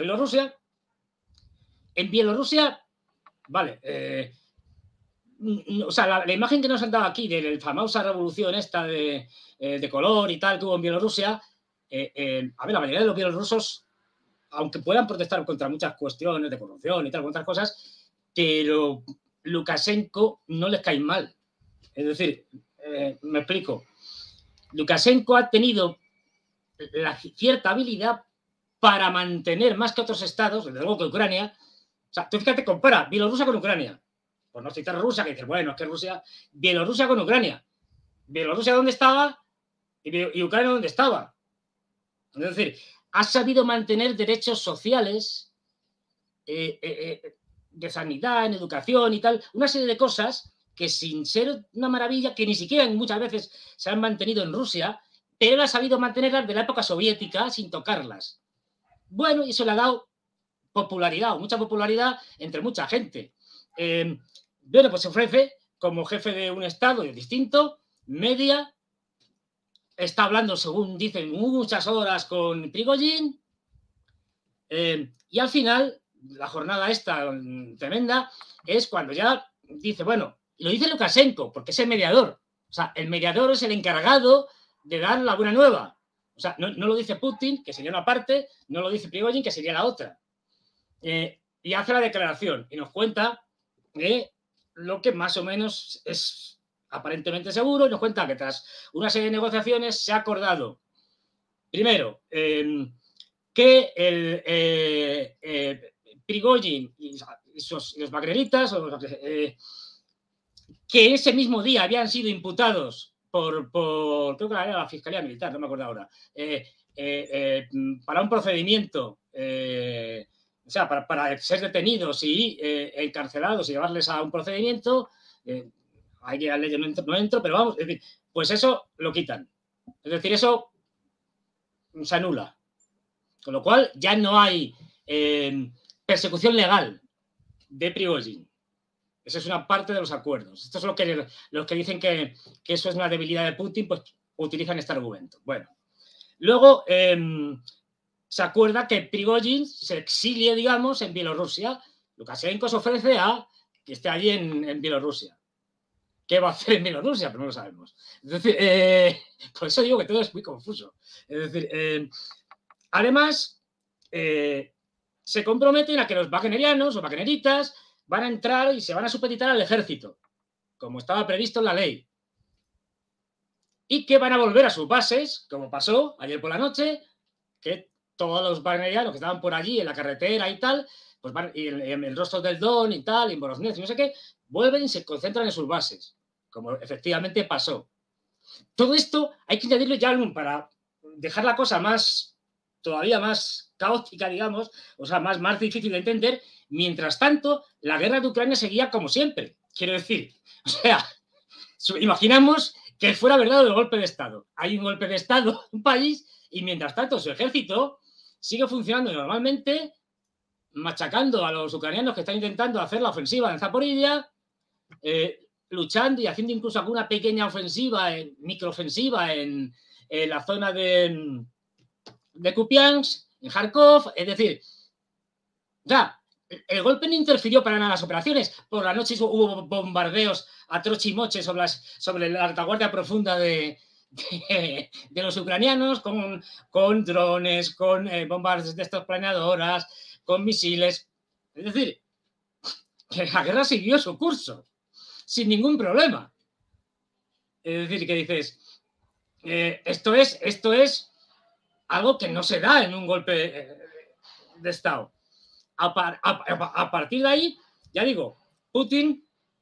Speaker 2: En Bielorrusia, vale, o sea, la imagen que nos han dado aquí de la famosa revolución esta de color y tal que hubo en Bielorrusia, a ver, la mayoría de los bielorrusos, aunque puedan protestar contra muchas cuestiones de corrupción y tal, con otras cosas, pero Lukashenko no les cae mal. Es decir, me explico. Lukashenko ha tenido la cierta habilidad para mantener más que otros estados, desde luego que Ucrania, o sea, tú fíjate, compara Bielorrusia con Ucrania. Por no citar Rusia, que dices, bueno, es que Rusia, Bielorrusia con Ucrania. Bielorrusia dónde estaba y Ucrania dónde estaba. Es decir, ha sabido mantener derechos sociales, de sanidad, en educación y tal, una serie de cosas que sin ser una maravilla, que ni siquiera muchas veces se han mantenido en Rusia, pero él ha sabido mantenerlas de la época soviética sin tocarlas. Bueno, y eso le ha dado popularidad, mucha popularidad entre mucha gente. Bueno, pues se ofrece como jefe de un estado distinto, media, está hablando, según dicen, muchas horas con Prigozhin, y al final, la jornada esta tremenda, es cuando ya dice, bueno, y lo dice Lukashenko, porque es el mediador, o sea, el mediador es el encargado de dar la buena nueva, o sea, no lo dice Putin, que sería una parte, no lo dice Prigozhin, que sería la otra, y hace la declaración, y nos cuenta lo que más o menos es aparentemente seguro, y nos cuenta que tras una serie de negociaciones se ha acordado, primero, que Prigozhin y los wagneritas, que ese mismo día habían sido imputados por creo que era la Fiscalía Militar, no me acuerdo ahora, para un procedimiento, o sea, para ser detenidos y encarcelados y llevarles a un procedimiento, hay que ley no entro, pero vamos, es decir, pues eso lo quitan. Es decir, eso se anula. Con lo cual ya no hay persecución legal de Prigozhin. Esa es una parte de los acuerdos. Esto es los que dicen que eso es una debilidad de Putin, pues utilizan este argumento. Bueno, luego se acuerda que Prigozhin se exilie, digamos, en Bielorrusia. Lukashenko se ofrece a que esté allí en Bielorrusia. ¿Qué va a hacer en Bielorrusia? Pero no lo sabemos. Es decir, por eso digo que todo es muy confuso. Es decir, además, se comprometen a que los wagnerianos o wagneritas van a entrar y se van a supeditar al ejército, como estaba previsto en la ley. Y que van a volver a sus bases, como pasó ayer por la noche, que todos los wagnerianos que estaban por allí en la carretera y tal, pues van, y en el Rostro del Don y tal, y en Voronezh y no sé qué, vuelven y se concentran en sus bases. como efectivamente pasó. Todo esto hay que añadirlo ya para dejar la cosa todavía más caótica, digamos, o sea, más difícil de entender. Mientras tanto, la guerra de Ucrania seguía como siempre. Quiero decir, o sea, imaginamos que fuera verdad el golpe de Estado. Hay un golpe de Estado en un país y mientras tanto su ejército sigue funcionando normalmente, machacando a los ucranianos que están intentando hacer la ofensiva en Zaporilla, luchando y haciendo incluso alguna pequeña ofensiva, microofensiva en la zona de Kupiansk, en Kharkov. Es decir, ya, el golpe no interfirió para nada en las operaciones. Por la noche hubo bombardeos a trochimoche sobre la retaguardia profunda de los ucranianos, con drones, con bombas de estas planeadoras, con misiles. Es decir, que la guerra siguió su curso sin ningún problema. Es decir, que dices, esto es algo que no se da en un golpe de Estado. A partir de ahí, ya digo, Putin,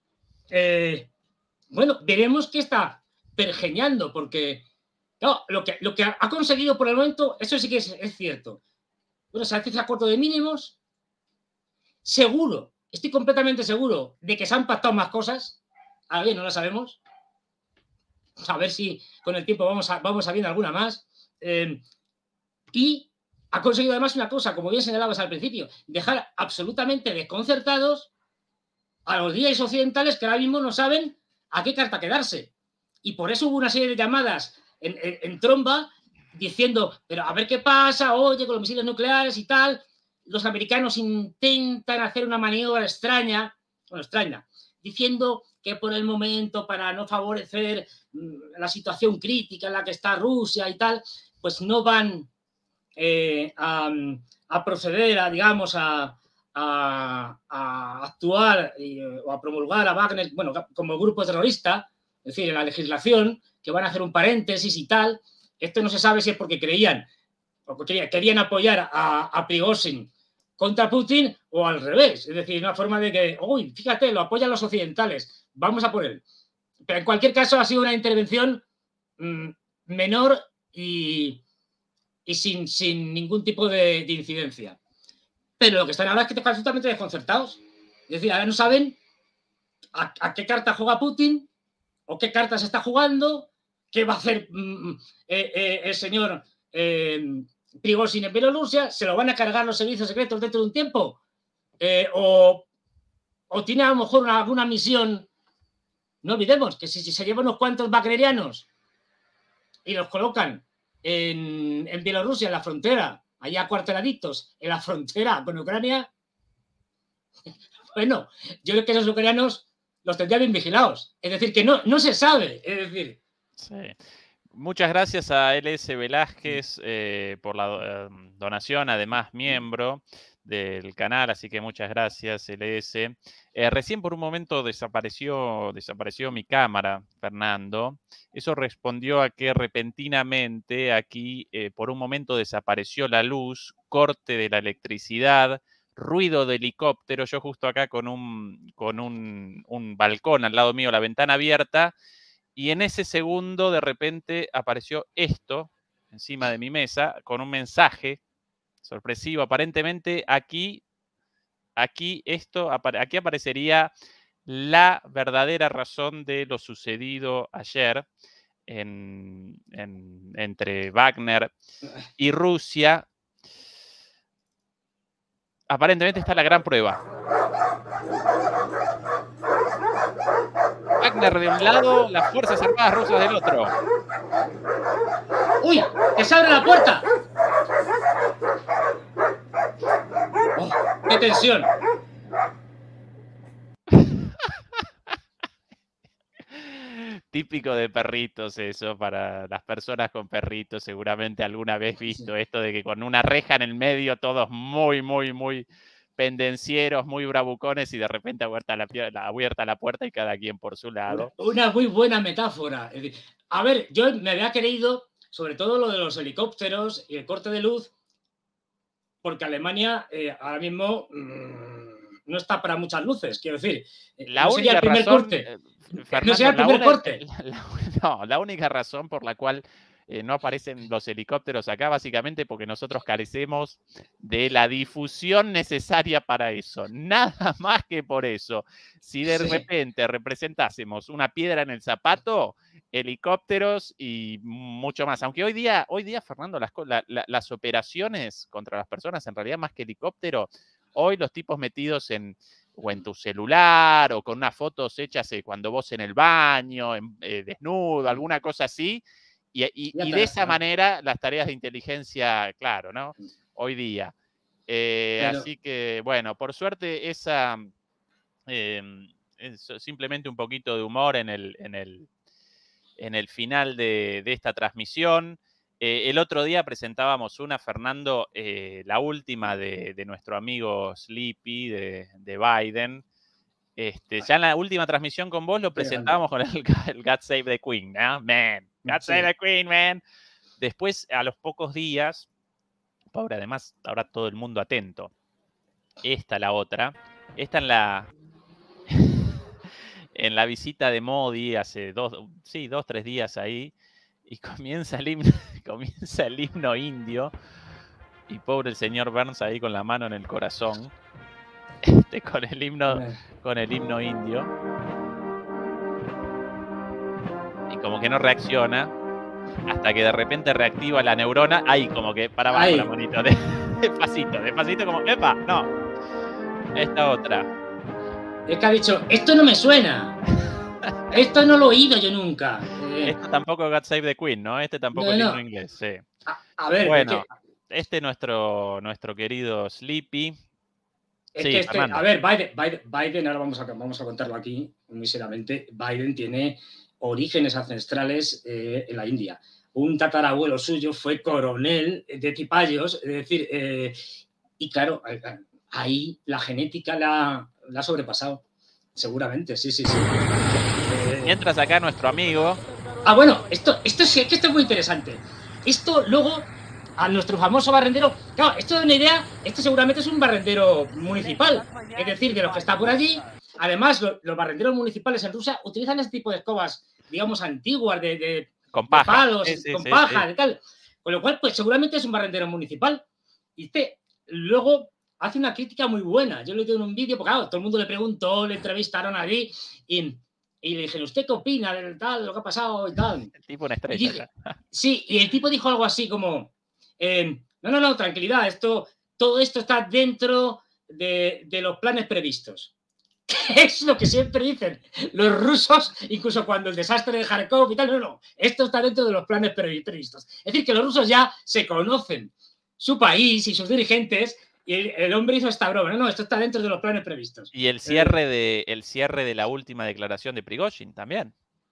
Speaker 2: bueno, veremos qué está pergeñando, porque no, lo que ha conseguido por el momento, eso sí que es cierto. Bueno, se hace acuerdo de mínimos, seguro, estoy completamente seguro de que se han pactado más cosas, ahora bien, no las sabemos, a ver si con el tiempo vamos sabiendo alguna más, y ha conseguido además una cosa, como bien señalabas al principio, dejar absolutamente desconcertados a los líderes occidentales que ahora mismo no saben a qué carta quedarse. Y por eso hubo una serie de llamadas en tromba diciendo, pero a ver qué pasa, oye, con los misiles nucleares y tal. Los americanos intentan hacer una maniobra extraña, diciendo que por el momento, para no favorecer la situación crítica en la que está Rusia y tal, pues no van a proceder a, digamos, a actuar o a promulgar a Wagner, bueno, como grupo terrorista, es decir, en la legislación, que van a hacer un paréntesis y tal. Esto no se sabe si es porque querían apoyar a Prigozhin contra Putin o al revés. Es decir, una forma de que, uy, fíjate, lo apoyan los occidentales, vamos a por él. Pero en cualquier caso ha sido una intervención menor y sin ningún tipo de incidencia. Pero lo que están ahora es que están absolutamente desconcertados. Es decir, ahora no saben a qué carta juega Putin o qué cartas está jugando, qué va a hacer el señor Prigozhin en Bielorrusia, se lo van a cargar los servicios secretos dentro de un tiempo, o tiene a lo mejor alguna misión. No olvidemos que si se llevan unos cuantos wagnerianos y los colocan en Bielorrusia, en la frontera, allá acuarteladitos, en la frontera con Ucrania, bueno, yo creo que esos ucranianos los tendría bien vigilados. Es decir, que no se sabe. Es decir.
Speaker 1: Sí. Muchas gracias a LS Velázquez por la donación, además miembro del canal, así que muchas gracias, LS. Recién por un momento desapareció mi cámara, Fernando. Eso respondió a que repentinamente aquí por un momento desapareció la luz, corte de la electricidad, ruido de helicóptero. Yo justo acá con un balcón al lado mío, la ventana abierta, y en ese segundo de repente apareció esto encima de mi mesa con un mensaje sorpresivo. Aparentemente aquí aparecería la verdadera razón de lo sucedido ayer entre Wagner y Rusia. Aparentemente está la gran prueba. Wagner de un lado, las Fuerzas Armadas rusas del otro.
Speaker 2: ¡Uy! ¡Que se abre la puerta! ¡Oh, qué tensión!
Speaker 1: Típico de perritos eso, para las personas con perritos. Seguramente alguna vez visto esto de que con una reja en el medio, todos muy, muy, muy pendencieros, muy bravucones, y de repente abierta la puerta y cada quien por su lado.
Speaker 2: Una muy buena metáfora. Es decir, a ver, yo me había creído, sobre todo lo de los helicópteros y el corte de luz, porque Alemania ahora mismo no está para muchas luces, quiero decir.
Speaker 1: La
Speaker 2: no sería
Speaker 1: única
Speaker 2: el primer
Speaker 1: razón,
Speaker 2: corte.
Speaker 1: Fernando,
Speaker 2: no sería el primer corte.
Speaker 1: La única razón por la cual no aparecen los helicópteros acá, básicamente porque nosotros carecemos de la difusión necesaria para eso. Nada más que por eso. Si de repente representásemos una piedra en el zapato, helicópteros y mucho más. Aunque hoy día Fernando, las operaciones contra las personas, en realidad más que helicóptero, hoy los tipos metidos o en tu celular, o con unas fotos hechas cuando vos en el baño, desnudo, alguna cosa así, y de esa manera las tareas de inteligencia, claro, ¿no? Hoy día. Así que, bueno, por suerte es simplemente un poquito de humor en el final de esta transmisión. El otro día presentábamos una, Fernando, la última de nuestro amigo Sleepy, de Biden. Ya en la última transmisión con vos lo presentábamos con el God Save the Queen, ¿no? Man, God Save the Queen, man. Después, a los pocos días, pobre, además, ahora todo el mundo atento. La otra. Esta en la visita de Modi hace 2-3 días ahí, y comienza el himno indio, y pobre el señor Burns ahí con la mano en el corazón, con el himno indio, y como que no reacciona, hasta que de repente reactiva la neurona, ahí como que para abajo la manito, despacito, como, ¡epa! No, esta otra.
Speaker 2: Es que ha dicho, esto no me suena. Esto no lo he oído yo nunca.
Speaker 1: Esto tampoco God Save the Queen, ¿no? Este tampoco el himno inglés, sí.
Speaker 2: A ver,
Speaker 1: bueno, nuestro querido Sleepy.
Speaker 2: A ver, Biden, ahora vamos a contarlo aquí muy seriamente. Biden tiene orígenes ancestrales en la India. Un tatarabuelo suyo fue coronel de Cipayos, es decir, y claro, ahí la genética la ha sobrepasado, seguramente, sí.
Speaker 1: Mientras acá nuestro amigo...
Speaker 2: bueno, esto es muy interesante. Esto luego, a nuestro famoso barrendero... Claro, esto es una idea, esto seguramente es un barrendero municipal, es decir, de los que está por allí. Además, los barrenderos municipales en Rusia utilizan este tipo de escobas, digamos, antiguas,
Speaker 1: con paja.
Speaker 2: De palos, con paja, de tal. Con lo cual, pues seguramente es un barrendero municipal. Y luego hace una crítica muy buena. Yo le digo en un vídeo, porque claro, todo el mundo le preguntó, le entrevistaron allí, y le dije, ¿usted qué opina de tal, de lo que ha pasado y tal?
Speaker 1: El tipo una estrella.
Speaker 2: Y el tipo dijo algo así como, no, tranquilidad, todo esto está dentro de los planes previstos. Es lo que siempre dicen los rusos, incluso cuando el desastre de Kharkov y tal, no, esto está dentro de los planes previstos. Es decir, que los rusos ya se conocen su país y sus dirigentes, y el hombre hizo esta broma. No, esto está dentro de los planes previstos.
Speaker 1: Y el cierre de la última declaración de Prigozhin también.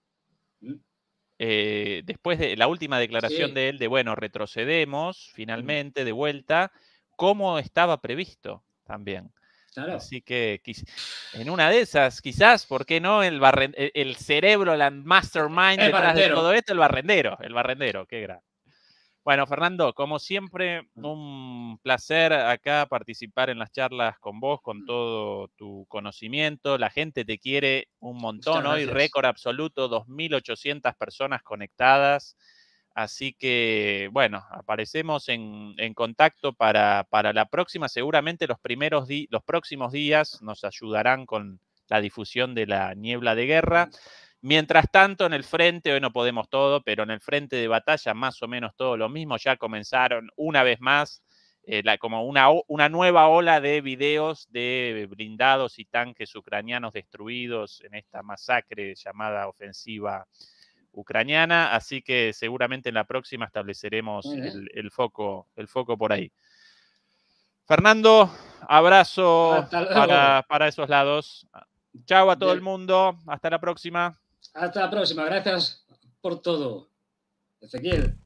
Speaker 1: Después de la última declaración de él, bueno, retrocedemos finalmente de vuelta, como estaba previsto también.
Speaker 2: Claro.
Speaker 1: Así que en una de esas, quizás, ¿por qué no? El cerebro, la mastermind detrás de todo esto, el barrendero, qué gran. Bueno, Fernando, como siempre, un placer acá participar en las charlas con vos, con todo tu conocimiento. La gente te quiere un montón hoy, récord absoluto, 2.800 personas conectadas. Así que, bueno, aparecemos en contacto para la próxima. Seguramente los próximos días nos ayudarán con la difusión de la niebla de guerra. Mientras tanto, en el frente, hoy no podemos todo, pero en el frente de batalla más o menos todo lo mismo. Ya comenzaron una vez más como una nueva ola de videos de blindados y tanques ucranianos destruidos en esta masacre llamada ofensiva ucraniana. Así que seguramente en la próxima estableceremos el foco por ahí. Fernando, abrazo para esos lados. Chao a todo el mundo. Hasta la próxima.
Speaker 2: Hasta la próxima. Gracias por todo. Ezequiel.